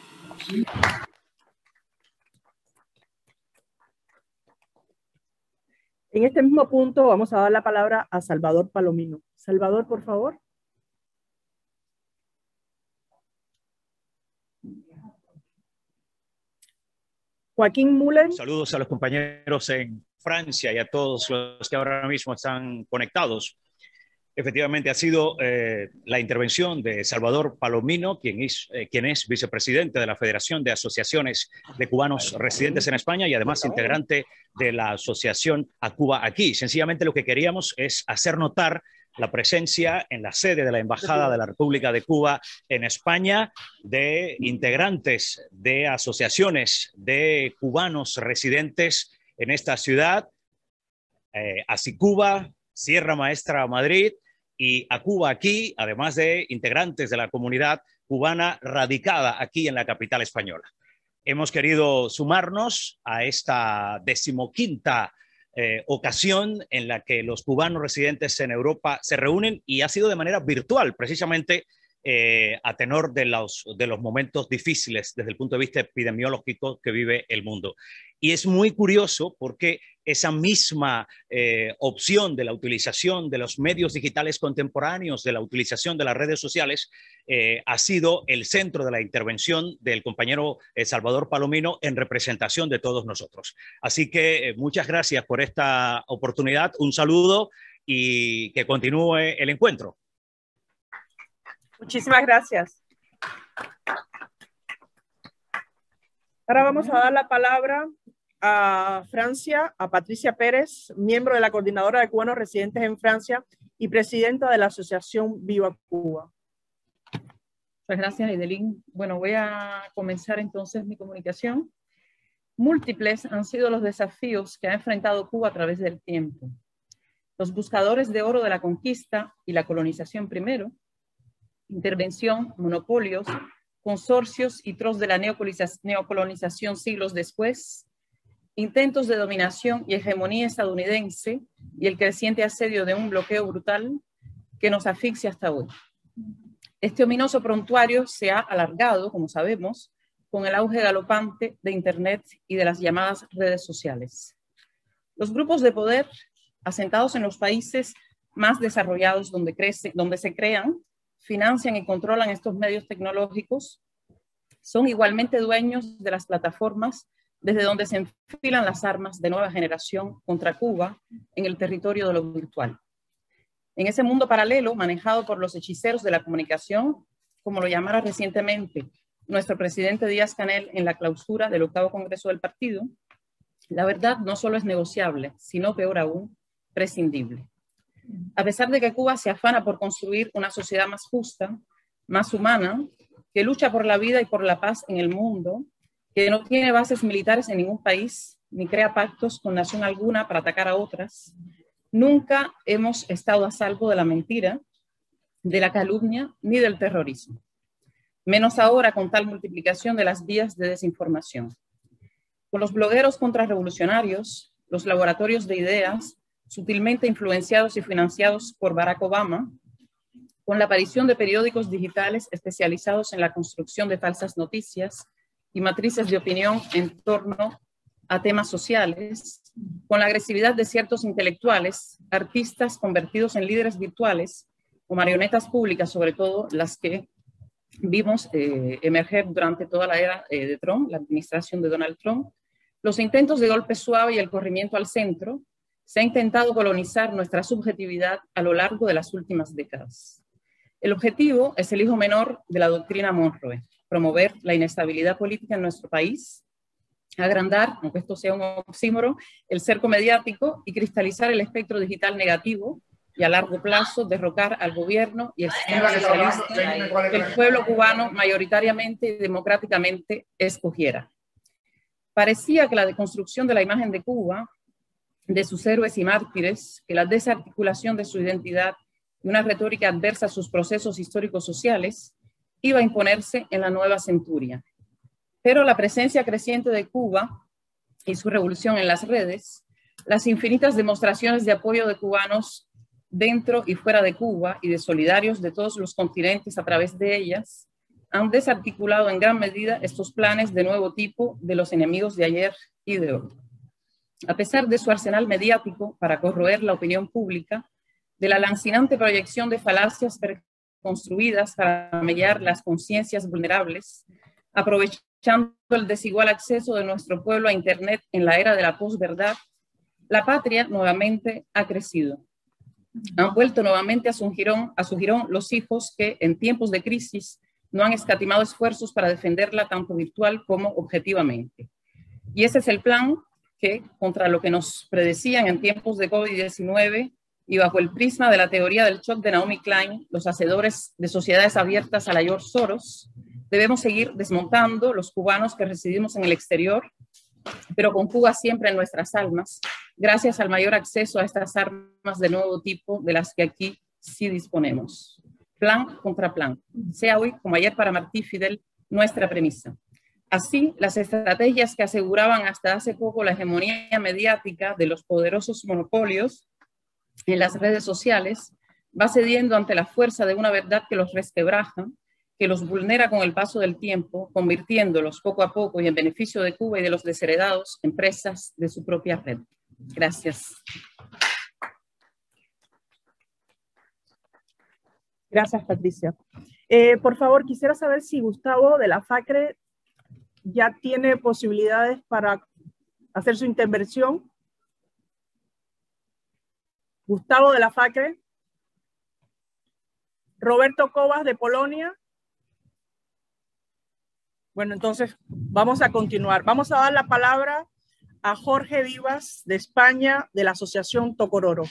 En este mismo punto vamos a dar la palabra a Salvador Palomino. Salvador, por favor. Joaquín Müller.
Saludos a los compañeros en Francia y a todos los que ahora mismo están conectados. Efectivamente, ha sido eh, la intervención de Salvador Palomino, quien es, eh, quien es vicepresidente de la Federación de Asociaciones de Cubanos Residentes en España y además integrante de la Asociación A Cuba Aquí. Sencillamente lo que queríamos es hacer notar la presencia en la sede de la Embajada de la República de Cuba en España de integrantes de asociaciones de cubanos residentes en esta ciudad, eh, ASICUBA, Sierra Maestra Madrid y A Cuba Aquí, además de integrantes de la comunidad cubana radicada aquí en la capital española. Hemos querido sumarnos a esta decimoquinta eh, ocasión en la que los cubanos residentes en Europa se reúnen, y ha sido de manera virtual, precisamente eh, a tenor de los, de los momentos difíciles desde el punto de vista epidemiológico que vive el mundo. Y es muy curioso porque esa misma eh, opción de la utilización de los medios digitales contemporáneos, de la utilización de las redes sociales, eh, ha sido el centro de la intervención del compañero eh, Salvador Palomino en representación de todos nosotros. Así que eh, muchas gracias por esta oportunidad, un saludo y que continúe el encuentro.
Muchísimas gracias. Ahora vamos a dar la palabra a Francia, a Patricia Pérez, miembro de la Coordinadora de Cubanos Residentes en Francia y presidenta de la Asociación Viva Cuba.
Muchas gracias, Edelín. Bueno, voy a comenzar entonces mi comunicación. Múltiples han sido los desafíos que ha enfrentado Cuba a través del tiempo. Los buscadores de oro de la conquista y la colonización primero, intervención, monopolios, consorcios y trozos de la neocolonización siglos después, intentos de dominación y hegemonía estadounidense y el creciente asedio de un bloqueo brutal que nos asfixia hasta hoy. Este ominoso prontuario se ha alargado, como sabemos, con el auge galopante de Internet y de las llamadas redes sociales. Los grupos de poder asentados en los países más desarrollados donde, crece, donde se crean, financian y controlan estos medios tecnológicos, son igualmente dueños de las plataformas desde donde se enfilan las armas de nueva generación contra Cuba en el territorio de lo virtual. En ese mundo paralelo, manejado por los hechiceros de la comunicación, como lo llamara recientemente nuestro presidente Díaz-Canel en la clausura del octavo Congreso del Partido, la verdad no solo es negociable, sino peor aún, prescindible. A pesar de que Cuba se afana por construir una sociedad más justa, más humana, que lucha por la vida y por la paz en el mundo, que no tiene bases militares en ningún país, ni crea pactos con nación alguna para atacar a otras, nunca hemos estado a salvo de la mentira, de la calumnia, ni del terrorismo. Menos ahora con tal multiplicación de las vías de desinformación. Con los blogueros contrarrevolucionarios, los laboratorios de ideas, sutilmente influenciados y financiados por Barack Obama, con la aparición de periódicos digitales especializados en la construcción de falsas noticias y matrices de opinión en torno a temas sociales, con la agresividad de ciertos intelectuales, artistas convertidos en líderes virtuales o marionetas públicas, sobre todo las que vimos eh, emerger durante toda la era eh, de Trump, la administración de Donald Trump, los intentos de golpe suave y el corrimiento al centro. Se ha intentado colonizar nuestra subjetividad a lo largo de las últimas décadas. El objetivo es el hijo menor de la doctrina Monroe, promover la inestabilidad política en nuestro país, agrandar, aunque esto sea un oxímoro, el cerco mediático y cristalizar el espectro digital negativo y a largo plazo derrocar al gobierno y el sistema socialista que el pueblo cubano mayoritariamente y democráticamente escogiera. Parecía que la deconstrucción de la imagen de Cuba, de sus héroes y mártires, que la desarticulación de su identidad y una retórica adversa a sus procesos históricos sociales iba a imponerse en la nueva centuria. Pero la presencia creciente de Cuba y su revolución en las redes, las infinitas demostraciones de apoyo de cubanos dentro y fuera de Cuba y de solidarios de todos los continentes a través de ellas, han desarticulado en gran medida estos planes de nuevo tipo de los enemigos de ayer y de hoy. A pesar de su arsenal mediático para corroer la opinión pública, de la lancinante proyección de falacias construidas para mellar las conciencias vulnerables, aprovechando el desigual acceso de nuestro pueblo a Internet en la era de la posverdad, la patria nuevamente ha crecido. Han vuelto nuevamente a su jirón, a su jirón los hijos que en tiempos de crisis no han escatimado esfuerzos para defenderla tanto virtual como objetivamente. Y ese es el plan que, contra lo que nos predecían en tiempos de COVID diecinueve y bajo el prisma de la teoría del shock de Naomi Klein, los hacedores de sociedades abiertas a la George Soros, debemos seguir desmontando los cubanos que residimos en el exterior, pero con Cuba siempre en nuestras almas, gracias al mayor acceso a estas armas de nuevo tipo de las que aquí sí disponemos. Plan contra plan, sea hoy como ayer para Martí Fidel nuestra premisa. Así, las estrategias que aseguraban hasta hace poco la hegemonía mediática de los poderosos monopolios en las redes sociales va cediendo ante la fuerza de una verdad que los resquebraja, que los vulnera con el paso del tiempo, convirtiéndolos poco a poco y en beneficio de Cuba y de los desheredados en presas de su propia red. Gracias.
Gracias, Patricia. Eh, por favor, quisiera saber si Gustavo de la FACRE ya tiene posibilidades para hacer su intervención. Gustavo de la FACRE. Roberto Cobas de Polonia. Bueno, entonces vamos a continuar. Vamos a dar la palabra a Jorge Vivas de España, de la Asociación Tocororo.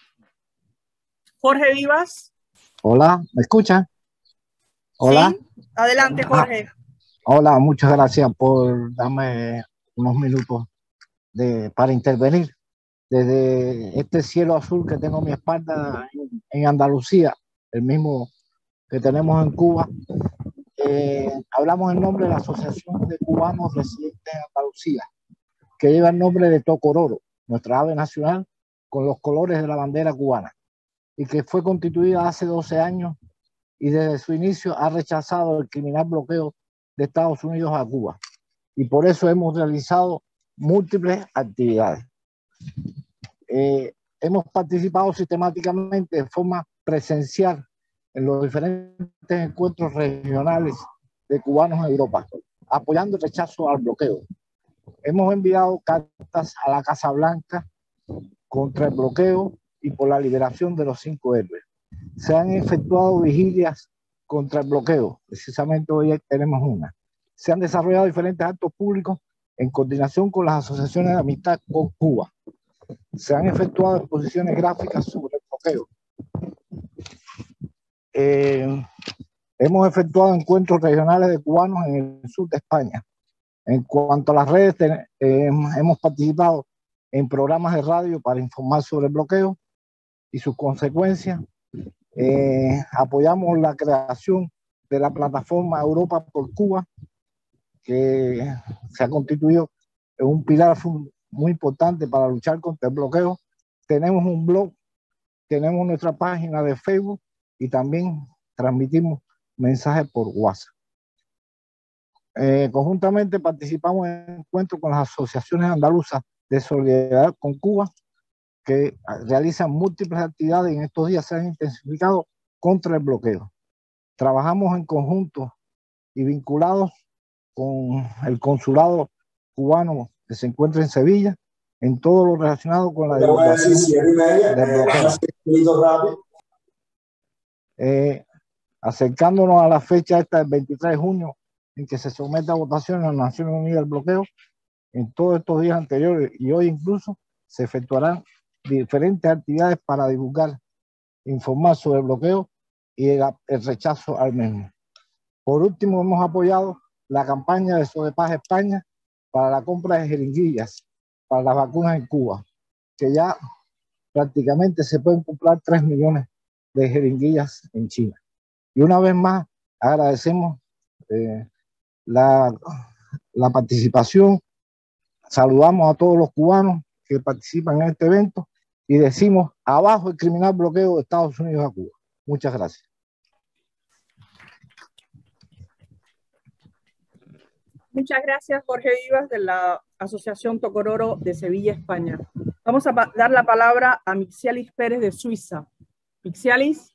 Jorge Vivas.
Hola, ¿me escucha? Hola.
Sí, adelante, Jorge.
Ah, hola, muchas gracias por darme unos minutos de, para intervenir. Desde este cielo azul que tengo a mi espalda en, en Andalucía, el mismo que tenemos en Cuba, eh, hablamos en nombre de la Asociación de Cubanos Residentes en Andalucía, que lleva el nombre de Tocororo, nuestra ave nacional, con los colores de la bandera cubana, y que fue constituida hace doce años y desde su inicio ha rechazado el criminal bloqueo de Estados Unidos a Cuba. Y por eso hemos realizado múltiples actividades. Eh, hemos participado sistemáticamente de forma presencial en los diferentes encuentros regionales de cubanos en Europa, apoyando el rechazo al bloqueo. Hemos enviado cartas a la Casa Blanca contra el bloqueo y por la liberación de los cinco héroes. Se han efectuado vigilias contra el bloqueo, precisamente hoy tenemos una. Se han desarrollado diferentes actos públicos en coordinación con las asociaciones de amistad con Cuba. Se han efectuado exposiciones gráficas sobre el bloqueo. Eh, hemos efectuado encuentros regionales de cubanos en el sur de España. En cuanto a las redes, eh, hemos participado en programas de radio para informar sobre el bloqueo y sus consecuencias. Eh, apoyamos la creación de la plataforma Europa por Cuba, que se ha constituido en un pilar muy importante para luchar contra el bloqueo. Tenemos un blog, tenemos nuestra página de Facebook y también transmitimos mensajes por WhatsApp. Eh, conjuntamente participamos en encuentros con las asociaciones andaluzas de solidaridad con Cuba, que realizan múltiples actividades y en estos días se han intensificado contra el bloqueo. Trabajamos en conjunto y vinculados con el consulado cubano que se encuentra en Sevilla, en todo lo relacionado con la divulgación del bloqueo. Eh, acercándonos a la fecha esta del veintitrés de junio, en que se somete a votación en las Naciones Unidas el bloqueo, en todos estos días anteriores y hoy incluso se efectuarán diferentes actividades para divulgar, informar sobre el bloqueo y el, el rechazo al mismo. Por último, hemos apoyado la campaña de Sodepaz España para la compra de jeringuillas para las vacunas en Cuba, que ya prácticamente se pueden comprar tres millones de jeringuillas en China. Y una vez más agradecemos eh, la, la participación, saludamos a todos los cubanos que participan en este evento y decimos abajo el criminal bloqueo de Estados Unidos a Cuba. Muchas gracias.
Muchas gracias, Jorge Vivas, de la Asociación Tocororo de Sevilla, España. Vamos a dar la palabra a Mixialis Pérez de Suiza. Mixialis.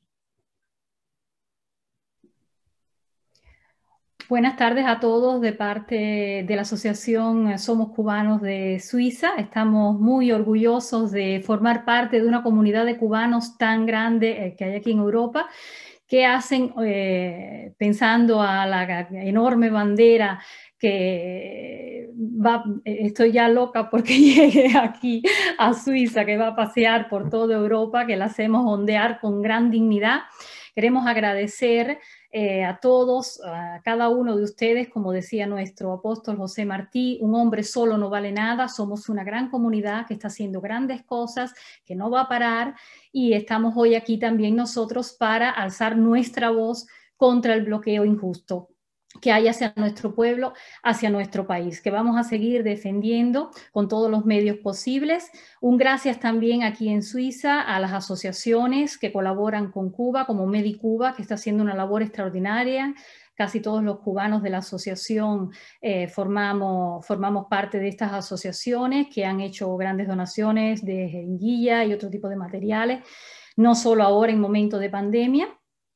Buenas tardes a todos de parte de la Asociación Somos Cubanos de Suiza. Estamos muy orgullosos de formar parte de una comunidad de cubanos tan grande que hay aquí en Europa, que hacen, eh, pensando a la enorme bandera que va, estoy ya loca porque llegue aquí a Suiza, que va a pasear por toda Europa, que la hacemos ondear con gran dignidad. Queremos agradecer eh, a todos, a cada uno de ustedes, como decía nuestro apóstol José Martí, un hombre solo no vale nada, somos una gran comunidad que está haciendo grandes cosas, que no va a parar, y estamos hoy aquí también nosotros para alzar nuestra voz contra el bloqueo injusto. que hay hacia nuestro pueblo, hacia nuestro país, que vamos a seguir defendiendo con todos los medios posibles. Un gracias también aquí en Suiza a las asociaciones que colaboran con Cuba, como Medicuba, que está haciendo una labor extraordinaria. Casi todos los cubanos de la asociación eh, formamos, formamos parte de estas asociaciones que han hecho grandes donaciones de jeringuilla y otro tipo de materiales, no solo ahora en momento de pandemia,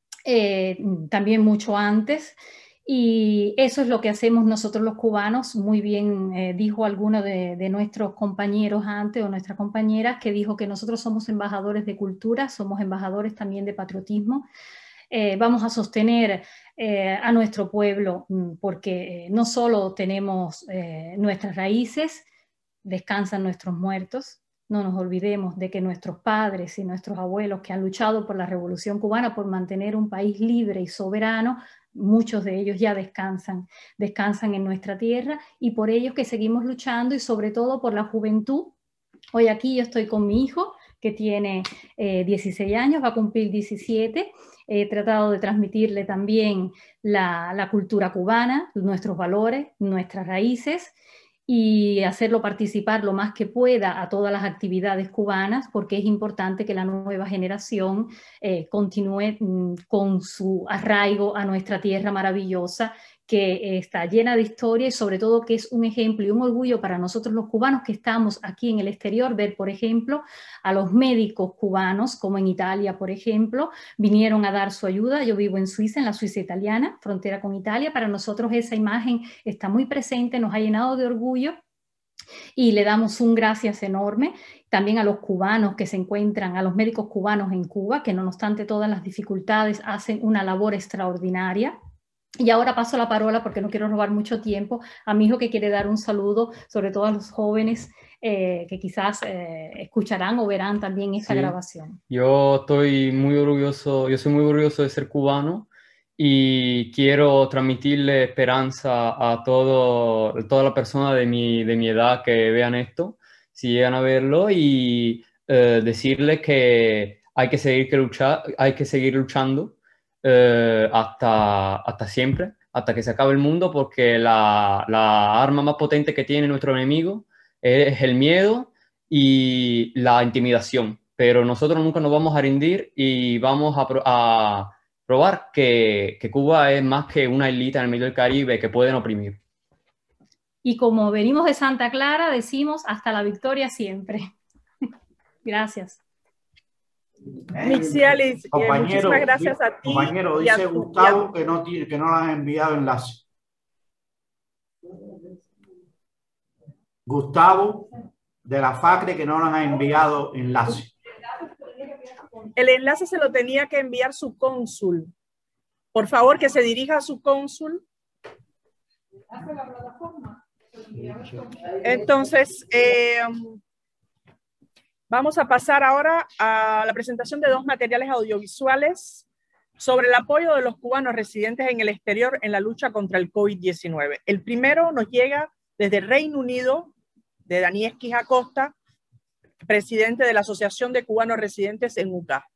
eh, también mucho antes. Y eso es lo que hacemos nosotros los cubanos. Muy bien eh, dijo alguno de, de nuestros compañeros antes o nuestras compañeras, que dijo que nosotros somos embajadores de cultura, somos embajadores también de patriotismo. Eh, vamos a sostener eh, a nuestro pueblo porque eh, no solo tenemos eh, nuestras raíces, descansan nuestros muertos. No nos olvidemos de que nuestros padres y nuestros abuelos que han luchado por la Revolución Cubana, por mantener un país libre y soberano, muchos de ellos ya descansan, descansan en nuestra tierra, y por ellos que seguimos luchando, y sobre todo por la juventud. Hoy aquí yo estoy con mi hijo, que tiene eh, dieciséis años, va a cumplir diecisiete. He tratado de transmitirle también la, la cultura cubana, nuestros valores, nuestras raíces, y hacerlo participar lo más que pueda a todas las actividades cubanas, porque es importante que la nueva generación eh, continúe mm, con su arraigo a nuestra tierra maravillosa, que eh, está llena de historia, y sobre todo que es un ejemplo y un orgullo para nosotros los cubanos que estamos aquí en el exterior, ver, por ejemplo, a los médicos cubanos, como en Italia, por ejemplo, vinieron a dar su ayuda. Yo vivo en Suiza, en la Suiza italiana, frontera con Italia. Para nosotros esa imagen está muy presente, nos ha llenado de orgullo, y le damos un gracias enorme también a los cubanos que se encuentran, a los médicos cubanos en Cuba, que no obstante todas las dificultades hacen una labor extraordinaria. Y ahora paso la palabra, porque no quiero robar mucho tiempo, a mi hijo, que quiere dar un saludo, sobre todo a los jóvenes eh, que quizás eh, escucharán o verán también esta
Sí.
grabación.
Yo estoy muy orgulloso, yo soy muy orgulloso de ser cubano, y quiero transmitirle esperanza a todo, toda la persona de mi, de mi edad que vean esto, si llegan a verlo, y eh, decirles que hay que seguir, que luchar, hay que seguir luchando eh, hasta, hasta siempre, hasta que se acabe el mundo, porque la, la arma más potente que tiene nuestro enemigo es el miedo y la intimidación. Pero nosotros nunca nos vamos a rendir, y vamos a, a probar que, que Cuba es más que una islita en el medio del Caribe que pueden oprimir.
Y como venimos de Santa Clara, decimos hasta la victoria siempre. Gracias.
Mixialis, eh,
Compañero,
muchísimas gracias a ti.
Compañero,
y a
dice
tu-
Gustavo que no, tiene, que no le han enviado enlace. Gustavo de la FACRE, que no le han enviado enlace.
El enlace se lo tenía que enviar su cónsul. Por favor, que se dirija a su cónsul. Entonces, eh, vamos a pasar ahora a la presentación de dos materiales audiovisuales sobre el apoyo de los cubanos residentes en el exterior en la lucha contra el COVID diecinueve. El primero nos llega desde Reino Unido, de Daniel Esquija Costa, presidente de la Asociación de Cubanos Residentes en U C A.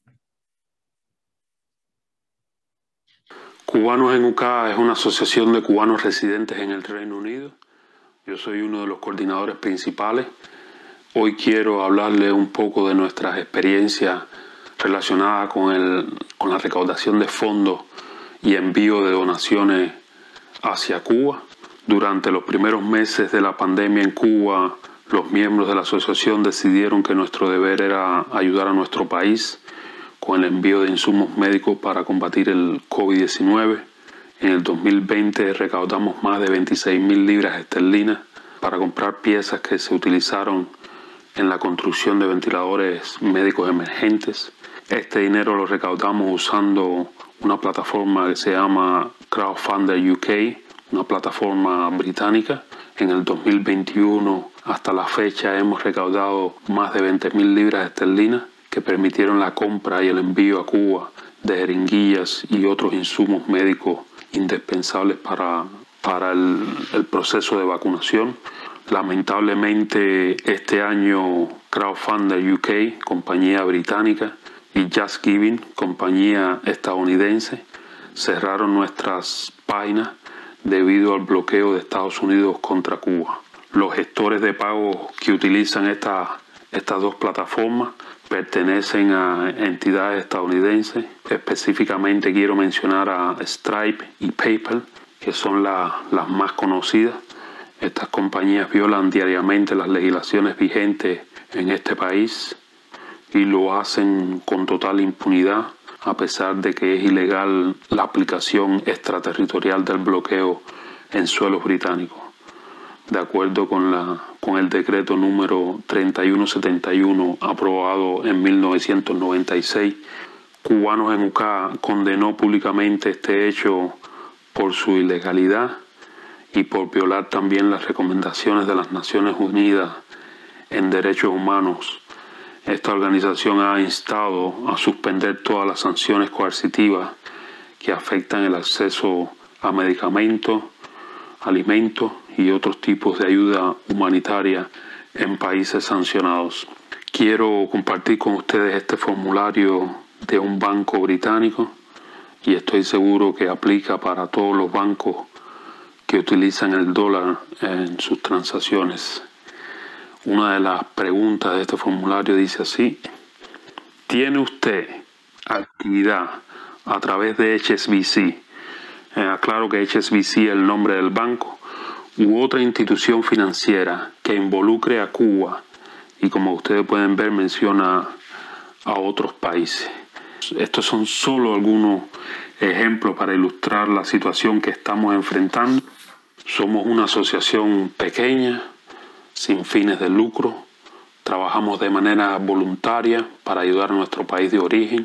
Cubanos en U C A es una asociación de cubanos residentes en el Reino Unido. Yo soy uno de los coordinadores principales. Hoy quiero hablarles un poco de nuestras experiencias relacionadas con, el, con la recaudación de fondos y envío de donaciones hacia Cuba. Durante los primeros meses de la pandemia en Cuba, los miembros de la asociación decidieron que nuestro deber era ayudar a nuestro país con el envío de insumos médicos para combatir el COVID diecinueve. En el dos mil veinte recaudamos más de veintiséis mil libras esterlinas para comprar piezas que se utilizaron en la construcción de ventiladores médicos emergentes. Este dinero lo recaudamos usando una plataforma que se llama Crowdfunder U K, una plataforma británica. En el dos mil veintiuno, hasta la fecha, hemos recaudado más de veinte mil libras esterlinas que permitieron la compra y el envío a Cuba de jeringuillas y otros insumos médicos indispensables para, para el, el proceso de vacunación. Lamentablemente, este año Crowdfunder U K, compañía británica, y Just Giving, compañía estadounidense, cerraron nuestras páginas debido al bloqueo de Estados Unidos contra Cuba. Los gestores de pago que utilizan esta, estas dos plataformas pertenecen a entidades estadounidenses. Específicamente quiero mencionar a Stripe y PayPal, que son la, las más conocidas. Estas compañías violan diariamente las legislaciones vigentes en este país y lo hacen con total impunidad, a pesar de que es ilegal la aplicación extraterritorial del bloqueo en suelos británicos. De acuerdo con, la, con el decreto número treinta y uno setenta y uno aprobado en mil novecientos noventa y seis, Cubanos en U C A condenó públicamente este hecho por su ilegalidad y por violar también las recomendaciones de las Naciones Unidas en Derechos Humanos. Esta organización ha instado a suspender todas las sanciones coercitivas que afectan el acceso a medicamentos, alimentos y otros tipos de ayuda humanitaria en países sancionados. Quiero compartir con ustedes este formulario de un banco británico y estoy seguro que aplica para todos los bancos que utilizan el dólar en sus transacciones. Una de las preguntas de este formulario dice así: ¿tiene usted actividad a través de H S B C? Eh, aclaro que H S B C es el nombre del banco, u otra institución financiera que involucre a Cuba, y como ustedes pueden ver menciona a otros países. Estos son solo algunos ejemplos para ilustrar la situación que estamos enfrentando. Somos una asociación pequeña, sin fines de lucro. Trabajamos de manera voluntaria para ayudar a nuestro país de origen,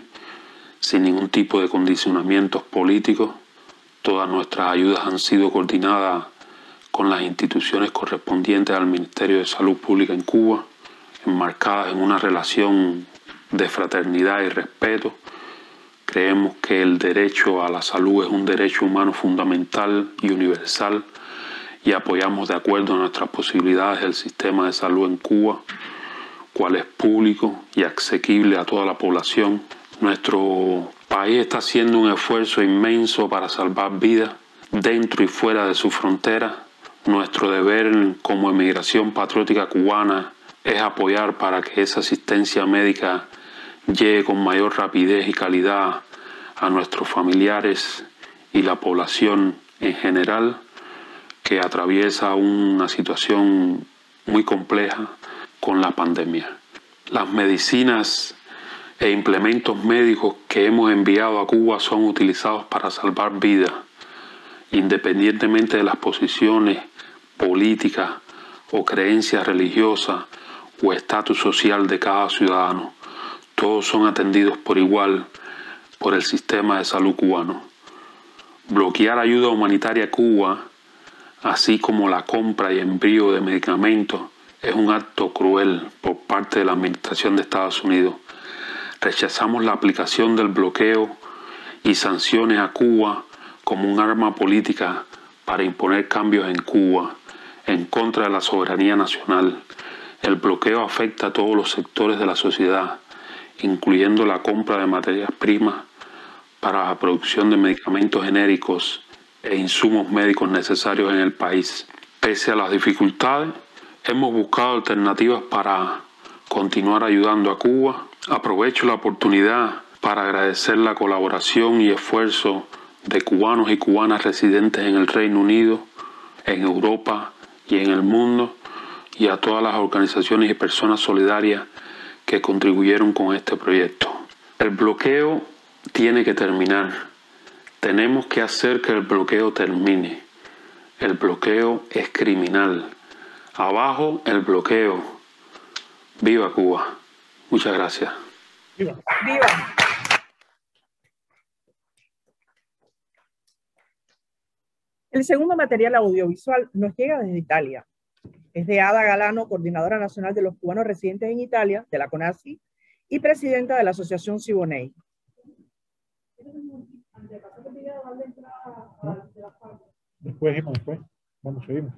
sin ningún tipo de condicionamientos políticos. Todas nuestras ayudas han sido coordinadas con las instituciones correspondientes al Ministerio de Salud Pública en Cuba, enmarcadas en una relación de fraternidad y respeto. Creemos que el derecho a la salud es un derecho humano fundamental y universal, y apoyamos de acuerdo a nuestras posibilidades el sistema de salud en Cuba, cual es público y asequible a toda la población. Nuestro país está haciendo un esfuerzo inmenso para salvar vidas dentro y fuera de su frontera. Nuestro deber como emigración patriótica cubana es apoyar para que esa asistencia médica llegue con mayor rapidez y calidad a nuestros familiares y la población en general, que atraviesa una situación muy compleja con la pandemia. Las medicinas e implementos médicos que hemos enviado a Cuba son utilizados para salvar vidas, independientemente de las posiciones políticas o creencias religiosas o estatus social de cada ciudadano. Todos son atendidos por igual por el sistema de salud cubano. Bloquear ayuda humanitaria a Cuba, así como la compra y envío de medicamentos, es un acto cruel por parte de la Administración de Estados Unidos. Rechazamos la aplicación del bloqueo y sanciones a Cuba como un arma política para imponer cambios en Cuba, en contra de la soberanía nacional. El bloqueo afecta a todos los sectores de la sociedad, incluyendo la compra de materias primas para la producción de medicamentos genéricos e insumos médicos necesarios en el país. Pese a las dificultades, hemos buscado alternativas para continuar ayudando a Cuba. Aprovecho la oportunidad para agradecer la colaboración y esfuerzo de cubanos y cubanas residentes en el Reino Unido, en Europa y en el mundo, y a todas las organizaciones y personas solidarias que contribuyeron con este proyecto. El bloqueo tiene que terminar. Tenemos que hacer que el bloqueo termine. El bloqueo es criminal. Abajo el bloqueo. ¡Viva Cuba! Muchas gracias.
¡Viva! ¡Viva! El segundo material audiovisual nos llega desde Italia. Es de Ada Galano, coordinadora nacional de los cubanos residentes en Italia, de la CONASI, y presidenta de la Asociación Siboney.
¿No? Después, después. Vamos, seguimos.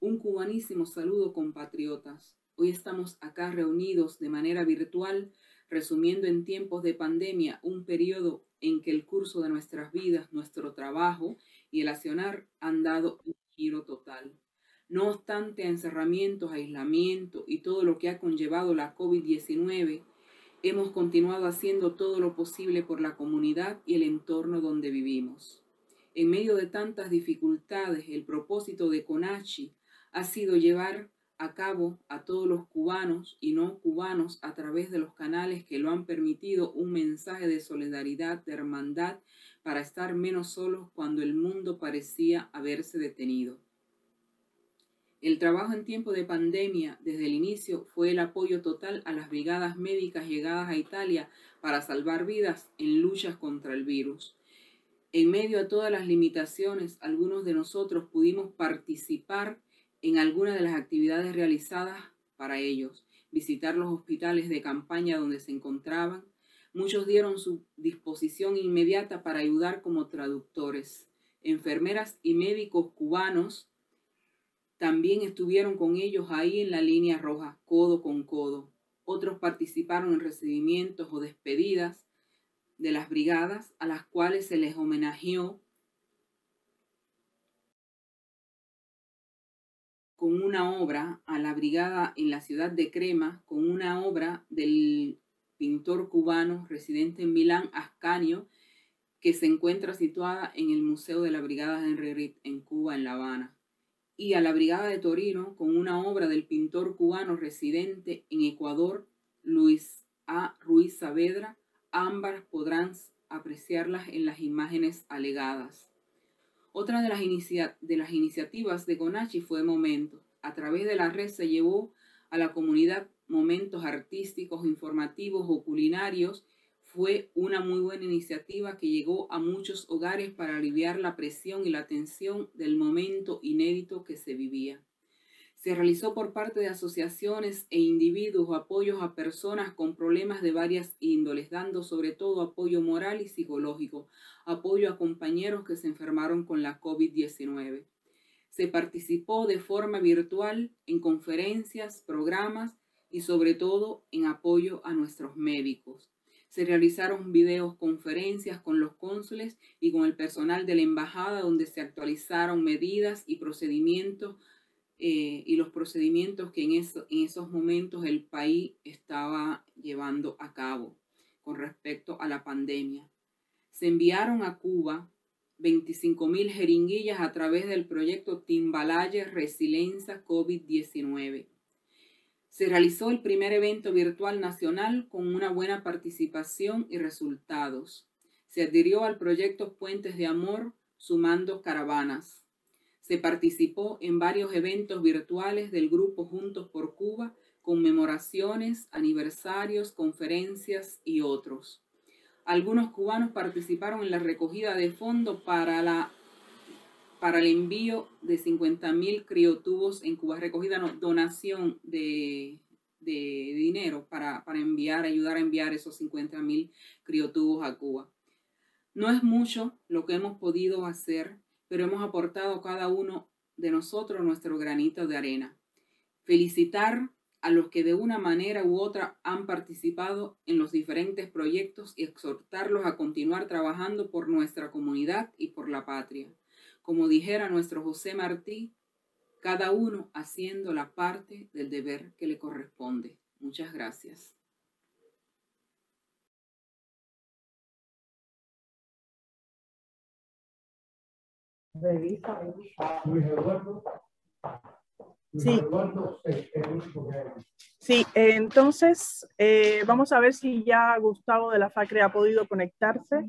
Un cubanísimo saludo, compatriotas. Hoy estamos acá reunidos de manera virtual, resumiendo en tiempos de pandemia un periodo en que el curso de nuestras vidas, nuestro trabajo y el accionar han dado un giro total. No obstante, a encerramientos, aislamiento y todo lo que ha conllevado la COVID diecinueve, hemos continuado haciendo todo lo posible por la comunidad y el entorno donde vivimos. En medio de tantas dificultades, el propósito de CONACHI ha sido llevar a cabo a todos los cubanos y no cubanos a través de los canales que lo han permitido un mensaje de solidaridad, de hermandad, para estar menos solos cuando el mundo parecía haberse detenido. El trabajo en tiempo de pandemia desde el inicio fue el apoyo total a las brigadas médicas llegadas a Italia para salvar vidas en luchas contra el virus. En medio de todas las limitaciones, algunos de nosotros pudimos participar en algunas de las actividades realizadas para ellos, visitar los hospitales de campaña donde se encontraban. Muchos dieron su disposición inmediata para ayudar como traductores. Enfermeras y médicos cubanos también estuvieron con ellos ahí en la línea roja, codo con codo. Otros participaron en recibimientos o despedidas de las brigadas a las cuales se les homenajeó con una obra a la brigada en la ciudad de Crema, con una obra del pintor cubano residente en Milán, Ascanio, que se encuentra situada en el Museo de la Brigada Henry Reed en Cuba, en La Habana. Y a la brigada de Torino con una obra del pintor cubano residente en Ecuador, Luis A. Ruiz Saavedra. Ambas podrán apreciarlas en las imágenes alegadas. Otra de las, inicia de las iniciativas de CONACHI fue Momentos. A través de la red se llevó a la comunidad momentos artísticos, informativos o culinarios. Fue una muy buena iniciativa que llegó a muchos hogares para aliviar la presión y la tensión del momento inédito que se vivía. Se realizó por parte de asociaciones e individuos apoyos a personas con problemas de varias índoles, dando sobre todo apoyo moral y psicológico, apoyo a compañeros que se enfermaron con la COVID diecinueve. Se participó de forma virtual en conferencias, programas y sobre todo en apoyo a nuestros médicos. Se realizaron videoconferencias con los cónsules y con el personal de la embajada donde se actualizaron medidas y procedimientos eh, y los procedimientos que en, eso, en esos momentos el país estaba llevando a cabo con respecto a la pandemia. Se enviaron a Cuba veinticinco mil jeringuillas a través del proyecto Timbalaye Resiliencia COVID diecinueve. Se realizó el primer evento virtual nacional con una buena participación y resultados. Se adhirió al proyecto Puentes de Amor sumando caravanas. Se participó en varios eventos virtuales del grupo Juntos por Cuba, conmemoraciones, aniversarios, conferencias y otros. Algunos cubanos participaron en la recogida de fondos para, la, para el envío de cincuenta mil criotubos en Cuba, recogida no, donación de, de dinero para, para enviar, ayudar a enviar esos cincuenta mil criotubos a Cuba. No es mucho lo que hemos podido hacer, pero hemos aportado cada uno de nosotros nuestro granito de arena. Felicitar a los que de una manera u otra han participado en los diferentes proyectos y exhortarlos a continuar trabajando por nuestra comunidad y por la patria. Como dijera nuestro José Martí, cada uno haciendo la parte del deber que le corresponde. Muchas gracias.
Sí, sí eh, entonces eh, vamos a ver si ya Gustavo de la FACRE ha podido conectarse.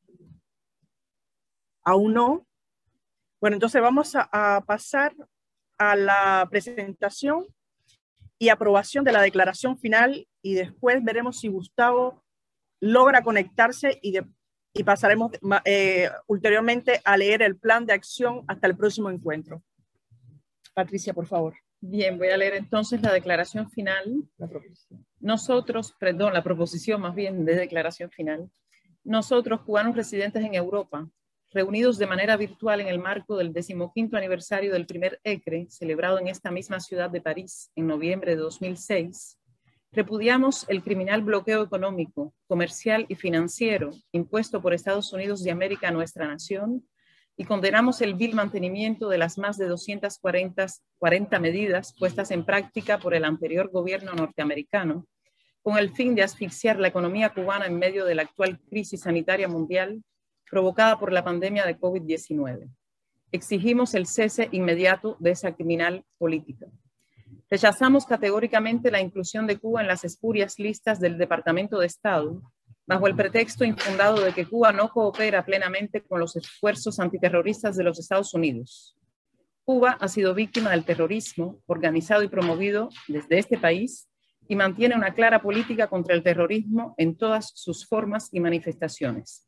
Aún no. Bueno, entonces vamos a, a pasar a la presentación y aprobación de la declaración final y después veremos si Gustavo logra conectarse y, de, y pasaremos eh, ulteriormente a leer el plan de acción hasta el próximo encuentro. Patricia, por favor.
Bien, voy a leer entonces la declaración final.
La proposición.
Nosotros, perdón, la proposición más bien de declaración final. Nosotros, cubanos residentes en Europa, reunidos de manera virtual en el marco del decimoquinto aniversario del primer E C R E, celebrado en esta misma ciudad de París en noviembre de dos mil seis, repudiamos el criminal bloqueo económico, comercial y financiero impuesto por Estados Unidos de América a nuestra nación y condenamos el vil mantenimiento de las más de doscientas cuarenta medidas puestas en práctica por el anterior gobierno norteamericano con el fin de asfixiar la economía cubana en medio de la actual crisis sanitaria mundial provocada por la pandemia de COVID diecinueve. Exigimos el cese inmediato de esa criminal política. Rechazamos categóricamente la inclusión de Cuba en las espurias listas del Departamento de Estado, bajo el pretexto infundado de que Cuba no coopera plenamente con los esfuerzos antiterroristas de los Estados Unidos. Cuba ha sido víctima del terrorismo organizado y promovido desde este país y mantiene una clara política contra el terrorismo en todas sus formas y manifestaciones.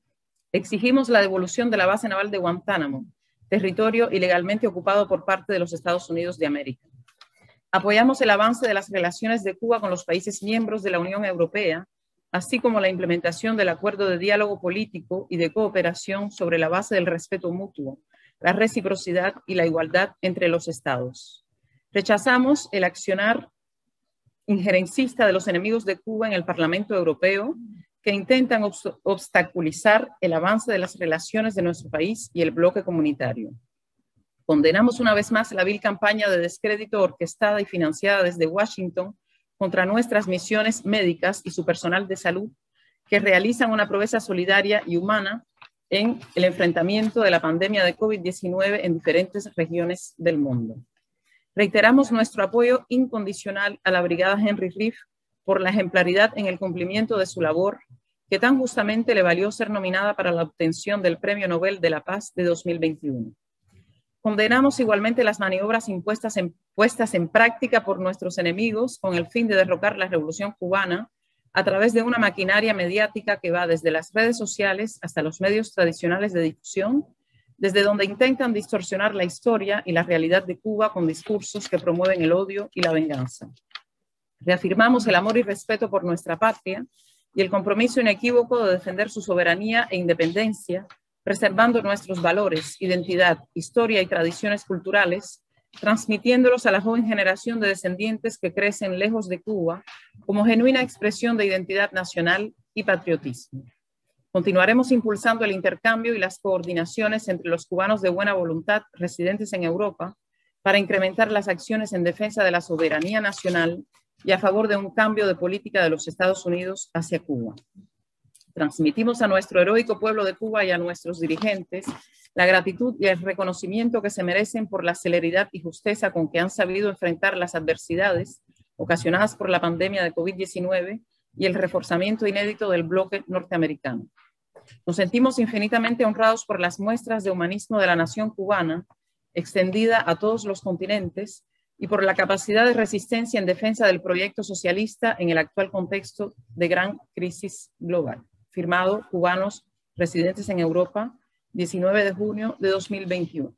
Exigimos la devolución de la base naval de Guantánamo, territorio ilegalmente ocupado por parte de los Estados Unidos de América. Apoyamos el avance de las relaciones de Cuba con los países miembros de la Unión Europea, así como la implementación del acuerdo de diálogo político y de cooperación sobre la base del respeto mutuo, la reciprocidad y la igualdad entre los estados. Rechazamos el accionar injerencista de los enemigos de Cuba en el Parlamento Europeo, que intentan obstaculizar el avance de las relaciones de nuestro país y el bloque comunitario. Condenamos una vez más la vil campaña de descrédito orquestada y financiada desde Washington contra nuestras misiones médicas y su personal de salud, que realizan una proeza solidaria y humana en el enfrentamiento de la pandemia de COVID diecinueve en diferentes regiones del mundo. Reiteramos nuestro apoyo incondicional a la Brigada Henry Reeve por la ejemplaridad en el cumplimiento de su labor, que tan justamente le valió ser nominada para la obtención del Premio Nobel de la Paz de dos mil veintiuno. Condenamos igualmente las maniobras impuestas en, puestas en práctica por nuestros enemigos con el fin de derrocar la revolución cubana a través de una maquinaria mediática que va desde las redes sociales hasta los medios tradicionales de difusión, desde donde intentan distorsionar la historia y la realidad de Cuba con discursos que promueven el odio y la venganza. Reafirmamos el amor y respeto por nuestra patria y el compromiso inequívoco de defender su soberanía e independencia, preservando nuestros valores, identidad, historia y tradiciones culturales, transmitiéndolos a la joven generación de descendientes que crecen lejos de Cuba como genuina expresión de identidad nacional y patriotismo. Continuaremos impulsando el intercambio y las coordinaciones entre los cubanos de buena voluntad residentes en Europa para incrementar las acciones en defensa de la soberanía nacional y a favor de un cambio de política de los Estados Unidos hacia Cuba. Transmitimos a nuestro heroico pueblo de Cuba y a nuestros dirigentes la gratitud y el reconocimiento que se merecen por la celeridad y justeza con que han sabido enfrentar las adversidades ocasionadas por la pandemia de COVID diecinueve y el reforzamiento inédito del bloque norteamericano. Nos sentimos infinitamente honrados por las muestras de humanismo de la nación cubana, extendida a todos los continentes, y por la capacidad de resistencia en defensa del proyecto socialista en el actual contexto de gran crisis global. Firmado, Cubanos residentes en Europa, diecinueve de junio de dos mil veintiuno.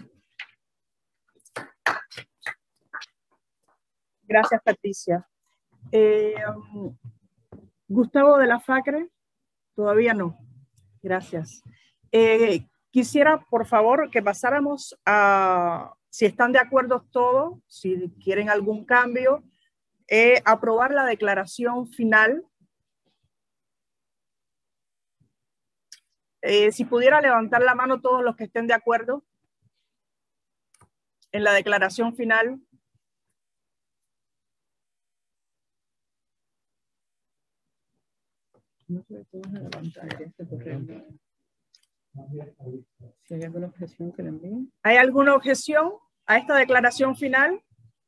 Gracias, Patricia. Eh, Gustavo de la Facre, todavía no. Gracias. Eh, quisiera, por favor, que pasáramos a, si están de acuerdo todos, si quieren algún cambio, eh, aprobar la declaración final. Eh, si pudiera levantar la mano todos los que estén de acuerdo en la declaración final. No sé, todos en la pantalla, este correo. Si hay alguna objeción que le envíen. ¿Hay alguna objeción a esta declaración final?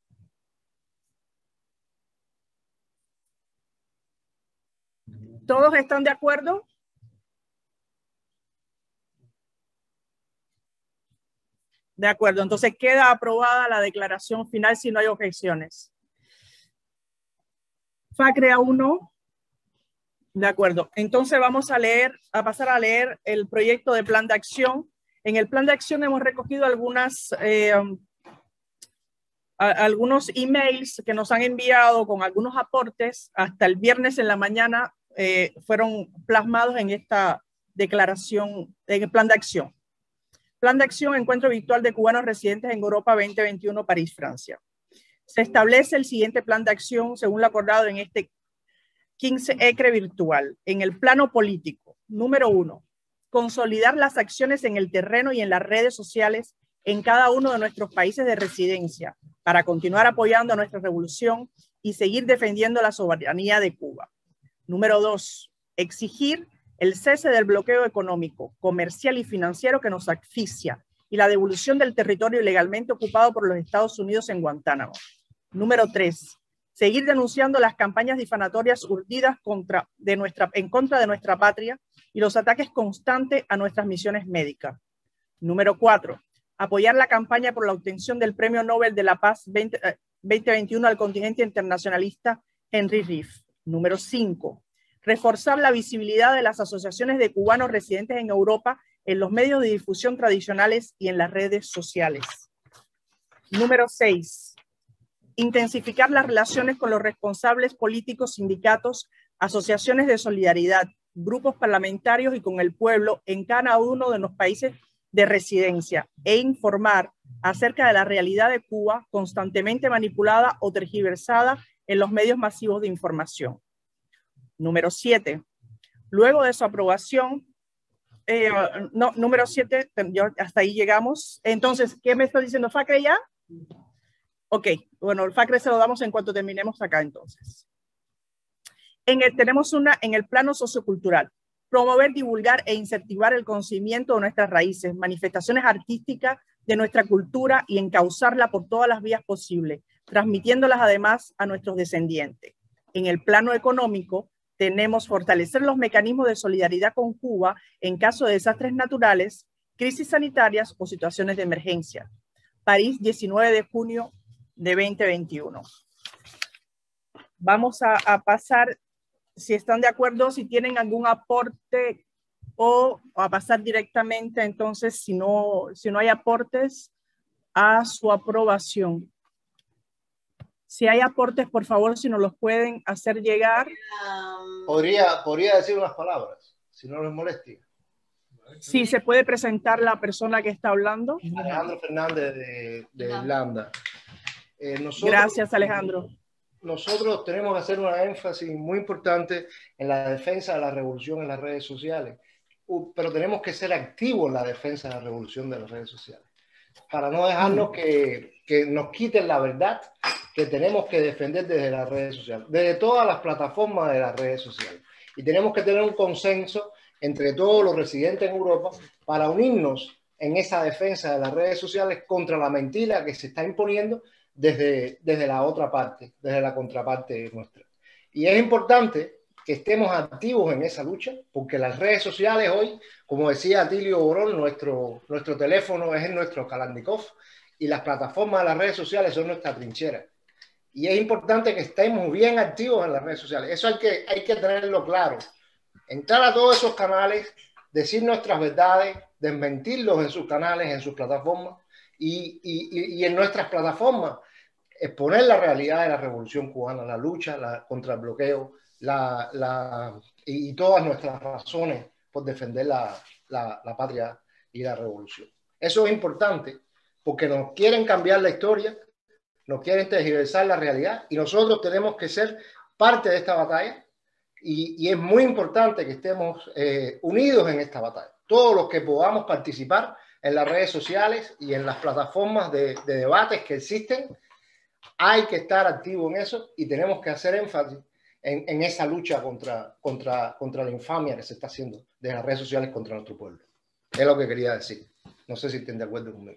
¿Todos están de acuerdo? De acuerdo, entonces queda aprobada la declaración final si no hay objeciones. Facre aún no. De acuerdo, entonces vamos a leer, a pasar a leer el proyecto de plan de acción. En el plan de acción hemos recogido algunas, eh, a, algunos emails que nos han enviado con algunos aportes. Hasta el viernes en la mañana eh, fueron plasmados en esta declaración, en el plan de acción. Plan de acción, encuentro virtual de cubanos residentes en Europa veinte veintiuno, París, Francia. Se establece el siguiente plan de acción según lo acordado en este quince E C R E virtual. En el plano político, número uno, consolidar las acciones en el terreno y en las redes sociales en cada uno de nuestros países de residencia para continuar apoyando a nuestra revolución y seguir defendiendo la soberanía de Cuba. Número dos, exigir el cese del bloqueo económico, comercial y financiero que nos asfixia y la devolución del territorio ilegalmente ocupado por los Estados Unidos en Guantánamo. Número tres, seguir denunciando las campañas difamatorias urdidas contra, de nuestra, en contra de nuestra patria y los ataques constantes a nuestras misiones médicas. Número cuatro, apoyar la campaña por la obtención del Premio Nobel de la Paz veinte veintiuno al contingente internacionalista Henry Riff. Número cinco, reforzar la visibilidad de las asociaciones de cubanos residentes en Europa en los medios de difusión tradicionales y en las redes sociales. Número seis, intensificar las relaciones con los responsables políticos, sindicatos, asociaciones de solidaridad, grupos parlamentarios y con el pueblo en cada uno de los países de residencia e informar acerca de la realidad de Cuba constantemente manipulada o tergiversada en los medios masivos de información. Número siete, luego de su aprobación, eh, no, número siete, yo, hasta ahí llegamos. Entonces, ¿qué me está diciendo Facre ya? Ok, bueno, el Facre se lo damos en cuanto terminemos acá entonces. En el, tenemos una en el plano sociocultural. Promover, divulgar e incentivar el conocimiento de nuestras raíces, manifestaciones artísticas de nuestra cultura y encauzarla por todas las vías posibles, transmitiéndolas además a nuestros descendientes. En el plano económico, tenemos fortalecer los mecanismos de solidaridad con Cuba en caso de desastres naturales, crisis sanitarias o situaciones de emergencia. París, diecinueve de junio de veinte veintiuno. Vamos a, a pasar, si están de acuerdo, si tienen algún aporte o, o a pasar directamente, entonces, si no, si no hay aportes, a su aprobación. Si hay aportes, por favor, si nos los pueden hacer llegar.
Podría, podría decir unas palabras, si no les molesta.
Sí, se puede presentar la persona que está hablando.
Alejandro Fernández de, de Irlanda. Eh, nosotros,
Gracias, Alejandro.
Nosotros tenemos que hacer una énfasis muy importante en la defensa de la revolución en las redes sociales, pero tenemos que ser activos en la defensa de la revolución de las redes sociales, para no dejarnos que, que nos quiten la verdad que tenemos que defender desde las redes sociales, desde todas las plataformas de las redes sociales. Y tenemos que tener un consenso entre todos los residentes en Europa para unirnos en esa defensa de las redes sociales contra la mentira que se está imponiendo desde, desde la otra parte, desde la contraparte nuestra. Y es importante que estemos activos en esa lucha, porque las redes sociales hoy, como decía Atilio Borón, nuestro, nuestro teléfono es nuestro Kalashnikov y las plataformas de las redes sociales son nuestra trinchera. Y es importante que estemos bien activos en las redes sociales. Eso hay que, hay que tenerlo claro. Entrar a todos esos canales, decir nuestras verdades, desmentirlos en sus canales, en sus plataformas y, y, y en nuestras plataformas exponer la realidad de la revolución cubana, la lucha la, contra el bloqueo la, la, y, y todas nuestras razones por defender la, la, la patria y la revolución. Eso es importante porque nos quieren cambiar la historia, nos quieren tergiversar la realidad y nosotros tenemos que ser parte de esta batalla y, y es muy importante que estemos eh, unidos en esta batalla. Todos los que podamos participar en las redes sociales y en las plataformas de, de debates que existen, hay que estar activos en eso y tenemos que hacer énfasis en, en esa lucha contra, contra, contra la infamia que se está haciendo de las redes sociales contra nuestro pueblo. Es lo que quería decir. No sé si estén de acuerdo conmigo.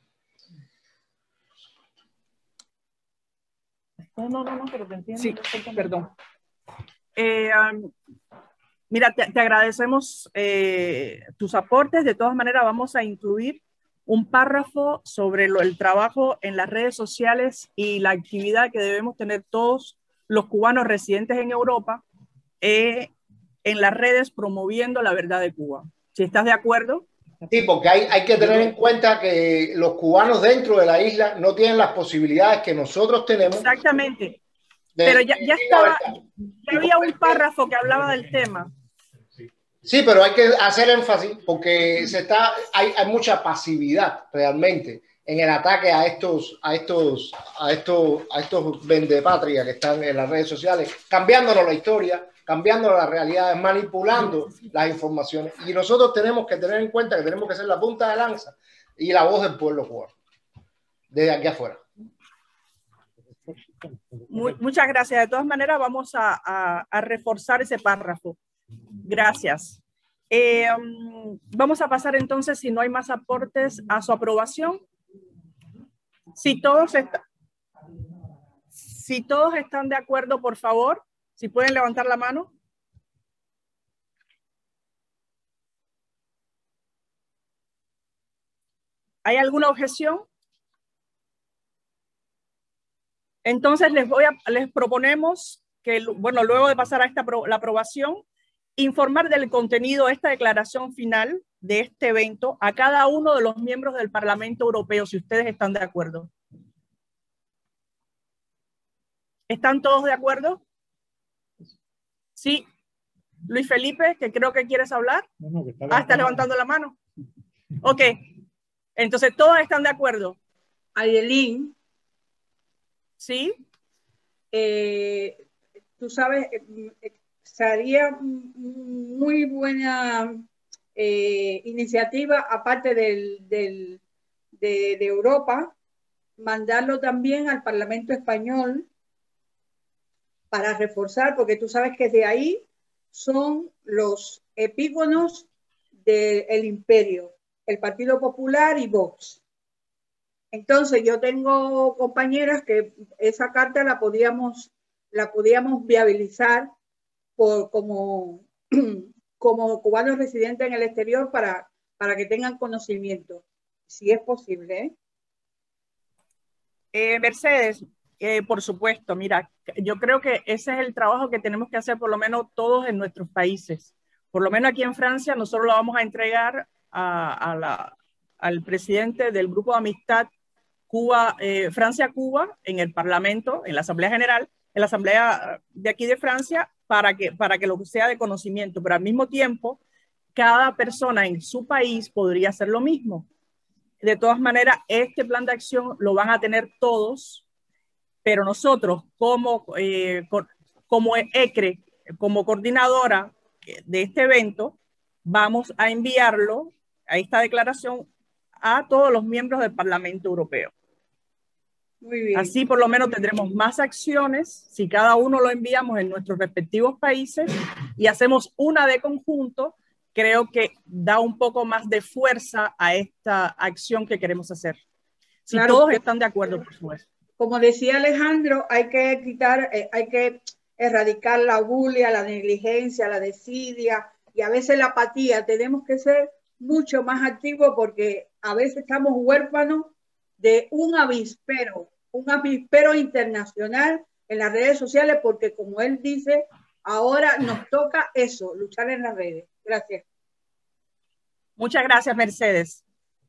No, no, no, pero te entiendo. Sí, perdón. Eh, um, mira, te, te agradecemos eh, tus aportes. De todas maneras, vamos a incluir un párrafo sobre lo, el trabajo en las redes sociales y la actividad que debemos tener todos los cubanos residentes en Europa eh, en las redes promoviendo la verdad de Cuba. Si estás de acuerdo.
Sí, porque hay, hay que tener en cuenta que los cubanos dentro de la isla no tienen las posibilidades que nosotros tenemos.
Exactamente. De, Pero ya, ya estaba, ya había un párrafo que hablaba del tema.
Sí, pero hay que hacer énfasis porque se está, hay, hay mucha pasividad realmente en el ataque a estos, a estos, a estos, a estos vendepatria que están en las redes sociales, cambiándonos la historia, cambiando las realidades, manipulando las informaciones. Y nosotros tenemos que tener en cuenta que tenemos que ser la punta de lanza y la voz del pueblo cubano, desde aquí afuera.
Muy, muchas gracias. De todas maneras, vamos a, a, a reforzar ese párrafo. Gracias. Eh, um, vamos a pasar entonces, si no hay más aportes, a su aprobación. Si todos, está, si todos están de acuerdo, por favor, si pueden levantar la mano. ¿Hay alguna objeción? Entonces les, voy a, les proponemos que, bueno, luego de pasar a esta la aprobación, informar del contenido de esta declaración final de este evento a cada uno de los miembros del Parlamento Europeo, si ustedes están de acuerdo. ¿Están todos de acuerdo? Sí. Luis Felipe, que creo que quieres hablar. No, no, que está ah, está levantando la mano. Ok. Entonces, todos están de acuerdo.
Ayelín.
Sí.
Eh, tú sabes, eh, sería muy buena eh, iniciativa, aparte del, del, de, de Europa, mandarlo también al Parlamento Español para reforzar, porque tú sabes que de ahí son los epígonos del imperio, el Partido Popular y Vox. Entonces yo tengo compañeras que esa carta la podíamos, la podíamos viabilizar por, como, como cubanos residentes en el exterior para, para que tengan conocimiento, si es posible. ¿eh?
Eh, Mercedes, eh, por supuesto, mira, yo creo que ese es el trabajo que tenemos que hacer por lo menos todos en nuestros países. Por lo menos aquí en Francia nosotros lo vamos a entregar a, a la, al presidente del Grupo de Amistad Cuba, eh, Francia-Cuba en el Parlamento, en la Asamblea General, en la Asamblea de aquí de Francia, para que, para que lo sea de conocimiento, pero al mismo tiempo, cada persona en su país podría hacer lo mismo. De todas maneras, este plan de acción lo van a tener todos, pero nosotros como, eh, como E C R E, como coordinadora de este evento, vamos a enviarlo, a esta declaración, a todos los miembros del Parlamento Europeo.
Muy bien.
Así por lo menos tendremos más acciones si cada uno lo enviamos en nuestros respectivos países y hacemos una de conjunto. Creo que da un poco más de fuerza a esta acción que queremos hacer. Si claro, todos están de acuerdo, por supuesto.
Como decía Alejandro, hay que quitar, eh, hay que erradicar la bulia, la negligencia, la desidia y a veces la apatía. Tenemos que ser mucho más activos porque a veces estamos huérfanos de un avispero, un avispero internacional en las redes sociales, porque como él dice, ahora nos toca eso, luchar en las redes. Gracias.
Muchas gracias, Mercedes.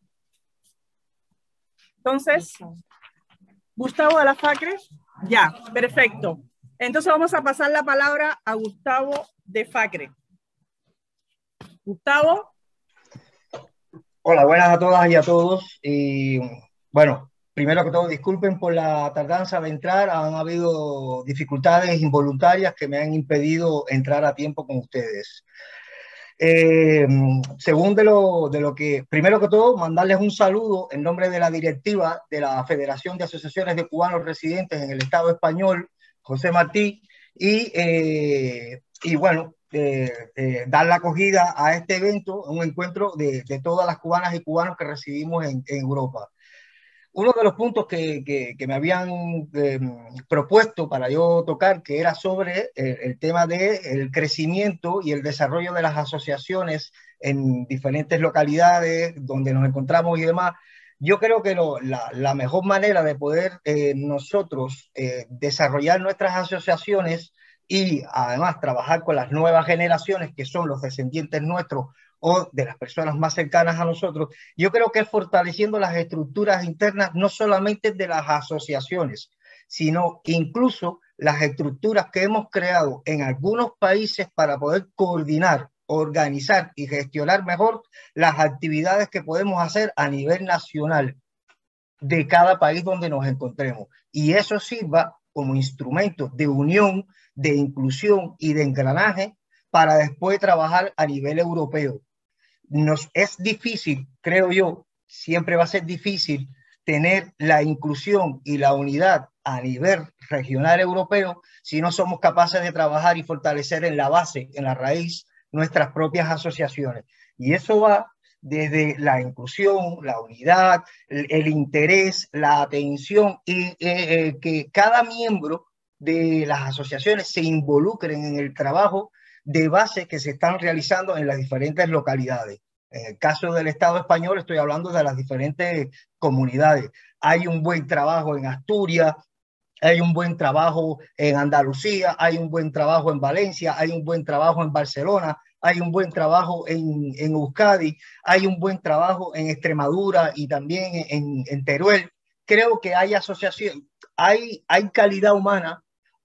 Entonces, Gustavo de la Facre, ya, perfecto. Entonces vamos a pasar la palabra a Gustavo de Facre. Gustavo.
Hola, buenas a todas y a todos. Y bueno, primero que todo, disculpen por la tardanza de entrar. Han habido dificultades involuntarias que me han impedido entrar a tiempo con ustedes. Eh, según de lo, de lo que, primero que todo, mandarles un saludo en nombre de la directiva de la Federación de Asociaciones de Cubanos Residentes en el Estado Español, José Martí, y, eh, y bueno, eh, eh, dar la acogida a este evento, un encuentro de, de todas las cubanas y cubanos que residimos en, en Europa. Uno de los puntos que, que, que me habían eh, propuesto para yo tocar, que era sobre el, el tema del crecimiento y el desarrollo de las asociaciones en diferentes localidades donde nos encontramos y demás. Yo creo que lo, la, la mejor manera de poder eh, nosotros eh, desarrollar nuestras asociaciones y además trabajar con las nuevas generaciones, que son los descendientes nuestros o de las personas más cercanas a nosotros, yo creo que es fortaleciendo las estructuras internas, no solamente de las asociaciones, sino incluso las estructuras que hemos creado en algunos países para poder coordinar organizar y gestionar mejor las actividades que podemos hacer a nivel nacional de cada país donde nos encontremos. Y eso sirva como instrumento de unión, de inclusión y de engranaje para después trabajar a nivel europeo. Nos es difícil, creo yo, siempre va a ser difícil tener la inclusión y la unidad a nivel regional europeo si no somos capaces de trabajar y fortalecer en la base, en la raíz, nuestras propias asociaciones. Y eso va desde la inclusión, la unidad, el, el interés, la atención y eh, eh, que cada miembro de las asociaciones se involucren en el trabajo de base que se están realizando en las diferentes localidades. En el caso del Estado español estoy hablando de las diferentes comunidades. Hay un buen trabajo en Asturias, hay un buen trabajo en Andalucía, hay un buen trabajo en Valencia, hay un buen trabajo en Barcelona, hay un buen trabajo en, en Euskadi, hay un buen trabajo en Extremadura y también en, en Teruel. Creo que hay asociación, hay, hay calidad humana,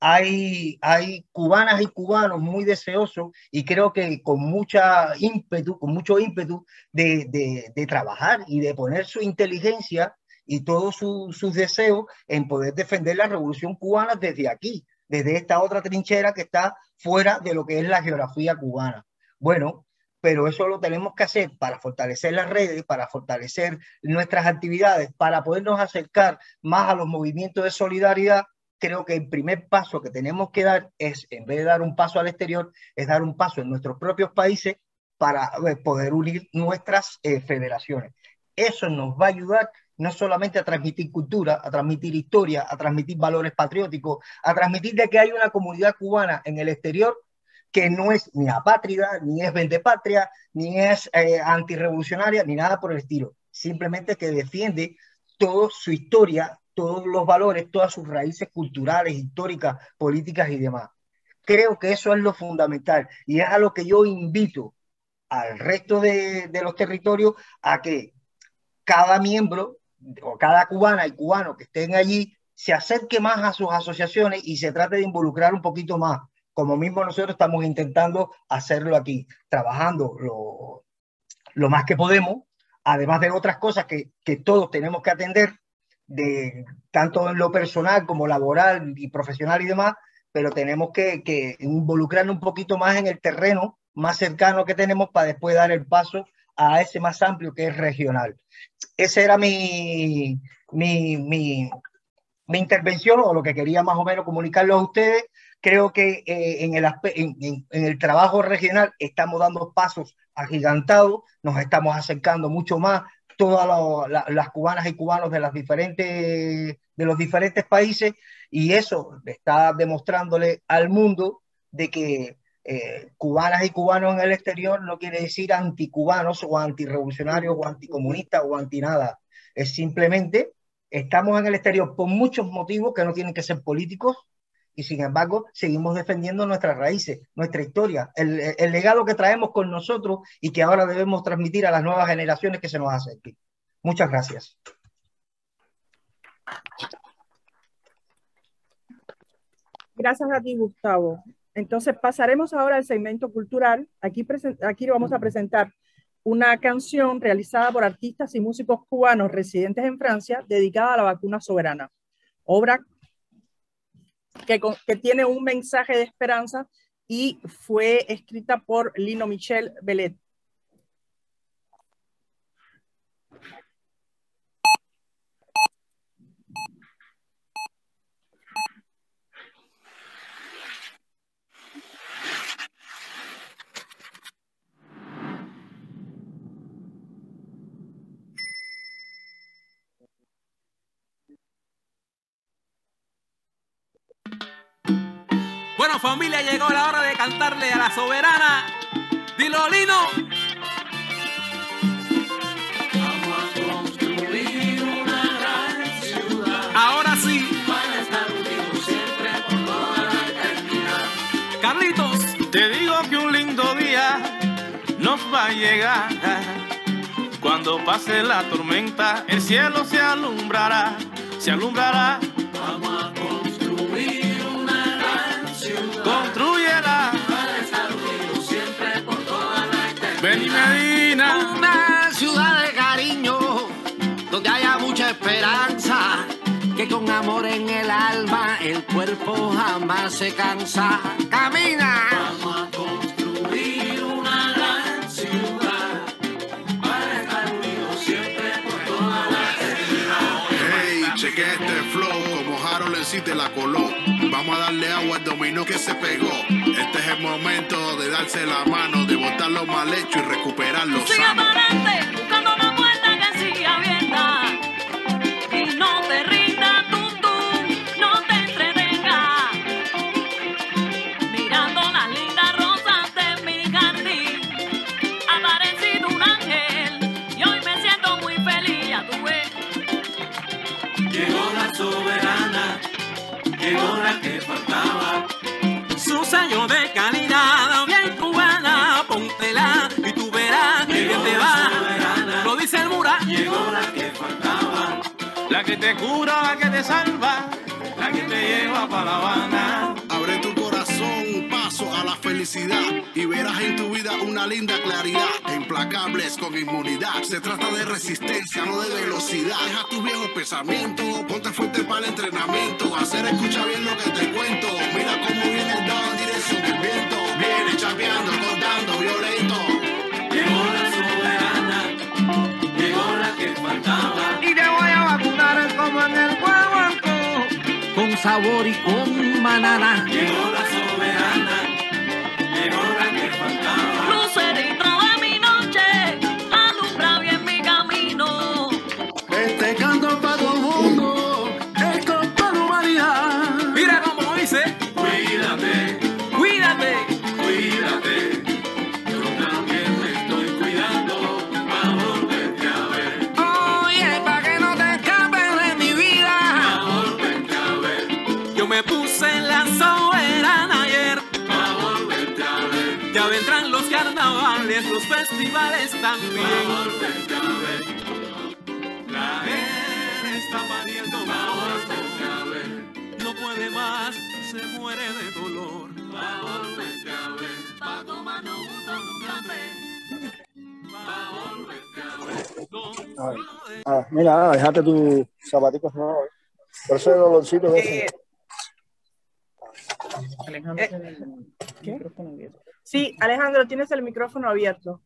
hay, hay cubanas y cubanos muy deseosos y creo que con mucha ímpetu, con mucho ímpetu de, de, de trabajar y de poner su inteligencia y todos su, sus deseos en poder defender la revolución cubana desde aquí, desde esta otra trinchera que está fuera de lo que es la geografía cubana. Bueno, pero eso lo tenemos que hacer para fortalecer las redes, para fortalecer nuestras actividades, para podernos acercar más a los movimientos de solidaridad. Creo que el primer paso que tenemos que dar es, en vez de dar un paso al exterior, es dar un paso en nuestros propios países para poder unir nuestras eh, federaciones. Eso nos va a ayudar no solamente a transmitir cultura, a transmitir historia, a transmitir valores patrióticos, a transmitir de que hay una comunidad cubana en el exterior que no es ni apátrida, ni es vendepatria, ni es eh, antirrevolucionaria, ni nada por el estilo. Simplemente que defiende toda su historia, todos los valores, todas sus raíces culturales, históricas, políticas y demás. Creo que eso es lo fundamental y es a lo que yo invito al resto de, de los territorios a que cada miembro o cada cubana y cubano que estén allí se acerque más a sus asociaciones y se trate de involucrar un poquito más, como mismo nosotros estamos intentando hacerlo aquí, trabajando lo, lo más que podemos, además de otras cosas que, que todos tenemos que atender, de, tanto en lo personal como laboral y profesional y demás, pero tenemos que, que involucrarnos un poquito más en el terreno más cercano que tenemos para después dar el paso a ese más amplio que es regional. Esa era mi, mi, mi, mi intervención o lo que quería más o menos comunicarlo a ustedes. Creo que eh, en, el en, en, en el trabajo regional estamos dando pasos agigantados, nos estamos acercando mucho más todas lo, la, las cubanas y cubanos de, las diferentes, de los diferentes países y eso está demostrándole al mundo de que Eh, cubanas y cubanos en el exterior no quiere decir anticubanos o antirrevolucionarios o anticomunistas o anti nada. Es simplemente estamos en el exterior por muchos motivos que no tienen que ser políticos y sin embargo seguimos defendiendo nuestras raíces, nuestra historia, el, el legado que traemos con nosotros y que ahora debemos transmitir a las nuevas generaciones que se nos acerquen. Muchas gracias.
Gracias a ti, Gustavo. Entonces pasaremos ahora al segmento cultural. Aquí, aquí vamos a presentar una canción realizada por artistas y músicos cubanos residentes en Francia dedicada a la vacuna soberana. Obra que, que tiene un mensaje de esperanza y fue escrita por Lino Michel Bellet.
Bueno, familia, llegó la hora de cantarle a la soberana. Dilo, Lino.
Vamos a construir una gran ciudad.
Ahora sí.
Para estar unidos siempre por toda la eternidad.
Carlitos.
Te digo que un lindo día nos va a llegar. Cuando pase la tormenta, el cielo se alumbrará. Se alumbrará. Vamos a construir.
Construyela
para estar unidos siempre por toda
Benny Medina.
Una ciudad de cariño, donde haya mucha esperanza, que con amor en el alma el cuerpo jamás se cansa. ¡Camina!
Vamos a construir una gran ciudad para estar unidos siempre por toda la eternidad.
Hey, cheque este flow, como Harold en sí te la coló. Vamos a darle agua al dominó que se pegó. Este es el momento de darse la mano, de botar lo mal hecho y recuperar lo
Sigue
sano.
para adelante, buscando una puerta que sigue abierta. Y no te rindas, tum, tum, no te entretengas. Mirando las lindas rosas de mi jardín, ha aparecido un ángel y hoy me siento muy feliz, ya tú ves.
Llegó la soberana, llegó la que faltaba. Su sello de calidad, bien cubana, póntela y tú verás que bien te va. Lo dice el Mura. Llegó la que faltaba, la que te cura, la que te salva, la que te lleva para La Habana.
Abre tu corazón, paso a la felicidad y verás en tu vida una linda claridad. Implacables con inmunidad. Se trata de resistencia, no de velocidad. Deja tus viejos pensamientos, ponte fuerte para el entrenamiento. Hacer escucha bien lo que te cuento. Mira cómo viene el down en dirección del viento. Viene chapeando, cortando, violento.
Llegó la soberana, llegó la que faltaba.
Y te voy a vacunar como en el guaguancó, con sabor y con banana.
Llegó la soberana, llegó la que faltaba.
Lucerito de mi noche, alumbra bien mi camino.
Este canto para todo el mundo, esto es para la humanidad.
Mira cómo dice. Cuídate,
Cuídate,
cuídate. Yo también me estoy cuidando para volverte a ver.
Oye, pa' que no te escapes de mi vida.
Para volverte a ver. Yo me puse en la soberana ayer. Para volverte a ver. Ya vendrán los carnavales, los festivales también. Para volverte a ver. La era está pariendo. Para volverte a ver. No puede más, se muere de dolor. Pa' volverte a ver, pa' tomarnos juntos un café. Pa' volverte a ver.
A ver. Ah, mira, déjate tus zapaticos nuevos. Por eso el dolorcito de ese.
Eh,
Alejandro,
Eh,
tiene el
¿qué?
micrófono abierto.
Sí, Alejandro, tienes el micrófono abierto.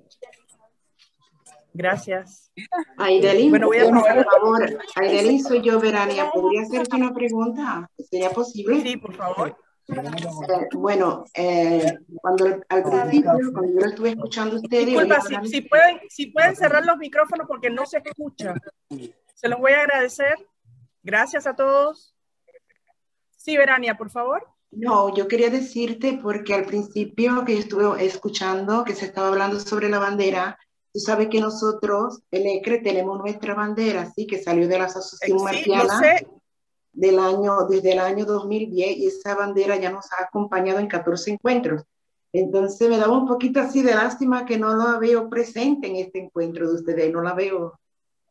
Gracias.
Aidelin,
Bueno, voy a
por
pasar.
favor, Aidelin, soy yo, Verania. ¿Podría hacerte una pregunta? ¿Sería posible?
Sí, por favor.
Eh, bueno, eh, cuando al principio, cuando yo lo estuve escuchando a ustedes,
Disculpa,
oía
si, si pueden, si pueden cerrar los micrófonos porque no se escucha. Se los voy a agradecer. Gracias a todos. Sí, Verania, por favor.
No, yo quería decirte porque al principio que yo estuve escuchando que se estaba hablando sobre la bandera, tú sabes que nosotros, el E C R E, tenemos nuestra bandera, sí, que salió de la Asociación
Sí,
Marciana
lo sé.
del año, desde el año dos mil diez, y esa bandera ya nos ha acompañado en catorce encuentros. Entonces me daba un poquito así de lástima que no la veo presente en este encuentro de ustedes, no la veo.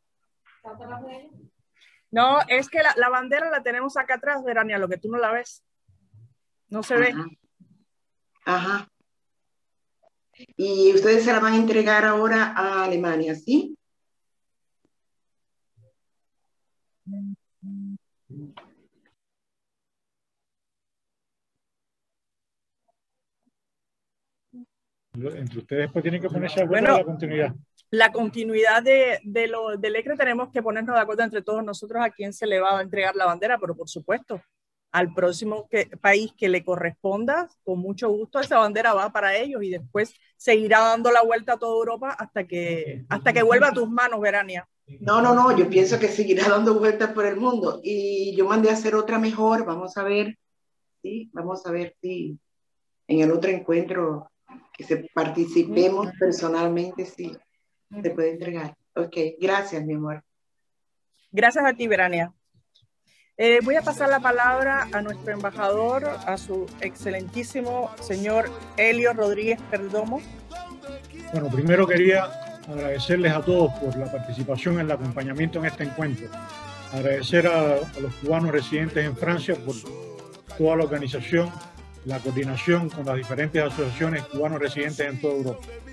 No, es que la, la bandera la tenemos acá atrás, Verania, lo que tú no la ves. No se ve.
Ajá. Y ustedes se la van a entregar ahora a Alemania, ¿sí?
Entre ustedes pues tienen que ponerse de acuerdo
Bueno,
a la continuidad.
La continuidad de, de lo, del E C R E tenemos que ponernos de acuerdo entre todos nosotros a quién se le va a entregar la bandera, pero por supuesto, al próximo que, país que le corresponda, con mucho gusto esa bandera va para ellos y después seguirá dando la vuelta a toda Europa hasta que, hasta que vuelva a tus manos, Verania.
No, no, no, yo pienso que seguirá dando vueltas por el mundo. Y yo mandé a hacer otra mejor, vamos a ver, sí, vamos a ver si en el otro encuentro que se participemos personalmente, sí, se puede entregar. Ok, gracias, mi amor.
Gracias a ti, Verania. Eh, voy a pasar la palabra a nuestro embajador, a su excelentísimo señor Helio Rodríguez Perdomo.
Bueno, primero quería agradecerles a todos por la participación, el acompañamiento en este encuentro. Agradecer a, a los cubanos residentes en Francia por toda la organización, la coordinación con las diferentes asociaciones cubanos residentes en toda Europa.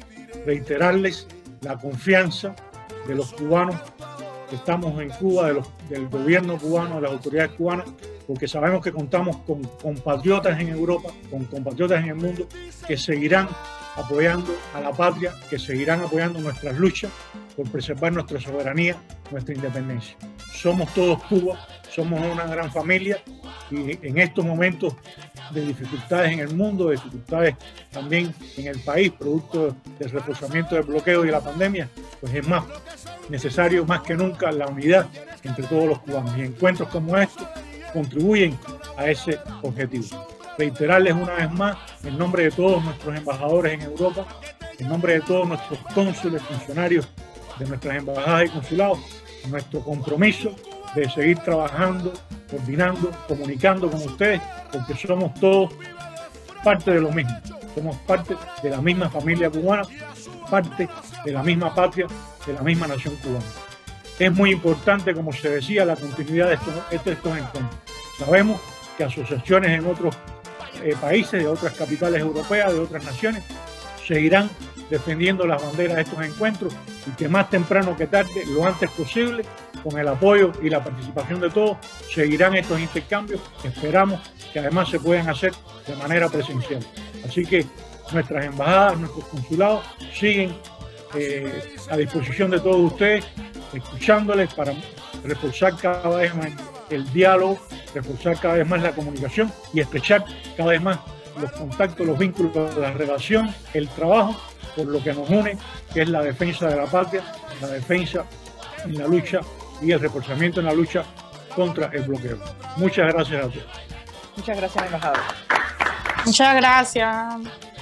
reiterarles la confianza de los cubanos que estamos en Cuba, de los, del gobierno cubano, de las autoridades cubanas, porque sabemos que contamos con compatriotas en Europa, con compatriotas en el mundo, que seguirán apoyando a la patria, que seguirán apoyando nuestras luchas por preservar nuestra soberanía, nuestra independencia. Somos todos Cuba, somos una gran familia y en estos momentos de dificultades en el mundo, de dificultades también en el país, producto del reforzamiento del bloqueo y de la pandemia, pues es más necesario más que nunca la unidad entre todos los cubanos. Y encuentros como estos contribuyen a ese objetivo. Reiterarles una vez más, en nombre de todos nuestros embajadores en Europa, en nombre de todos nuestros cónsules, funcionarios de nuestras embajadas y consulados, nuestro compromiso de seguir trabajando, coordinando, comunicando con ustedes, porque somos todos parte de lo mismo. Somos parte de la misma familia cubana, parte de la misma patria, de la misma nación cubana. Es muy importante, como se decía, la continuidad de estos, de estos encuentros. Sabemos que asociaciones en otros eh, países, de otras capitales europeas, de otras naciones, seguirán defendiendo las banderas de estos encuentros y que más temprano que tarde, lo antes posible, con el apoyo y la participación de todos, seguirán estos intercambios. Esperamos que además se puedan hacer de manera presencial. Así que nuestras embajadas, nuestros consulados siguen eh, a disposición de todos ustedes, escuchándoles para reforzar cada vez más el diálogo, reforzar cada vez más la comunicación y estrechar cada vez más los contactos, los vínculos, la relación, el trabajo, por lo que nos une, que es la defensa de la patria, la defensa en la lucha y el reforzamiento en la lucha contra el bloqueo. Muchas gracias a todos.
Muchas gracias, embajador.
Muchas gracias.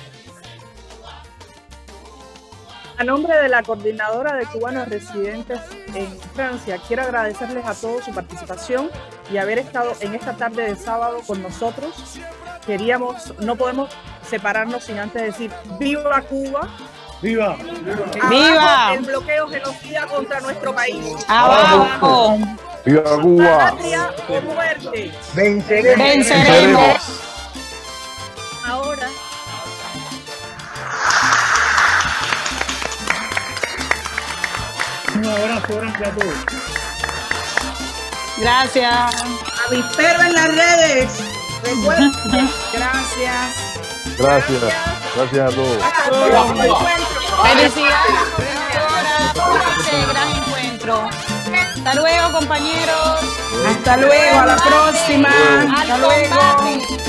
A nombre de la coordinadora de cubanos residentes en Francia, quiero agradecerles a todos su participación y haber estado en esta tarde de sábado con nosotros. Queríamos, no podemos separarnos sin antes decir ¡viva Cuba!
¡Viva!
¡Viva!
El bloqueo genocida contra nuestro país.
¡Abajo!
¡Viva Cuba!
¡Patria o muerte!
¡Venceremos!
¡Venceremos!
Ahora...
Un abrazo grande a todos.
Gracias.
A mis perros en las redes. Recuerden.
Gracias.
Gracias. Gracias a todos.
Felicidades por este gran encuentro. Hasta luego, compañeros.
Hasta luego, a la próxima. Hasta luego.